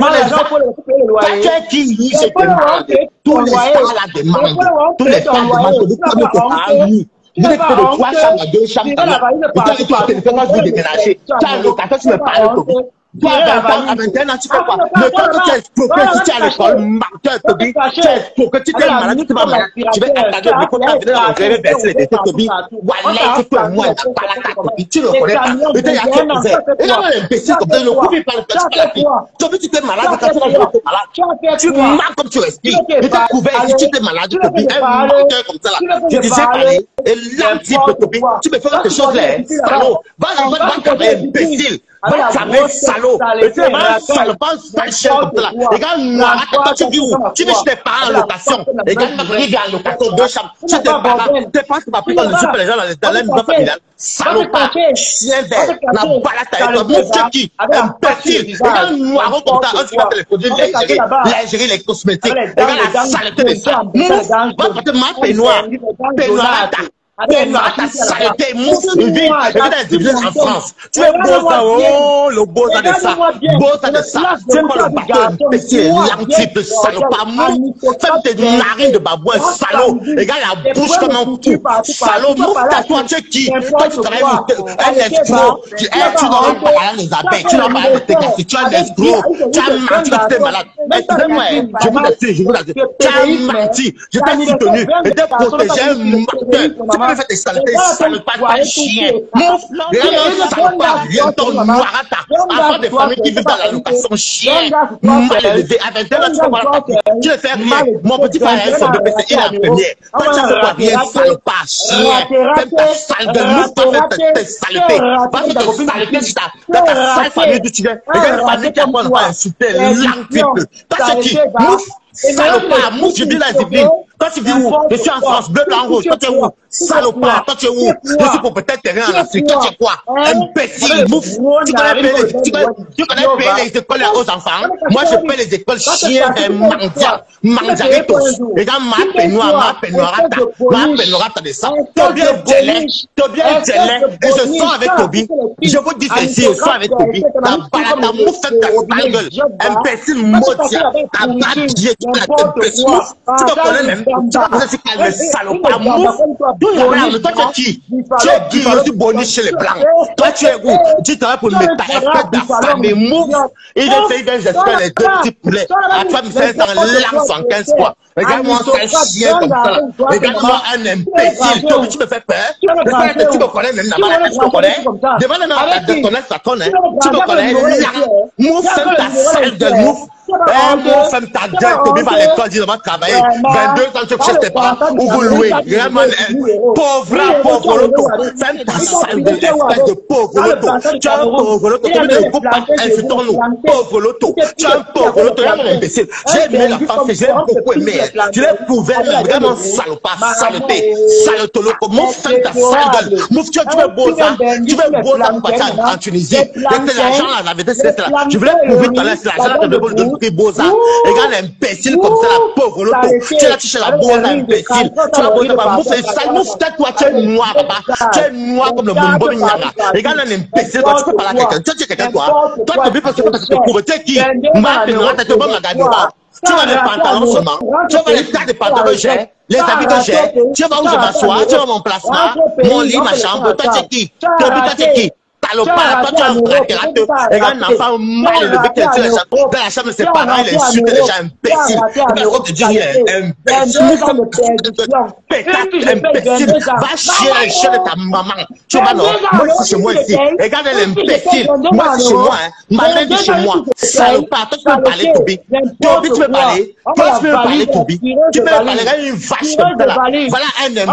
Toi, tu es qui? Lui, c'est te demande. Tous les stars la demandent. Tous les stars demandent. Toby, tu peux te parler. Vous êtes que de 3 chambres à 2 chambres. Et toi, tu téléphone, vous déménagez. Tu as un locateur, tu me parles, Toby. Toi, à 21 ans, tu fais quoi? Mais toi, tu es escroqué, si tu es à l'école, menteur, Toby. Tu es escroqué, tu es malade, tu vas malade. Tu vais attendre l'école, tu vas venir dans le grève, verser les détails, Toby. Wallah, c'est toi, moi, il n'a pas la tête, Toby. Tu ne le connais pas. Et tu es à quel ouvert. Et là, l'imbécile, comme ça, le coup, il parle de la fille. Toby, tu es malade, quand tu es malade. Tu marques comme tu respires. Et tu es couvert, si tu es malade, Toby, un menteur comme ça, là. Je disais parler. Et là, Toby, tu me fais quelque chose, là, salaud. Va, imbécile. Va, salaud. Et tu es un salaud, pas un sale chien comme ça, là. Les gars, toi, tu vis où? Tu vis chez tes parents en location. Les gars, ils viennent en location, 2 chambres. Chez tes parents. Tes parents, tu m'as pris dans le jeu pour les gens dans la maison familiale. Salopard, chien vert, la balade avec toi, mon qui, imbécile. Les gars, noirs comme ça, on se fait les produits lingerie, les cosmétiques. Les gars, la saleté de ça. Mouf, va porter ma peignoir. Peignoir, ta saleté, mouf, il vit dans les divisions en France. Tu es beau ça, oh, le beau ça de ça. Beau ça de ça. Tu es pas le bateau, imbécile, l'antype de salopard, mouf. Fais tes narines de babouin, salaud. Les gars, la bouche comme un cou. Salaud, mouf, toi, tu es qui? Toi, tu travailles un escroc. Tu n'as pas parlé des abeilles, tu n'as pas parlé de tes casses, tu es un escroc. Tu as menti quand tu es malade. Excusez-moi, je vous assure, tu as menti. Je t'ai soutenu. Et t'es protégé, un menteur. Tu peux faire tes saletés, salopard, pas chien. Mouf, rien salopard, rien ton noirata. Avant des familles qui vivent dans la location, chien, mal élevé. À 21 ans, tu peux voir la partie. Tu ne fais rien. Mon petit frère a son bébé, il est en première. Toi, tu ne fais pas rien, salopard, chien. Fais ta sale de mouf, toi, fais tes saletés. Va faire tes saletés dans ta sale famille d'où tu viens. Et dans la famille qui a pas insulté, l'antype. Toi, c'est qui? Mouf, salopard, mouf, je vis dans les Yvelines. Toi, tu vis où? Je suis en France, bleu, blanc, rouge. Toi, tu es où? Salopard, toi, tu es où? Je suis pour peut-être terrain en Afrique. Toi, tu es quoi? Imbécile, mouf. Tu connais payer les écoles aux enfants? Moi, je paye les écoles chiens, mandiaritos. Les gars, ma peignoirata de ça. Toby est délai. Et je sors avec Toby. Je vous dis ceci, je sors avec Toby. Ta balade, mouf, fais ta gueule. Imbécile, maudit. Ta batte, tu me connais même pas. Tu vas poser sur le salopard. Mouf. D'où il y a rien. Toi, tu es qui? Tu es qui? Je suis Boni chez les Blancs. Toi, tu es où? Tu travailles pour mettre ta espèce d'affamé. Mouf. Il a fait des espèces les deux petits poulets. La femme, c'est un larme 115 fois. Regarde-moi un chien comme ça. Regarde-moi un imbécile. Toi, tu me fais peur. Tu me connais même là-bas. Tu me connais. Demande-moi de connaître sa tonne. Tu me connais. Mouf, c'est ta salle de mouf. Mouf, femme ta gueule. Tu vas à l'école, dis, on va travailler. 22 ans, tu couches tes parents. Ou vous louez. Vraiment, pauvre loto. Femme ta salle de espèce de pauvre loto. Tu es un pauvre loto. Tu ne faut pas insultons-nous. Pauvre loto. Tu es un pauvre loto. Regarde l'imbécile. J'ai aimé la femme, j'ai beaucoup aimé. Tu l'as prouvé, vraiment salopard, saleté, salotoloco. Mouf, femme ta salle de. Mouf, tu veux beau ça. Tu veux beau ça pour partir en Tunisie. C'est l'argent là, la vérité, c'est là. Je voulais prouver tout à l'heure, c'est l'argent que je veux donner Boza. Regarde l'imbécile comme ça, la pauvre loto. Tu es là, tu cherches la Boza, imbécile. Tu vas poser par mouf, c'est sale. Mouf, toi, tu es noir, papa. Tu es noir comme le Mumbo Minyanga. Regarde un imbécile, toi, tu peux parler à quelqu'un. Tu es quelqu'un, toi. Toi, tu veux pas se prouver. Tu es qui? Ma pénora, t'es bon, ma gagnera. Tu vas les pantalons seulement. Tu vas les tas de pantalons que j'ai. Les habits que j'ai. Tu vas où je m'assois. Tu vas mon placement. Mon lit, ma chambre. Toi, tu es qui? Toi, tu es qui? Salopard, toi tu es un braquerateur. Regarde un enfant mal élevé qui est dans la chambre de ses parents, il insulte les gens imbéciles. Personne te dit rien, imbécile. Pétate, imbécile. Va chier les chiens de ta maman. Tu vas non, moi je suis chez moi ici. Regarde l'imbécile. Moi je suis chez moi, ma mère est chez moi. Salopard, toi tu peux parler, Toby. Toby, tu peux parler. Toi tu peux parler, Toby. Tu peux parler, regarde une vache comme ça là. Voilà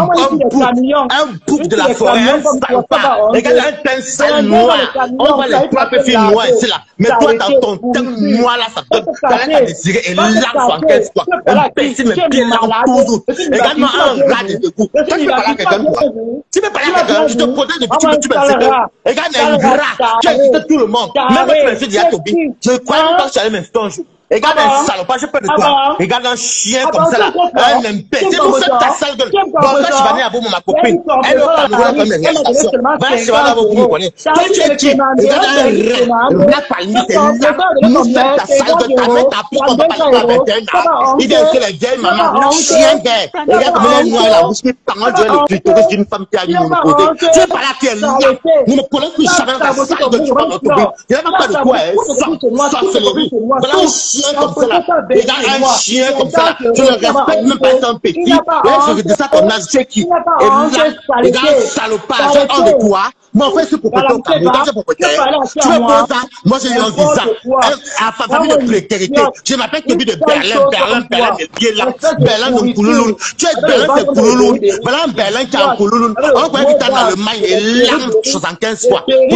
un bouc de la forêt, un salopard. Regarde un teint sale noir. On va les frapper filles noires ici là. Mais toi, dans ton teint noir là, ça te donne à désirer et l'arme 115 fois. Un pécile, mais bien l'arme toujours. Regarde-moi un rat de coups. Toi, tu peux parler à quelqu'un, toi. Tu peux parler à quelqu'un, je te protège depuis tu m'insultes. Regarde un rat, tu insultes tout le monde. Même quand tu m'insultes, il y a Toby. Je crois même pas que tu allais m'insulter un jour. Regarde un salopard, je peux de toi. Regarde un chien comme ça là. Un imbécile. Vous faites ta sale gueule. Bon, quand je vais venir à vous, ma copine. Elle est au Cameroun comme les restaurations. Va, je vais aller à vous, vous me connaissez. Toi, tu es qui? Regarde un rat parmi tes là. Nous faites ta sale gueule. Ta mère t'a pris ton papa, il a 21 ans. Il vient que les vieilles mamans. Chien gay. Regarde comment elle noie la bouche. Comment tu es le clitoris d'une femme qui a mis mon côté. Tu es pas là qui est là. Nous ne connaissons plus jamais ta sale gueule. Tu vas me trouver. Il n'y a même pas de quoi. Sorcellerie. Voilà un chien comme ça là. Regarde un chien comme ça là. Tu ne respectes même pas, c'est un petit. Et je dis ça comme là, je sais qui. Et là, regarde salopard, j'ai un de toi. Mon frère, c'est propriétaire au Cameroun. C'est propriétaire. Tu veux pas ça? Moi, j'ai eu un visa. À famille de précarité. Je m'appelle Toby de Berlin, de pied là. Berlin de Koulouloun. Tu es Berlin, c'est Koulouloun. Voilà un Berlin qui est en Koulouloun. On croyait que tu es dans le mail et l'arme 75 fois. Et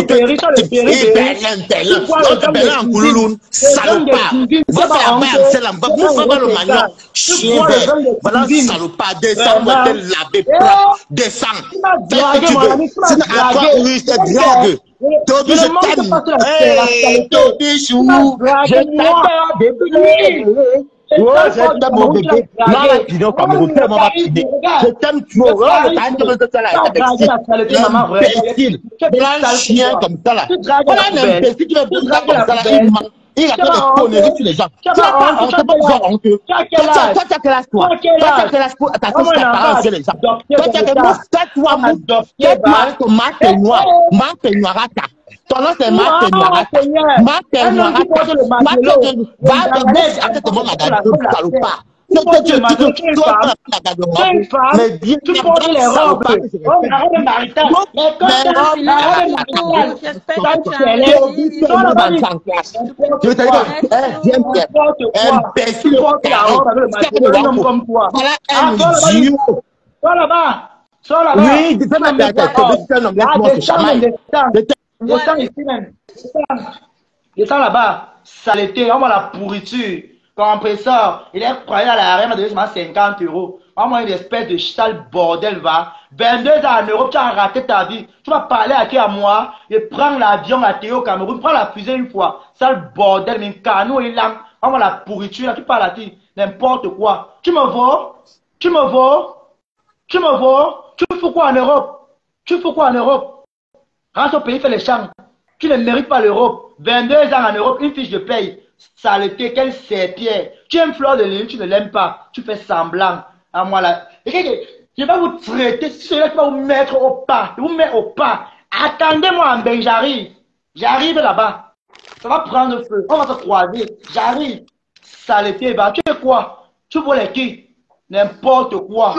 Berlin en Koulouloun. Salopard. Va faire la c'est la va faire le magnon. Chien vert. Voilà un salopard. Descends, moi, t'es lavé propre. Descends. Fais ce que tu veux. C'est à toi, oui, c'est drague. Toby, je t'aime. Hey, Toby, chou. Je t'aime, bébé. Ouais, je t'aime, mon bébé. Non, la pignon, Cameroun, tellement va piner. Je t'aime trop. Imbécile. Voilà un chien comme ça, là. Voilà un imbécile qui veut dire ça comme ça, là. Il a fait des conneries sur les gens. Tu n'as pas honteux. Toi, tu as quel âge, toi? Toi, tu as quel âge pour ta parole sur les gens? Toi, tu as quel âge? Tais-toi, tais-toi, marque noire. Marque noirata. Ton nom, c'est marque noirata. Marque noirata. Va de bouche à cette maman, madame, salopard. Tu portes les robes. On arrête de m'arrêter. Mais quand tu je vais te dire, viens imbécile, comme toi. Voilà un idiot. Sois là-bas. Sois là-bas. Oui, dis-moi, descends là-bas. Saleté, on va la pourriture. Compresseur, il est croyé à la reine, il m'a donné 50 €. Moi, une espèce de sale bordel, va. 22 ans en Europe, tu as raté ta vie. Tu vas parler à qui à moi? Et prends l'avion à Théo au Cameroun, prends la fusée une fois. Sale bordel, mais canon et langue. On va la pourriture, là, tu parles à qui? N'importe quoi. Tu me vois? Tu me vois? Tu me vois? Tu fais quoi en Europe? Tu fais quoi en Europe? Rentre au pays, fais les champs. Tu ne mérites pas l'Europe. 22 ans en Europe, une fiche de paye. Saleté, quel serpillère. Tu aimes Fleur de Lune, tu ne l'aimes pas. Tu fais semblant. à moi là. Je vais vous traiter, si je vais vous mettre au pas, je vous mets au pas. Attendez-moi en bain, j'arrive. J'arrive là-bas. Ça va prendre feu. On va se croiser. J'arrive. Saleté, bah, tu es quoi? Tu voulais qui? N'importe quoi.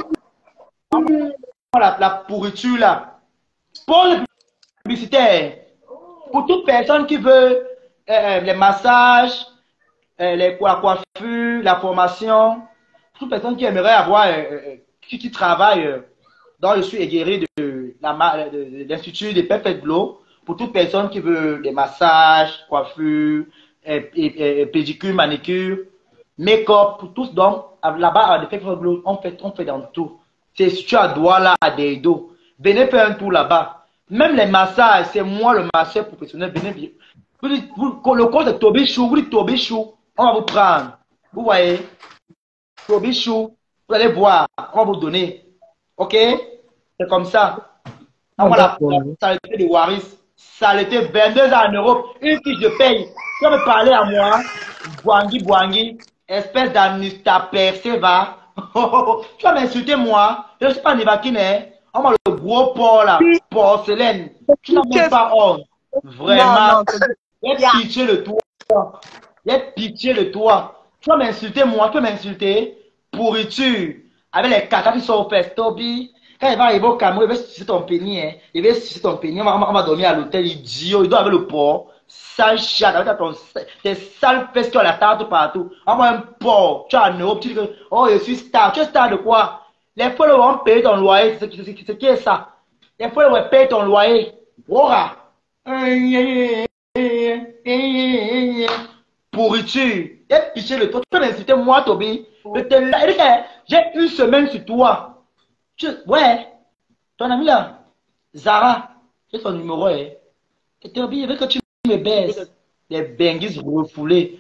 La pourriture là. Pour le publicitaire, pour toute personne qui veut les massages, la coiffure, la formation, toute personne qui aimerait avoir, qui travaille dans le suis égéré de l'Institut de Perfect Glow, pour toute personne qui veut des massages, coiffure, pédicure, manicure, make-up, pour tous. Donc, là-bas, à Perfect Glow, on fait dans tout. C'est si tu as droit là à des dos. Venez faire un tour là-bas. Même les massages, c'est moi le masseur professionnel. Venez, le code de Toby Chou, vous dites Toby Chou, on va vous prendre. Vous voyez? Toby Chou, vous allez voir, on va vous donner. Ok? C'est comme ça. Voilà, saleté de Waris. Saleté 22 ans en Europe. Une fiche de paye. Tu vas me parler à moi. Boangui, espèce d'amnista percé, va. Tu vas m'insulter moi. Je ne suis pas Nivakiné. On m'a le gros porc là. Porcelaine. Tu n'as même pas honte. Vraiment. J'ai pitié de toi. J'ai pitié de toi. Tu vas m'insulter moi. Tu vas m'insulter. Pourriture. Avec les caca qui sont au fesses. Toby. Quand il va arriver au Cameroun, il va sucer ton pénis. Hein. Il va sucer ton pénis. On va dormir à l'hôtel. Idiot. Il doit avoir le porc. Sale chat. Avec tes sales fesses qui ont la tarte partout. Envoie un porc. Tu es en Europe. Tu dis que, oh, je suis star. Tu es star de quoi? Les fois vont payer ton loyer. C'est qui est ça? Les fois vont payer ton loyer. Ora. Pourriture. J'ai piché le toi. Tu peux m'insulter moi, Toby. J'ai une semaine sur toi. Ouais, ton ami là, Zara, j'ai son numéro. Hein. Et Toby, il veut que tu me baisses. Des benguises refoulés.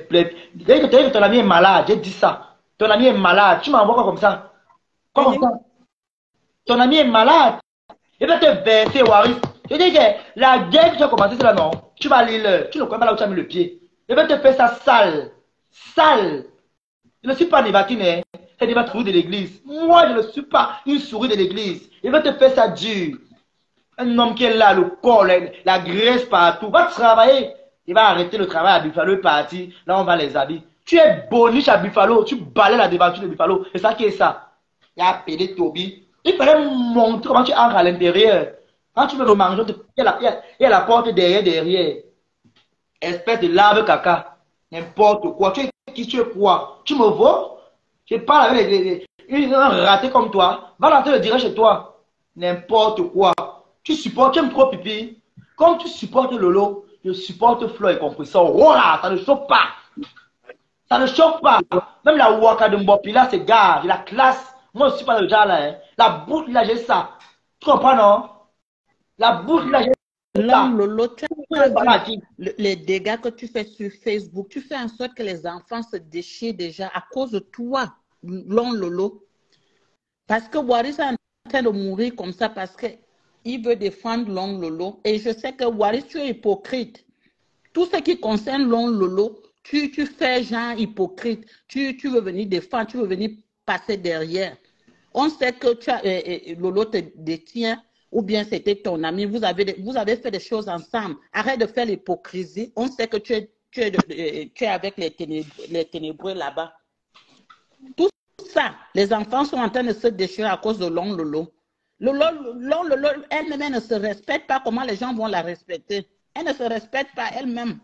Ton ami est malade, j'ai dit ça. Ton ami est malade. Tu m'envoies quoi comme ça? Comment ça? Ton ami est malade. Il va te verser, Waris. Je dis que la guerre que tu as commencé, c'est là, non? Tu vas aller là. Tu ne connais pas là où tu as mis le pied. Il va te faire ça sale. Sale. Je ne suis pas Nivakiné. C'est des souris de l'église. Moi, je ne suis pas une souris de l'église. Il va te faire ça dur. Un homme qui est là, le corps, la graisse partout. Va travailler. Il va arrêter le travail à Buffalo et partir. Là, on va les habiller. Tu es boniche à Buffalo. Tu balayes la devanture de Buffalo. C'est ça qui est ça. Il a appelé Toby. Il fallait montrer comment tu entres à l'intérieur. Quand tu veux le manger, il y a la porte derrière. Espèce de lave caca. N'importe quoi. Tu es qui, tu es quoi? Tu me vois? Je parle avec un raté comme toi. Va lancer le direct chez toi. N'importe quoi. Tu supportes, tu aimes trop pipi. Comme tu supportes Lolo, je supporte Flo et compris ça. Voilà, ça ne choque pas. Ça ne choque pas. Même la Waka de Mbopi là, c'est gars, il a classe. Moi, je ne suis pas le genre là. Hein. La bouche là, j'ai ça. Tu comprends, non? La bouche là, j'ai ça. Non, Lolo, tu as vu les dégâts que tu fais sur Facebook. Tu fais en sorte que les enfants se déchirent déjà à cause de toi, Lolo. Parce que Waris est en train de mourir comme ça parce qu'il veut défendre Lolo. Et je sais que Waris, tu es hypocrite. Tout ce qui concerne Lolo, tu fais genre hypocrite. Tu veux venir défendre, tu veux venir passer derrière. On sait que Lolo te détient. Ou bien c'était ton ami, vous avez fait des choses ensemble. Arrête de faire l'hypocrisie. On sait que tu es avec les ténébreux là-bas. Tout ça, les enfants sont en train de se déchirer à cause de Lolo. Lolo, elle-même ne se respecte pas. Comment les gens vont la respecter? Elle ne se respecte pas elle-même.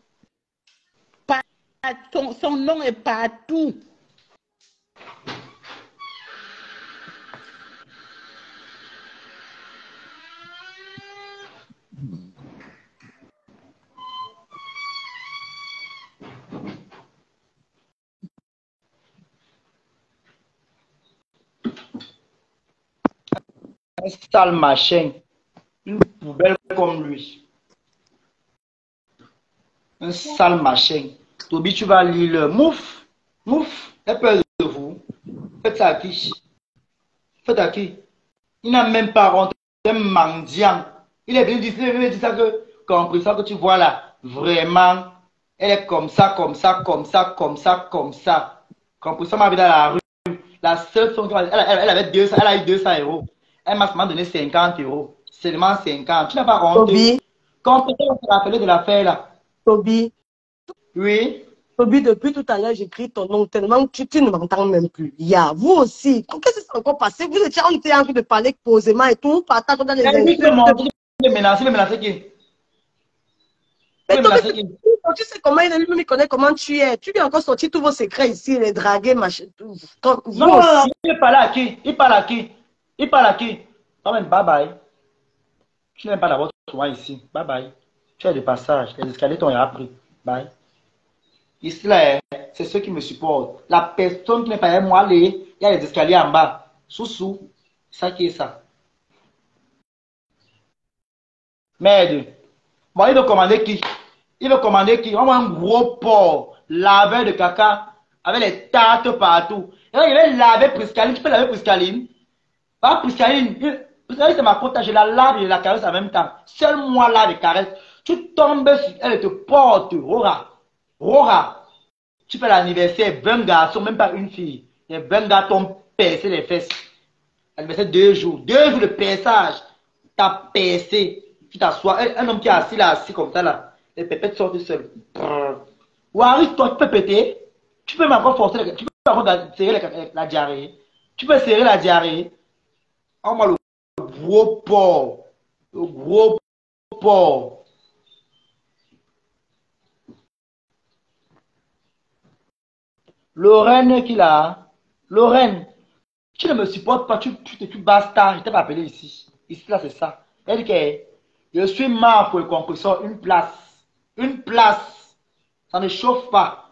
Son nom est partout. Un sale machin. Une poubelle comme lui. Un sale machin. Toby, tu vas lire le mouf. Mouf. Elle peur de vous. Faites ça à qui? Faites à qui? Il n'a même pas rentré un mendiant. Il est venu dire ça que, compris ça que tu vois là. Vraiment. Elle est comme ça, comme ça, comme ça, comme ça, comme ça. Compris ça, m'a vu dans la rue. La seule somme elle avait 200, elle a eu 200 euros. Elle m'a seulement donné 50 euros. Seulement 50. Tu n'as pas honte. Toby. Quand peut-être on se rappelait de l'affaire là. Toby. Oui. Toby, depuis tout à l'heure, j'écris ton nom tellement que tu ne m'entends même plus. Ya, vous aussi. Qu'est-ce qui s'est encore passé? Vous étiez en train de parler posément et tout. Partage dans les insultes. Il menacer qui? Mais tu sais comment il lui connaît comment tu es. Tu lui as encore sorti tous vos secrets ici, les draguer, machin. Non, il parle à qui? Il parle à qui? Il parle à qui? Non, mais bye bye. Tu n'aimes pas d'abord toi ici. Bye bye. Tu as des passages. Les escaliers t'ont appris. Bye. Ici, là, c'est ceux qui me supportent. La personne qui n'est pas avec moi, il y a les escaliers en bas. Sous-sous. Ça qui est ça. Merde. Bon, il veut commander qui? Il veut commander qui? On voit un gros porc, laveur de caca, avec les tartes partout. Et là, il va laver Priscaline. Tu peux laver Priscaline? Pas Priscaline. Priscaline, c'est ma pote. Je la lave et la caresse en même temps. Seul moi là, les caresses. Tu tombes sur elle, te porte. Rora. Tu fais l'anniversaire, 20 garçons, même pas une fille. Les 20 gars t'ont percé les fesses. L'anniversaire 2 jours. 2 jours de perçage. T'as percé. Tu t'assois, un homme qui est assis là, assis comme ça là, les pépettes sortent seuls. Waris, toi, tu peux péter, tu peux encore forcer, tu peux encore serrer la diarrhée, tu peux serrer la diarrhée. Oh, moi, le gros porc, le gros porc. Lorraine qui là, Lorraine, tu ne me supportes pas, tu basta, je t'ai pas appelé ici. Ici là, c'est ça. Elle dit que je suis mort pour le compresseur, une place. Une place. Ça ne chauffe pas.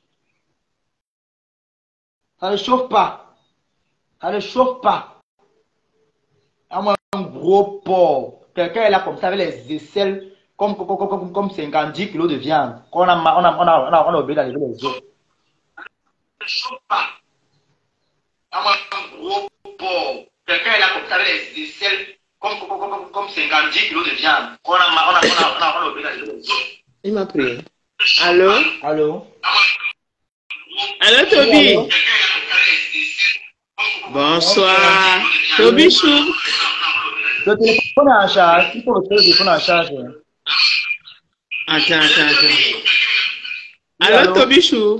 Ça ne chauffe pas. Ça ne chauffe pas. À moi, un gros porc. Quelqu'un est là comme ça avec les aisselles comme 50 kilos de viande. On a oublié d'enlever les os. Ça ne chauffe pas. À moi, un gros porc. Quelqu'un est là comme ça avec les aisselles comme 50 kilos de viande. On a oublié d'enlever les os. Il m'a pris. Allô? Allô? Allô, Toby? Allô? Bonsoir. Toby Chou. Le téléphone est en charge. Il faut le téléphone en charge. Attends. Allô, Toby Chou?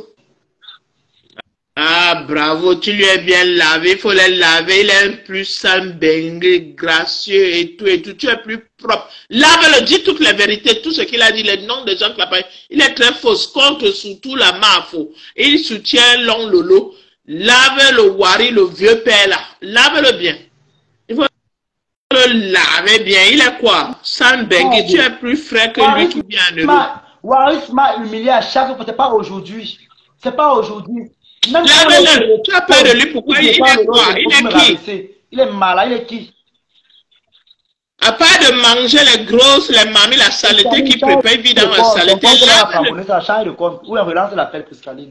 Ah, bravo, tu lui as bien lavé, il faut les laver, il est plus sale, bengue, gracieux et tout, tu es plus propre. Lave-le, dis toutes les vérités, tout ce qu'il a dit, les noms des gens qu'il a pas. Il est très faux, contre surtout la mafo. Il soutient Long Lolo. Lave le Wari, le vieux père là, lave-le bien. Il faut le laver bien, il est quoi? Sans bengue, tu es plus frais que lui qui vient en Europe. Waris m'a humilié à chaque fois, c'est pas aujourd'hui. C'est pas aujourd'hui. Lave-le, tu as peur de lui, pourquoi il est quoi? Il est qui? Il est malade, il est qui? À part de manger les grosses, les mamies, la saleté qui prépare, il vit dans la saleté. Ça change de compte. Ou on relance l'appel Priscaline.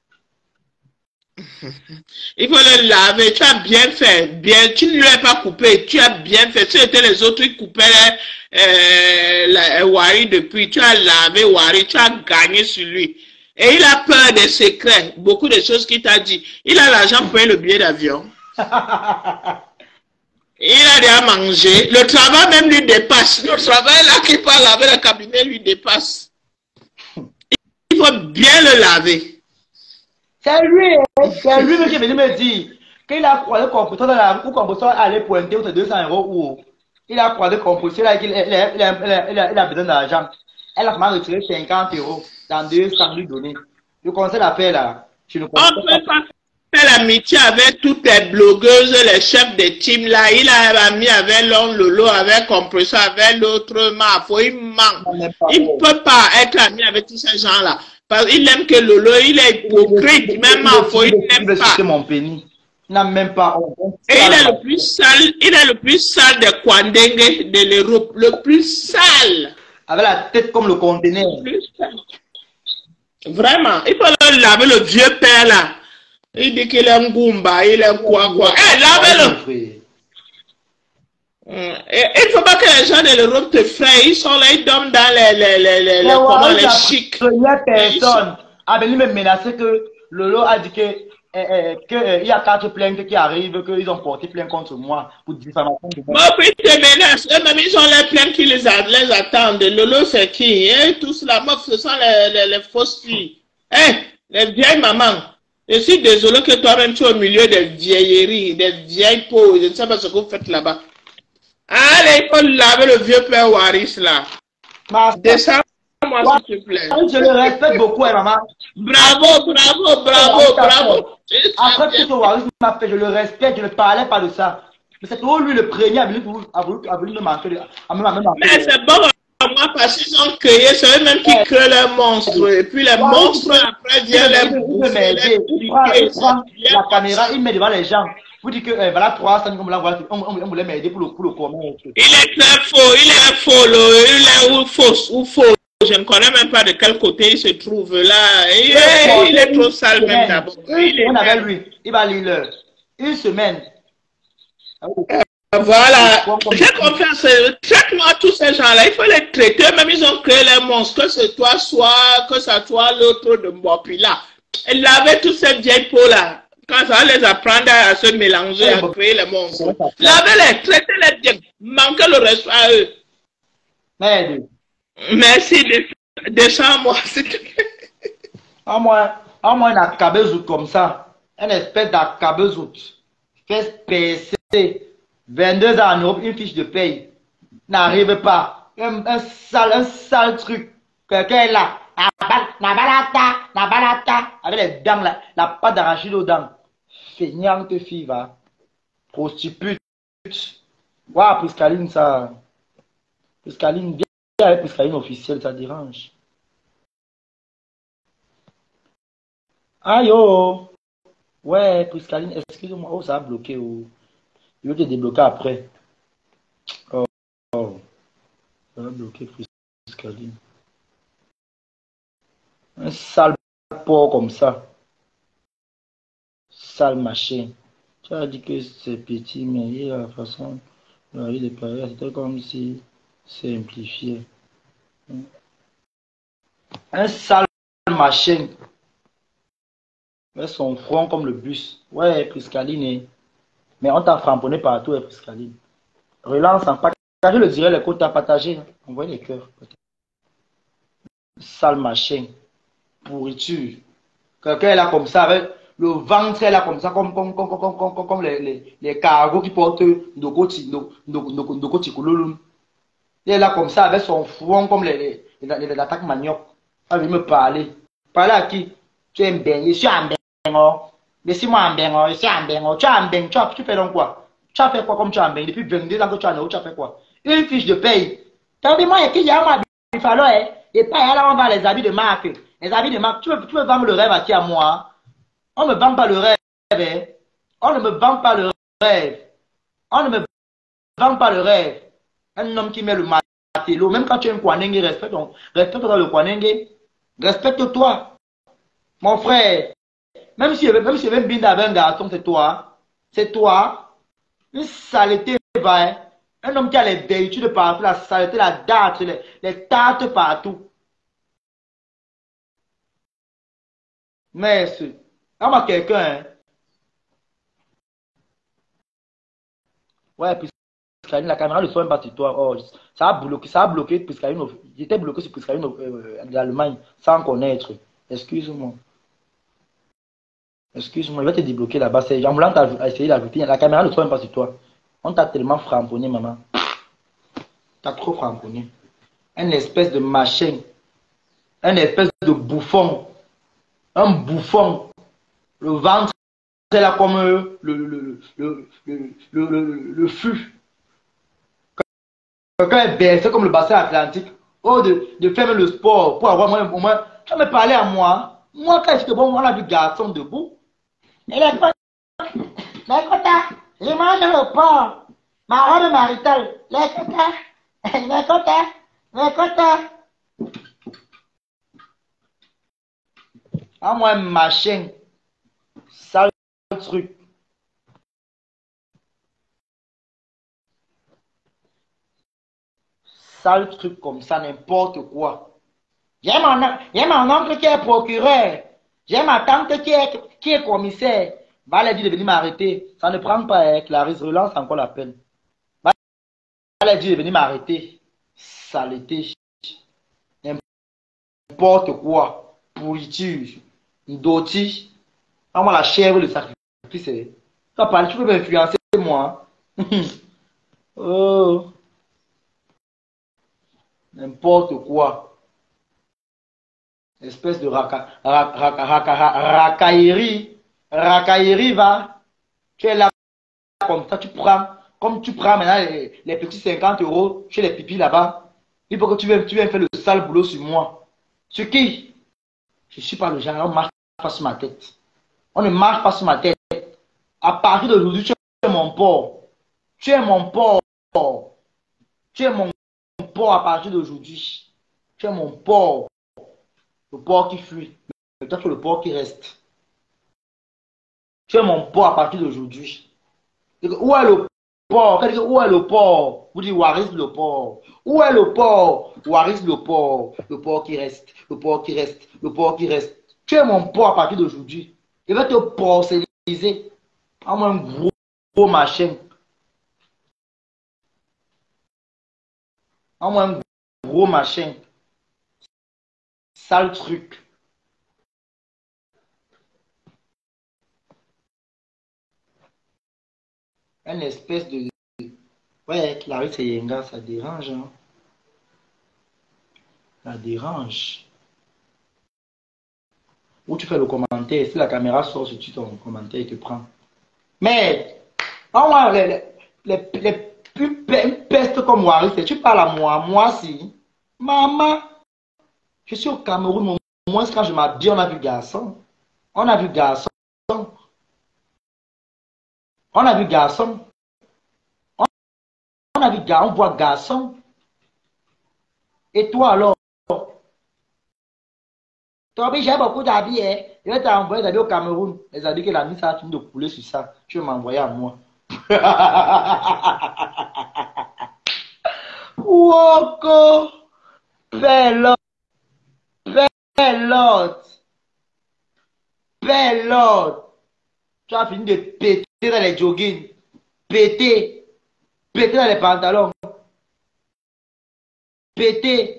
Il faut le laver, tu as bien fait, bien, tu ne lui as pas coupé, tu as bien fait. C'était les autres qui coupaient Wari depuis, tu as lavé Wari, tu as gagné sur lui. Et il a peur des secrets, beaucoup de choses qu'il t'a dit. Il a l'argent pour payer le billet d'avion. Il a déjà mangé. Le travail même lui dépasse. Le travail là qui parle avec le cabinet lui dépasse. Il faut bien le laver. C'est lui qui est venu me dire qu'il a croisé le compresseur dans la où compresseur allait pointer aux 200 € ou il a croisé le compresseur là qu'il a besoin d'argent. Elle a vraiment retiré 50 € dans 200 lui donner. Je conseille l'affaire là. On ne peut pas faire l'amitié avec toutes les blogueuses, les chefs de team là. Il a ami avec Long Lolo, avec compresseur, avec l'autre Mafo. Il manque. Il ne peut pas être ami avec tous ces gens là. Parce qu'il aime que Lolo, il est hypocrite. Même Mafo, il n'aime pas. Mon pénis. Il n'a même pas. Et il est le plus sale. Il est le plus sale des Kwandengue de l'Europe. Le plus sale. Avec la tête comme le conteneur. Vraiment, il faut le laver le vieux père là. Il dit qu'il est un goumba, il est quoi. Eh, lavez-le. Il ne faut pas que les gens de l'Europe te frayent. Ils sont là, ils dorment dans les chics. Première personne a venu me menacer que Lolo a dit que qu'il y a 4 plaintes qui arrivent, qu'ils ont porté plainte contre moi pour diffamation de moi. Bon, puis ils te menacent. Eux-mêmes, ils ont les plaintes qui les attendent. Lolo, c'est qui? Hein? Tout cela, meuf, ce sont les fausses filles. Hein? Les vieilles mamans. Je suis désolé que toi-même, tu es au milieu des vieilleries, des vieilles peaux. Je ne sais pas ce que vous faites là-bas. Allez, il faut laver le vieux père Waris là. Descends-moi s'il te plaît. Je le respecte beaucoup, hein, maman. Bravo, bravo, bravo, bravo. Après tout ce Waris m'a fait, je le respecte, je ne parlais pas de ça. Mais c'est toujours lui le premier à venir me manquer. Mais c'est bon à moi parce qu'ils ont créé, c'est eux-mêmes qui créent les monstres. Et puis les monstres, après, viennent les bouffer, les piquer. Il prend la caméra, il met devant les gens. Vous dites que voilà 300, on voulait m'aider pour le commun. Il est très faux, il est faux, il est ou faux. Je ne connais même pas de quel côté il se trouve là. Il est trop sale même d'abord. On avait lui, il va lire une semaine. Voilà, j'ai confiance. Traite-moi tous ces gens-là, il faut les traiter. Même ils ont créé les monstres, que ce toi soit, que ça soit l'autre de Mbopi là. Et laver toutes ces vieilles peaux-là. Quand ça va les apprendre à se mélanger, à créer les monstres. Lavez-les, traitez-les bien. Manquez le respect à eux. Merde. Merci, descends-moi, s'il te plaît. En moi, une acabezout comme ça. Une espèce d'acabezout. Fait PC. 22 ans en Europe, une fiche de paye. N'arrive pas. Un sale truc. Quelqu'un est là. Nabalata. Avec les dents, la pâte d'arachide aux dents. Feignante fille, va. Prostitute. Waouh, Priscaline, ça. Priscaline, bien avec Priscaline officielle, ça dérange. Aïe, oh. Ouais, Priscaline, excuse-moi. Oh, ça a bloqué. Oh. Je vais te débloquer après. Oh. Ça va bloquer Priscaline. Un sale porc comme ça. Sale machin. Tu as dit que c'est petit, mais la façon dont il est parlé, c'était comme si c'est simplifié. Un sale machin. Avec son front comme le bus. Ouais, Priscaline. Mais on t'a framponné partout, Priscaline. Relance en partager le direct, les côtes à partager. Envoyez les cœurs. Sale machin. Pourriture. Quelqu'un est là comme ça, avec le ventre est là comme ça, comme les cargos qui portent Ndoko Tikululum. Il est là comme ça, avec son front comme les attaques manioc. Il veut me parler. Parler à qui? Tu es un ben, je suis un ben. Laissez-moi un ben, je suis un ben. Tu as un ben, tu fais donc quoi? Tu as fait quoi comme tu as un ben? Depuis 22 ans que tu as un euro, tu as fait quoi? Une fiche de paye. Tendez-moi, il y a un bifalo, et pas là, on va les habits de marque. Les habits de marque, tu veux vendre le rêve à moi? On ne me vend pas le rêve. Hein? On ne me vend pas le rêve. On ne me vend pas le rêve. Un homme qui met le matelot, même quand tu es un Kwanenge, respecte-toi le Kwanenge. Respecte-toi. Mon frère, même si je vais bien avec un garçon, c'est toi. C'est toi. Une saleté, va. Hein? Un homme qui a les vertus de partout, la saleté, la date, les tartes partout. Merci. Ah, quelqu'un, hein? Ouais, Priscaline, la caméra ne soit même pas sur toi. Oh, ça a bloqué Priscaline. J'étais bloqué sur Priscaline d'Allemagne sans connaître. Excuse-moi. Excuse-moi, je vais te débloquer là-bas. C'est Jamoulant a essayé d'ajouter. La caméra ne soit même pas sur toi. On t'a tellement framponné, maman. T'as trop framponné. Un espèce de machin. Un espèce de bouffon. Un bouffon. Le ventre est là comme le fût. Quelqu'un est bercé comme le bassin atlantique. Oh, de faire le sport pour avoir au moins. Tu vas me parler à moi. Moi, quand j'étais bon, on a vu garçon debout. Et les quotas, je mange le porc. Ma robe maritale. Les quotas. À moi, machin. Sale truc. Sale truc comme ça, n'importe quoi. J'ai mon oncle qui est procureur. J'ai ma tante qui est commissaire. Va leur dire de venir m'arrêter. Ça ne prend pas, hein. Clarisse, relance encore l'appel. Va leur dire de venir m'arrêter. Saleté. N'importe quoi. Pourriture. Doti. Moi, la chèvre, le sacrifice. Tu peux m'influencer, moi. Oh. N'importe quoi. Espèce de racaillerie. Racaillerie, va. Tu es là comme ça, tu prends. Comme tu prends maintenant les petits 50 euros chez les pipis là-bas. Il faut que tu viennes faire le sale boulot sur moi. Sur qui? Je ne suis pas le genre, on ne marche pas sur ma tête. On ne marche pas sur ma tête. À partir d'aujourd'hui, tu es mon porc. Tu es mon porc. Tu es mon porc à partir d'aujourd'hui. Tu es mon porc. Le porc qui fuit. Mais toi, tu es le porc qui reste. Tu es mon porc à partir d'aujourd'hui. Où est le porc? Où est le porc? Vous dites Waris le porc. Où est le porc? Waris le porc. Le porc qui reste. Le porc qui reste. Le porc qui reste. Tu es mon porc à partir d'aujourd'hui. Je vais te porceliser. En un gros machin. En un gros machin. Sale truc. Une espèce de... Ouais, Clarisse et Yenga, ça dérange. Hein? Ça dérange. Où tu fais le commentaire, si la caméra sort sur ton commentaire, il te prend. Mais, les plus pestes comme Waris, tu parles à moi si. Maman, je suis au Cameroun, au moins quand je m'habille, on a vu garçon. On a vu garçon. On a vu garçon. On a vu garçon, on voit garçon. Et toi alors? Toi, j'ai beaucoup d'habits. Hein? Je vais t'envoyer des habits au Cameroun. Les habits que la mise a fini de couler sur ça. Tu veux m'envoyer à moi. Woko. Pelote. Pelote. Pelote. Tu as fini de péter dans les joggings. Péter. Péter dans les pantalons. Péter.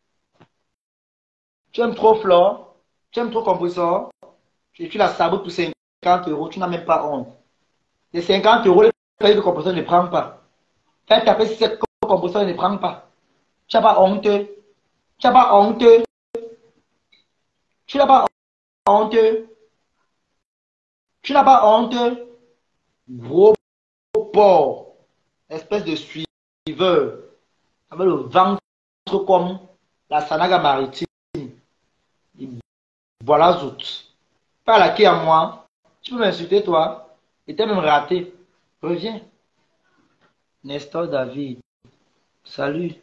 Tu aimes trop Flore. Tu aimes trop compresseur. Tu la sabotes pour 50 euros. Tu n'as même pas honte. Les 50 euros, le compresseur ne prend pas. Fais taper 7 compresseurs ne prend pas. Tu n'as pas honte. Tu n'as pas honte. Tu n'as pas honte. Tu n'as pas honte. Gros porc. Espèce de suiveur. Avec le ventre comme la Sanaga maritime. Voilà Zout. Pas la qui à moi. Tu peux m'insulter toi. Et t'es même raté. Reviens. Nestor David. Salut.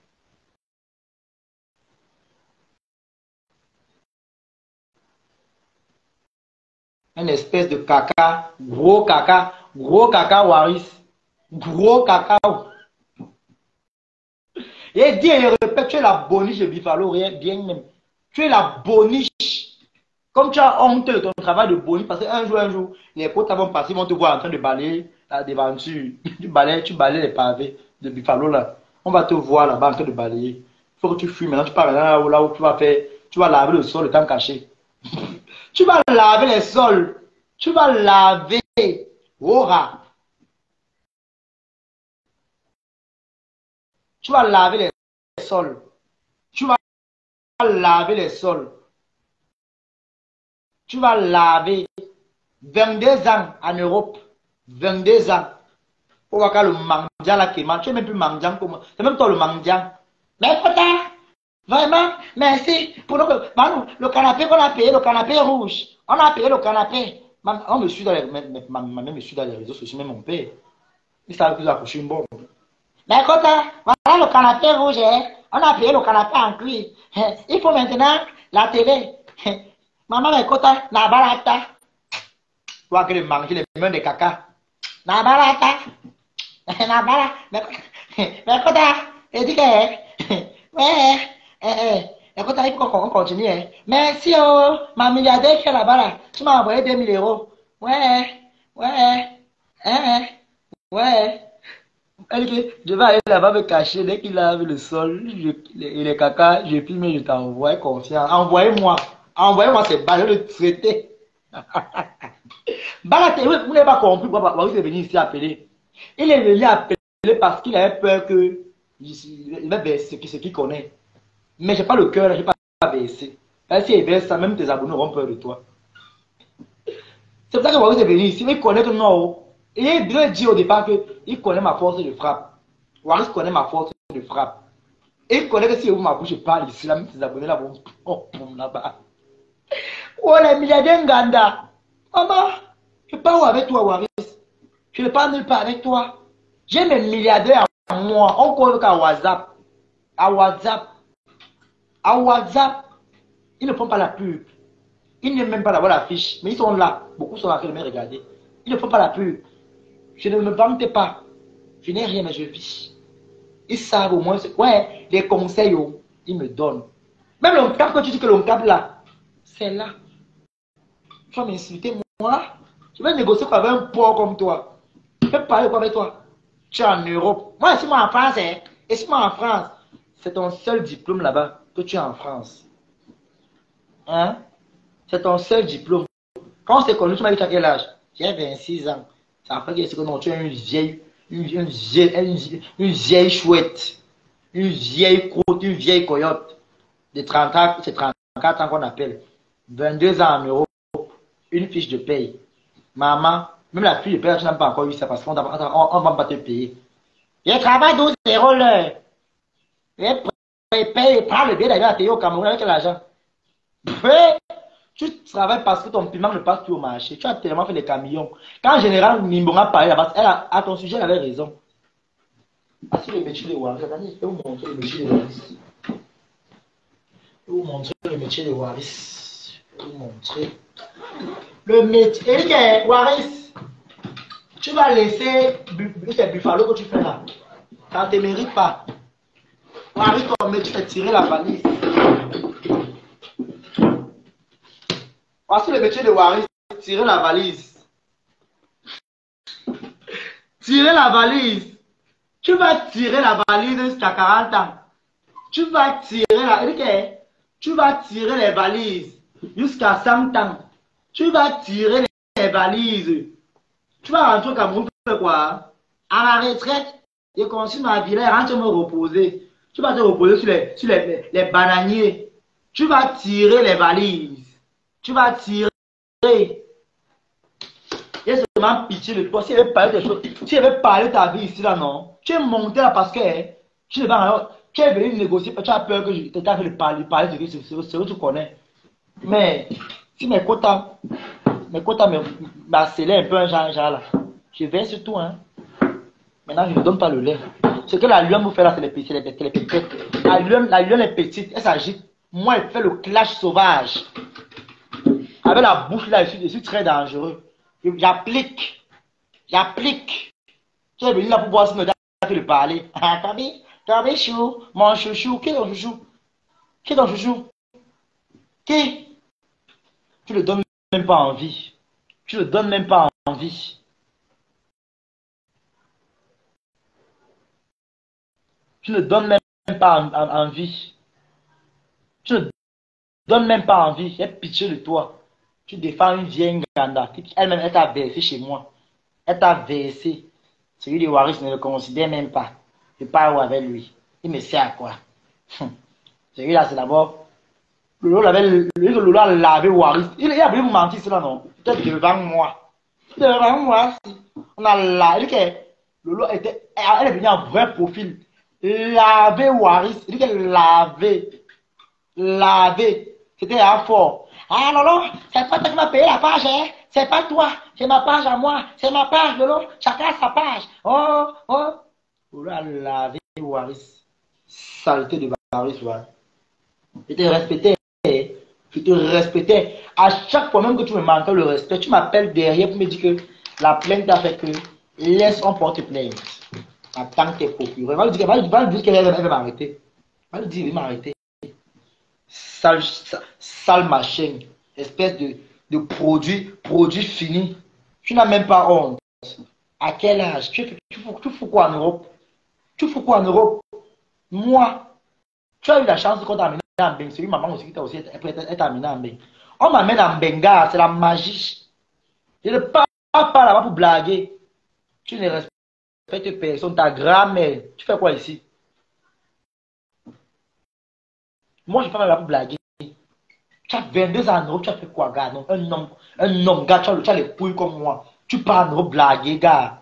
Une espèce de caca. Gros caca. Gros caca Waris. Gros caca. Et dis et répète, tu es la boniche de Bifalo, bien même. Tu es la boniche. Comme tu as honte de ton travail de boniche, parce qu'un jour, les potes vont passer, ils vont te voir en train de balayer la devanture. Tu balayes les pavés de Bifalo là. On va te voir là-bas en train de balayer. Il faut que tu fuis maintenant, tu pars là où tu vas faire, tu vas laver le sol, le temps caché. Tu vas laver les sols. Tu vas laver. Ora. Tu vas laver les sols. Tu vas laver les sols. Tu vas laver 22 ans en Europe. 22 ans. Pour voir le mandia là qui mange. Tu n'es même plus mandiant comme moi. C'est même toi le mandiant. Mais putain, vraiment, merci pour le canapé qu'on a payé, le canapé rouge. On a payé le canapé. On me suit dans les, ma mère me suit dans les réseaux sociaux, même mon père. Il savait que j'ai accouché une bombe. Mais écoute, voilà le canapé rouge, hein. On a payé le canapé en cuir. Il faut maintenant la télé. Maman, écoute, la balata. Tu vois que manger les mains de caca. La balata. La balata. Mais écoute, il dit que, Et quand t'arrives, on continue. Hein. Merci, oh, ma milliardaire qui est là-bas, là. Tu m'as envoyé 2000 euros. Ouais, ouais. Elle dit, je vais aller là-bas me cacher. Dès qu'il lave le sol et les caca, je filme et je t'envoie confiance. Envoyez-moi ces balles de traiter. Balaté, vous n'avez pas compris pourquoi Waris est venu ici appeler. Il est venu appeler parce qu'il avait peur que il va baisser ce qu'il connaît. Mais je n'ai pas le cœur, je n'ai pas baissé. Si il baisse ça, même tes abonnés auront peur de toi. C'est pour ça que Waris est venu ici. Il connaît que non. Il est bien dit au départ qu'il connaît ma force de frappe. Waris connaît ma force de frappe. Et il connaît que si ma bouche parle ici, là, même tes abonnés là vont là-bas. Oh, les milliardaires Nganda. Maman, je parle avec toi, Waris. Je ne parle nulle part avec toi. J'ai mes milliardaires à moi. On connaît qu'à WhatsApp. À WhatsApp. Ils ne font pas la pub. Ils n'aiment même pas d'avoir la fiche. Mais ils sont là. Beaucoup sont là qui me regarder. Ils ne font pas la pub. Je ne me vante pas. Je n'ai rien, mais je vis. Ils savent au moins. Ouais, les conseils, oh, ils me donnent. Même le cap que tu dis que le cap là, c'est là. Tu vas m'insulter, moi. Je vais négocier avec un porc comme toi. Je vais parler quoi avec toi? Tu es en Europe. Moi, ici, moi en France, hein. Et si moi en France, c'est ton seul diplôme là-bas que tu as en France. Hein? C'est ton seul diplôme. Quand on s'est connu, tu m'as dit à quel âge? J'ai 26 ans. Ça fait que non, tu es une vieille chouette. Une vieille croûte, une vieille coyote. De 30 ans, c'est 34 ans qu'on appelle. 22 ans en Europe. Une fiche de paye. Maman, même la fiche de paye, tu n'as pas encore eu ça parce qu'on va pas te payer. Je travaille 12 € l'heure. Je paye, prends le billet d'ailleurs à payer au Cameroun avec l'argent. Tu travailles parce que ton piment ne passe plus au marché. Tu as tellement fait les camions. Quand en général, Nimbonga parlait là-bas, à ton sujet, elle avait raison. Ah, si le métier de Waris, attendez, je vais vous montrer le métier de Waris. Je vais vous montrer le métier de Waris. Je vais vous montrer. Le métier, Waris, tu vas laisser ces buffalo que tu fais là. Ça ne te mérite pas. Waris, ton métier, tu fais tirer la valise. Voici le métier de Waris, tirer la valise. Tirer la valise. Tu vas tirer la valise jusqu'à 40 ans. Tu vas tirer les valises jusqu'à 100 ans. Tu vas tirer les valises. Tu vas rentrer au Cameroun pour faire quoi? À ma retraite, je construis ma villa et rentre me reposer. Tu vas te reposer sur les bananiers. Tu vas tirer les valises. Tu vas tirer. Il y a seulement pitié de toi. Si elle veut parler des choses, si elle veut parler de ta vie ici, là, non. Tu es monté là parce que tu es venu négocier, tu as peur que je t'ai fait parler de ce que tu connais. Mais si mes quotas m'accélèrent un peu un genre là, je verse sur tout. Hein. Maintenant, je ne donne pas le lait. Ce que la lionne vous fait là, c'est les petites. La lionne est petite, elle s'agite. Moi, elle fait le clash sauvage. Avec la bouche là, je suis très dangereux. J'applique. Tu es venu là pour voir si me donne de parler. Ah, Tabi, chou, mon chouchou. Qui est ton chouchou? Qui? Tu le donnes même pas envie. Tu ne le donnes même pas envie. Tu ne donnes même pas envie. Tu ne donnes même pas envie. J'ai pitié de toi. Tu défends une vieille Nganda. Elle-même, elle t'a versé chez moi. Elle t'a versé. Celui de Waris ne le considère même pas. Je parle avec lui. Il me sert à quoi? Celui-là, c'est d'abord. Lolo a lavé Waris. Il a voulu me mentir, cela, non? Peut-être devant moi. On a lavé. Lolo était. Elle est venue en vrai profil. Laver Waris. Il dit qu'elle laver. C'était un fort. Ah Lolo, c'est pas toi qui m'as payé la page, hein? C'est pas toi, c'est ma page à moi, c'est ma page, Lolo, chacun a sa page. Oh. Lolo a lavé Waris. Saleté de Waris, voilà. Je te respectais. À chaque fois même que tu me manquais le respect, tu m'appelles derrière pour me dire que la plainte a fait que laisse on porte plainte. En tant que procureur. Va lui dire qu'elle va m'arrêter. Va lui dire, il va m'arrêter. sale machin. Espèce de produit fini. Tu n'as même pas honte. À quel âge? Tu fous quoi en Europe? Tu fous quoi en Europe? Moi, tu as eu la chance qu'on t'a amené en Beng. C'est une maman aussi qui t'a aussi être amené en Beng. On m'amène en Benga, c'est la magie. Je ne pars pas là-bas pour blaguer. Tu ne respectes personne, ta grand-mère. Tu fais quoi ici? Moi, je ne fais pas là pour blaguer. Tu as 22 ans en Europe, tu as fait quoi, gars? Non, un homme, gars, tu as les couilles comme moi. Tu pars en Europe blaguer, gars.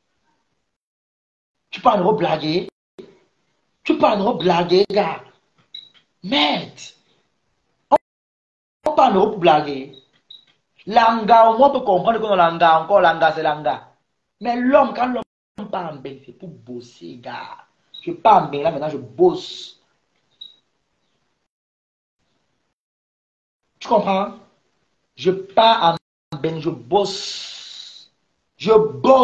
Tu pars en Europe blaguer. Tu pars en Europe blaguer, gars. Merde. On part en Europe blaguer. Langa, au moins, on peut comprendre que langa, encore langa, c'est langa. Mais l'homme, quand l'homme part en bain, c'est pour bosser, gars. Je pars en bain, là, maintenant, je bosse. Tu comprends? Je pars en bain, je bosse. Je bosse.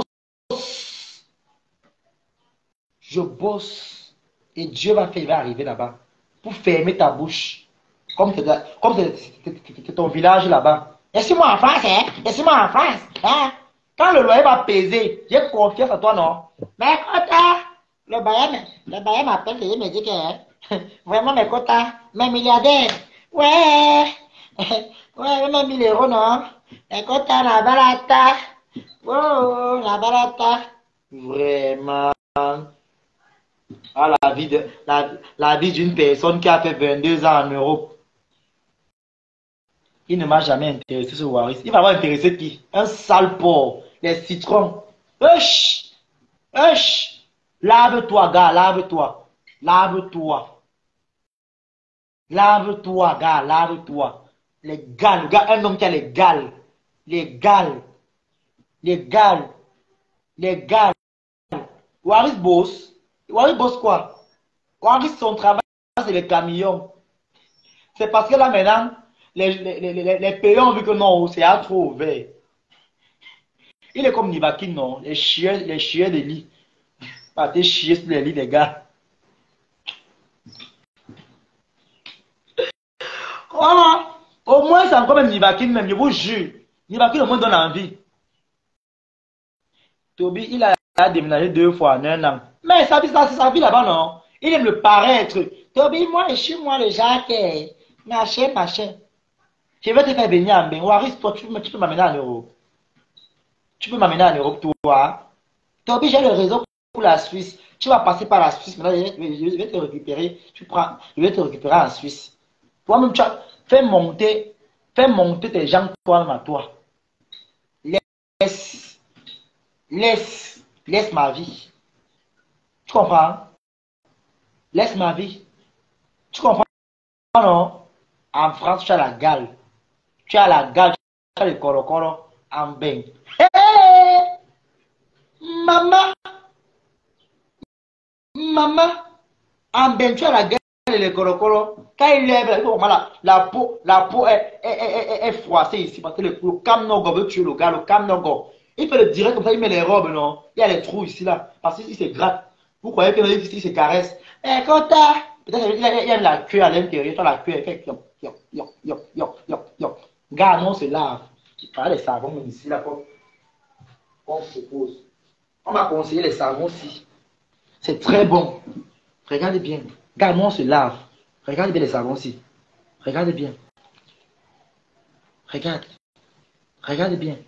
Je bosse. Et Dieu va faire, il va arriver là-bas. Pour fermer ta bouche. Comme c'est ton village là-bas. Laissez-moi en France, hein? Laissez-moi en France, hein? Quand le loyer va peser, j'ai confiance en toi, non? Mais quota, le bailleur m'appelle et il me dit que vraiment mes quotas, mes milliardaires, ouais, ouais, mes 1000 euros, non? Les quotas, la balata, oh, la balata, vraiment. Ah, la vie d'une personne qui a fait 22 ans en Europe. Il ne m'a jamais intéressé ce Waris. Il va avoir intéressé qui? Un sale porc. Les citrons. Hush! Hush! Lave-toi, gars, lave-toi. Lave-toi. Lave-toi, gars, lave-toi. Les gales, le gars, un homme qui a les gales. Les gales. Les gales. Les gales. Waris bosse. Waris bosse quoi? Waris, son travail, c'est les camions. C'est parce que là maintenant, les pays ont vu que non, c'est à trop ouvert. Il est comme Nivakin, non? Les chiens des lits. Pas des chiens sur les lits, les gars. Oh, au moins, c'est encore même Nivakin, même, je vous jure. Nivakin, au moins, donne envie. Toby, il a déménagé 2 fois en 1 an. Mais ça, c'est sa vie là-bas, non? Il aime le paraître. Toby, moi, je suis moi, le Jacques. Machin, machin. Je vais te faire venir en bain. Waris, toi, tu peux m'amener en Europe. Tu peux m'amener en Europe, toi. Toby, j'ai le réseau pour la Suisse. Tu vas passer par la Suisse. Maintenant, je vais te récupérer. Je vais te récupérer en Suisse. Toi-même, tu as fait monter tes gens toi-même à toi. Laisse ma vie. Tu comprends? Laisse ma vie. Tu comprends? Non? En France, tu as la gale. Tu as la gale, tu as le corocoro en bain. Hey! Maman! Maman! En bain, tu as la gale et le corocoro. Quand il lève, la peau est froissée ici. Parce que le camnogo veut tuer le gars, le camnogo. Il fait le direct comme ça, il met les robes, non? Il y a les trous ici, là. Parce qu'il se gratte. Vous croyez que ici, il se caresse. Eh, Kota! Peut-être qu'il y a la queue à l'intérieur. Toi, la queue, elle fait Gars, non, c'est lave. Il parlait des savons, mais ici, là, qu'on propose. On m'a conseillé les savons-ci. C'est très bon. Regardez bien. Gars, non, on se lave. Regardez bien les savons-ci. Regardez bien. Regardez bien.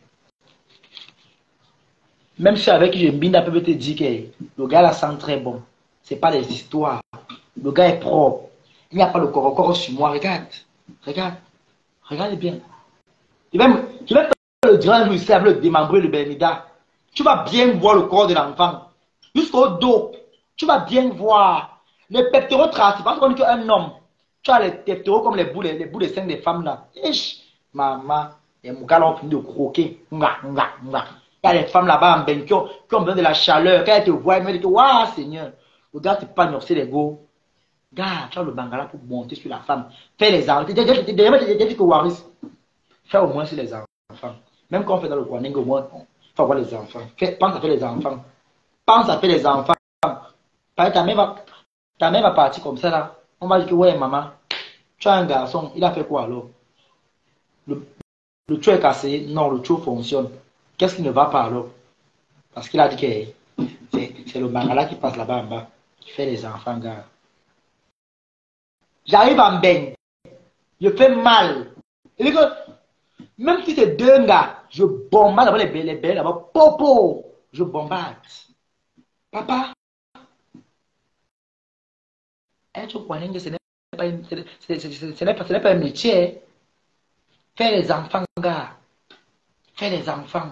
Même si avec Jembinda peut te dire que le gars la sent très bon. C'est pas des histoires. Le gars est propre. Il n'y a pas le corps sur moi. Regardez bien. Je vais faire le direct ici avec le démembré, le Bernida. Tu vas bien voir le corps de l'enfant. Jusqu'au dos. Tu vas bien voir. Les pectoraux tracés. Parce qu'on dit qu'un homme, tu as les pectoraux comme les bouts de seins des femmes là. Maman, les gars ont fini de croquer. Il y a les femmes là-bas en bain qui ont besoin de la chaleur. Quand elles te voient, elles me disent, waouh, Seigneur, le gars, tu peux pas nurser les go. Gars, tu as le bangala pour monter sur la femme. Fais les enfants. J'ai dit que Waris, fais au moins sur les enfants. Même quand on fait dans le warning, au moins, il faut avoir les enfants. Pense à faire les enfants. Pense à faire les enfants. Ta mère va partir comme ça là. On va dire que ouais, maman, Tu as un garçon, il a fait quoi alors? Le, le tuyau est cassé? Non, le tuyau fonctionne. Qu'est-ce qui ne va pas alors? Parce qu'il a dit que c'est le Bangala qui passe là-bas en bas, qui fait les enfants, gars. J'arrive en baigne, je fais mal. Et que, même si c'est deux gars, je bombarde d'abord les belles là-bas, popo, je bombarde. Papa, être Kwanenge, ce n'est pas un métier. Fais les enfants, gars. Fais les enfants.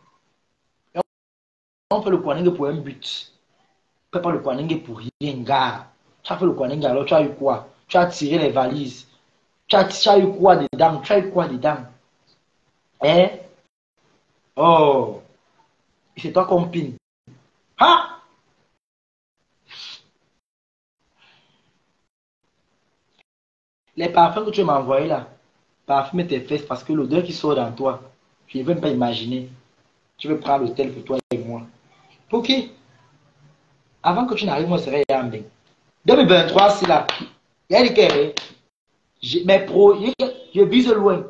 On fait le Kwanenge pour un but. On ne fait pas le Kwanenge pour rien, gars. Tu as fait le Kwanenge, alors tu as eu quoi? Tu as tiré les valises. Tu as eu quoi dedans? Tu as eu quoi dedans? Hein? Oh! C'est toi qu'on pine. Ah! Les parfums que tu m'as envoyés là, parfumer tes fesses parce que l'odeur qui sort dans toi, je ne veux même pas imaginer. Tu veux prendre l'hôtel pour toi et moi. Ok. Avant que tu n'arrives, moi, je serai en bien. 2023, c'est là. Il y a des carrés. Mes pros, je vise loin.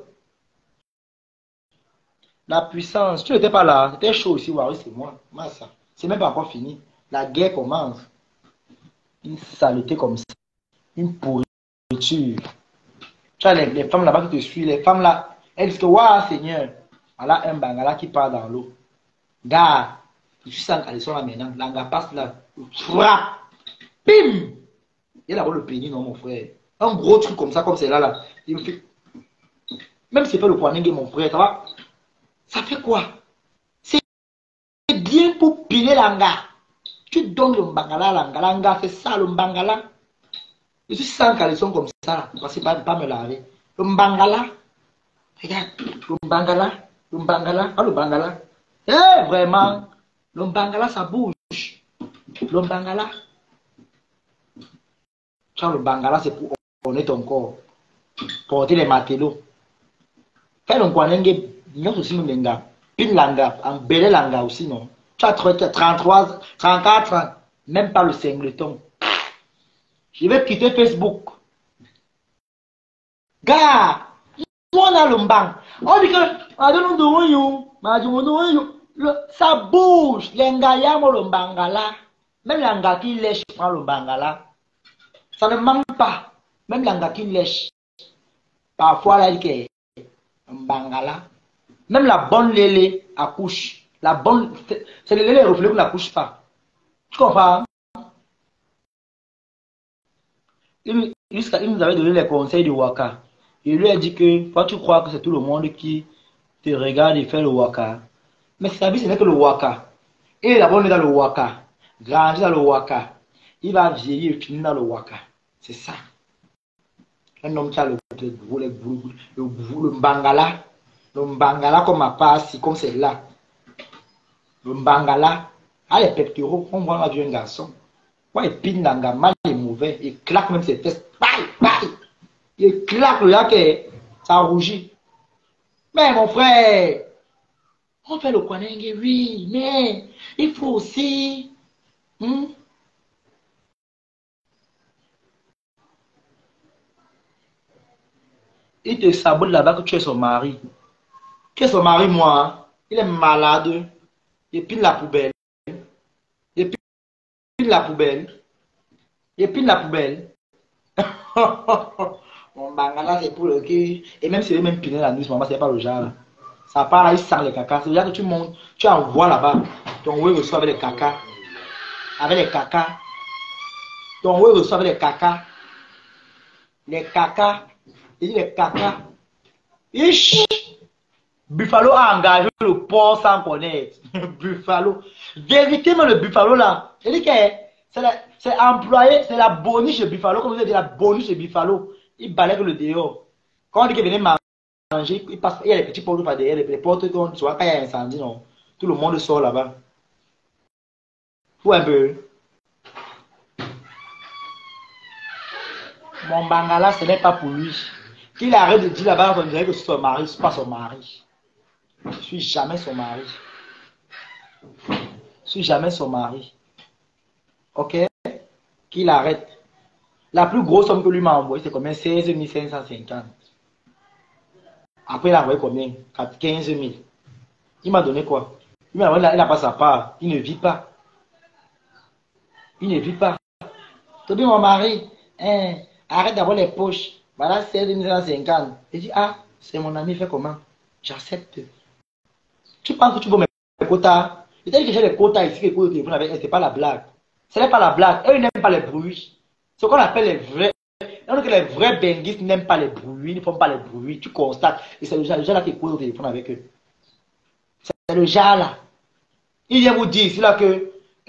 La puissance, tu n'étais pas là. C'était chaud aussi, Waris, c'est moi. Massa. C'est même pas encore fini. La guerre commence. Une saleté comme ça. Une pourriture. Tu as les femmes là-bas qui te suivent. Les femmes là, elles disent que, waouh, Seigneur, voilà un Bangala qui part dans l'eau. Gars, je suis sans caleçon là maintenant. L'anga passe là. Frappe. Bim! Il y a d'abord le pénis, non, mon frère. Un gros truc comme ça, comme c'est là, là. Il me fait... Même si c'est pas le Kwanenge, mon frère, ça va? Ça fait quoi? C'est bien pour piler l'anga. Tu donnes le Mbangala à l'anga. L'anga fait ça, le Mbangala. Je suis sans caleçon comme ça, là. Parce que pas me laver. Le Mbangala. Regarde. Le Mbangala. Le Mbangala. Ah, le Mbangala. Eh, vraiment. Le Mbangala, ça bouge. Le Mbangala. Le Bangala, c'est pour orner ton corps, porter les matelots. Fais le Kwanenge, nous aussi nous l'enga, pin langa, en belle langa aussi non. Tu as 33, 34 ans, même pas le singleton. Je vais quitter Facebook. Gars, moi on a le mbang. On dit que, ça bouge, l'enga yamo le Bangala, même l'enga qui lèche prend le Bangala. Ça ne manque pas. Même l'anga qui lèche. Parfois, là, il y a un Bangala. Même la bonne lélé accouche. La bonne. C'est le lélé reflet qui n'accouche pas. Tu comprends? Il nous avait donné les conseils de Waka. Il lui a dit que toi, tu crois que c'est tout le monde qui te regarde et fait le Waka. Mais sa vie, ce n'est que le Waka. Et la bonne est dans le Waka. Grandi dans le Waka. Il va vieillir et finir dans le Waka. C'est ça. Un homme qui a le Mbangala. Le Mbangala comme ma passe, comme c'est là. Le Mbangala. Ah, les pectoraux, on voit un garçon. Ouais, il pine dans le mal, il est mauvais. Il claque même ses fesses. Bye, bye. Il claque là que ça rougit. Mais mon frère, on fait le Kwanenge, oui, mais il faut aussi. Il te sabote là-bas que tu es son mari. Tu es son mari, moi. Il est malade. Il pine la poubelle. Il pine la poubelle. Il pine la poubelle. Mon Bangala, c'est pour le cul. Et même si il est même piné la nuit, maman, c'est pas le genre. Ça part là, il sent les cacas. C'est-à-dire que tu montes, tu envoies là-bas. Ton oui reçoit avec les cacas. Avec les cacas. Ton oui reçoit avec les cacas. Les cacas. Il dit les cacas. Ish! Buffalo a engagé le porc sans connaître. Buffalo. Véritablement, le Buffalo là. Il dit que c'est employé, c'est la boniche de Buffalo. Comme vous avez dit, la boniche de Buffalo. Il balaye le dehors. Quand on dit qu'il venait manger, il y a les petits portes par derrière, les portes, tu vois, quand il y a un incendie, non. Tout le monde sort là-bas. Faut un peu. Mon Bangala, ce n'est pas pour lui. Qu'il arrête de dire là-bas, on dirait que c'est son mari, c'est pas son mari. Je suis jamais son mari. Je suis jamais son mari. Ok? Qu'il arrête. La plus grosse somme que lui m'a envoyé, c'est combien? 16 550. Après, il a envoyé combien? 15 000. Il m'a donné quoi? Il n'a pas sa part. Il ne vit pas. Il ne vit pas. Tu dis, mon mari, hein, arrête d'avoir les poches. Voilà 16 550. Il dit, ah, c'est mon ami, fait comment? J'accepte. Tu penses que tu veux mes quotas? Peut-être que j'ai les quotas ici, que le téléphone avec elle, c'est pas la blague. Ce n'est pas la blague. Eux, ils n'aiment pas les bruits. Ce qu'on appelle les vrais. Donc, les vrais benguistes n'aiment pas les bruits, ils ne font pas les bruits. Tu constates. Et c'est le genre là qui écoute au téléphone avec eux. C'est le genre là. Il vient vous dire ici là que.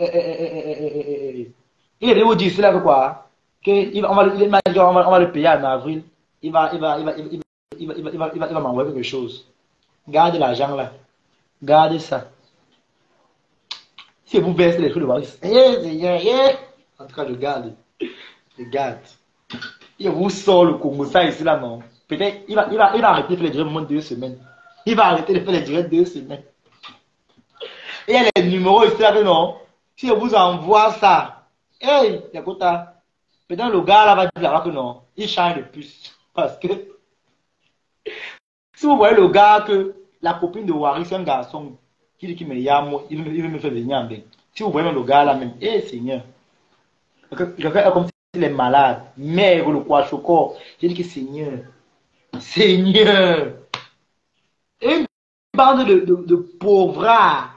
Il vient vous dire ici là que quoi? On va le payer en avril. Il va m'envoyer quelque chose. Gardez l'argent là. Gardez ça. Si vous baissez les trucs de Maurice. En tout cas, je garde. Je garde. Il vous sort le Congo, ça ici là, non. Peut-être il va arrêter de faire les directs moins de 2 semaines. Il va arrêter de faire les directs 2 semaines. Et il y a les numéros ici là, non. Si je vous envoie ça, hey, écoute, peut-être le gars là va dire que non. Il change de puce. Parce que si vous voyez le gars que la copine de Waris, c'est un garçon qui dit qu'il me yame, il veut me faire venir en bain. Si vous voyez même le gars là même, eh Seigneur. Quelqu'un est comme s'il est malade. Mère, le quoi choco. J'ai dit que Seigneur. Seigneur. Une bande de pauvres.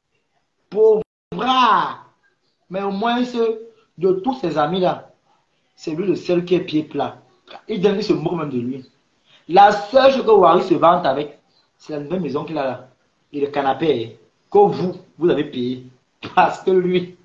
Pauvres. Mais au moins, de tous ses amis là, c'est lui le seul qui est pied plat. Il se moque même de lui. La seule chose que Waris se vante avec, c'est la nouvelle maison qu'il a là. Et le canapé que vous avez payé. Parce que lui,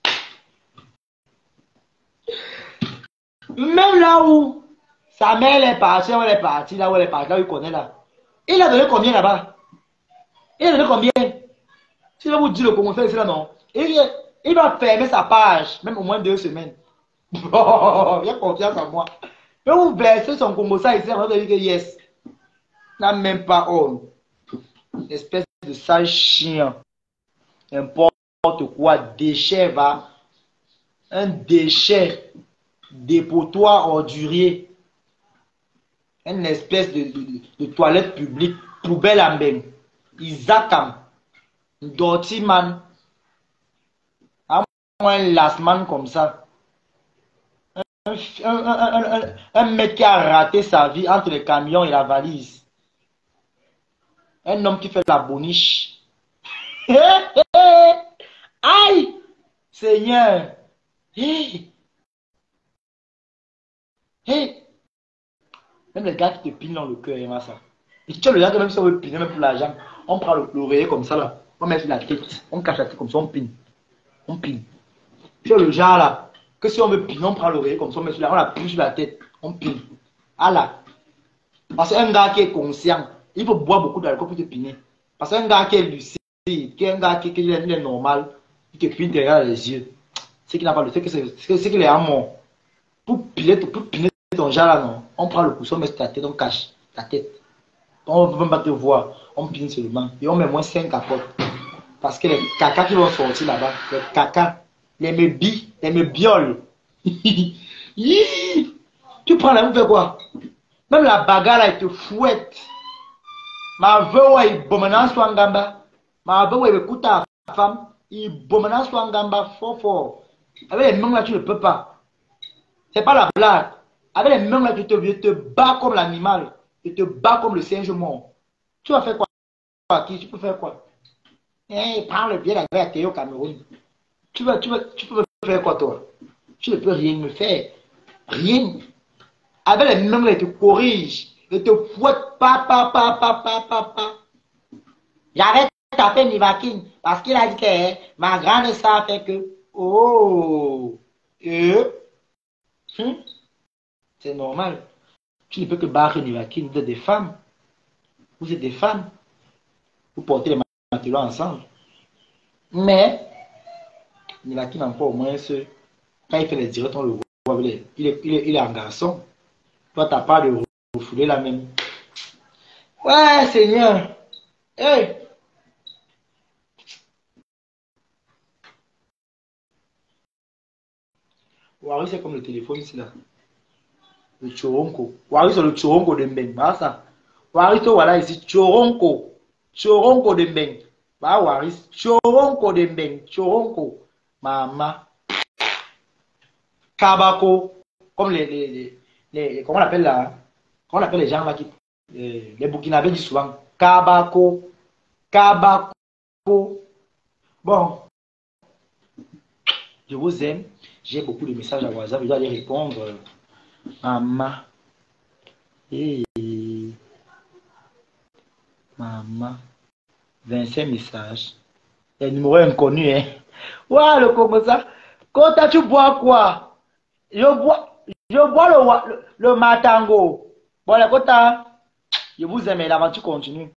même là où sa mère est partie, là où elle est partie, là où il connaît là. Il a donné combien là-bas? Il a donné combien? Si je vous dis le commentaire ici là, non. Il va fermer sa page, même au moins 2 semaines. Oh, il a confiance en moi. Mais vous versez son combo ça ici, on va dire que yes. N'a même pas honte. Espèce de sale chien. N'importe quoi. Déchet va. Un déchet. Dépotoir ordurier. Une espèce de toilette publique. Poubelle en même. Isakam. Dortiman. Un lasman comme ça. Un mec qui a raté sa vie entre le camion et la valise. Un homme qui fait la boniche. Aïe! Seigneur! Hey! Hey! Même les gars qui te pinent dans le cœur, il ça. Et tu as le gars que même si on veut piner, même pour l'argent, on prend l'oreiller comme ça là. On met sur la tête. On cache la tête comme ça, on pine. On pine. Tu as le genre là. Que si on veut piner, on prend l'oreiller comme ça, on met sur la, on appuie sur la tête. On pine. Ah là. Parce qu'un gars qui est conscient, il faut boire beaucoup d'alcool pour te piner. Parce qu'un gars qui est lucide, qui est un gars qui est normal, il te pine derrière les yeux. C'est qu'il n'a pas le fait, c'est qu'il est à mort. Pour piner ton genre là, non. On prend le coussin, on met sur ta tête, on cache ta tête. On ne veut même pas te voir. On pine seulement. Et on met moins 5 capotes. Parce que les caca qui vont sortir là-bas, les caca, les mébioles. Tu prends la, vous fais quoi? Même la bagarre là, il te fouette. Ma veuve, il bomena soit en gamba. Ma veuve, il écoute ta femme. Il bomena soit en gamba fort. Avec les mains là, tu ne peux pas. C'est pas la blague. Avec les mains là, tu te bats comme l'animal. Tu te bats comme le singe mort. Tu vas faire quoi? Tu peux faire quoi? Prends le billet d'avion à Théo Cameroun. Tu peux faire quoi toi? Tu ne peux rien me faire. Rien. Avec les mains là, il te corrige. Il te fouette. J'avais tapé Nivakin parce qu'il a dit que ma grande sœur fait que. Oh. C'est normal. Tu ne peux que barrer Nivakin. Vous êtes des femmes. Vous êtes des femmes. Vous portez les matelots ensemble. Mais Nivakin encore au moins quand il fait les directs, on le voit. Il est un garçon. Toi, tu n'as pas de refouler la même. Ouais, Seigneur. Hey. Waris, c'est comme le téléphone ici là. Le choronko. Waris c'est le choronko de Mbeng. Bah ça. Waris voilà ici choronko. Choronko de Mbeng. Bah Waris choronko de Mbeng. Choronko. Mama. Kabako. Comme comment on appelle là? Comment on appelle les gens là qui les Burkinabés disent souvent Kabako. Kabako. Bon. Je vous aime. J'ai beaucoup de messages à WhatsApp. Je dois les répondre. Maman. Et maman. 25 messages. Les numéros inconnus, hein. Ouais, le Congo ça. Quand tu bois quoi? Je bois le matango. Bon, les quotas. Je vous aime. L'aventure continue.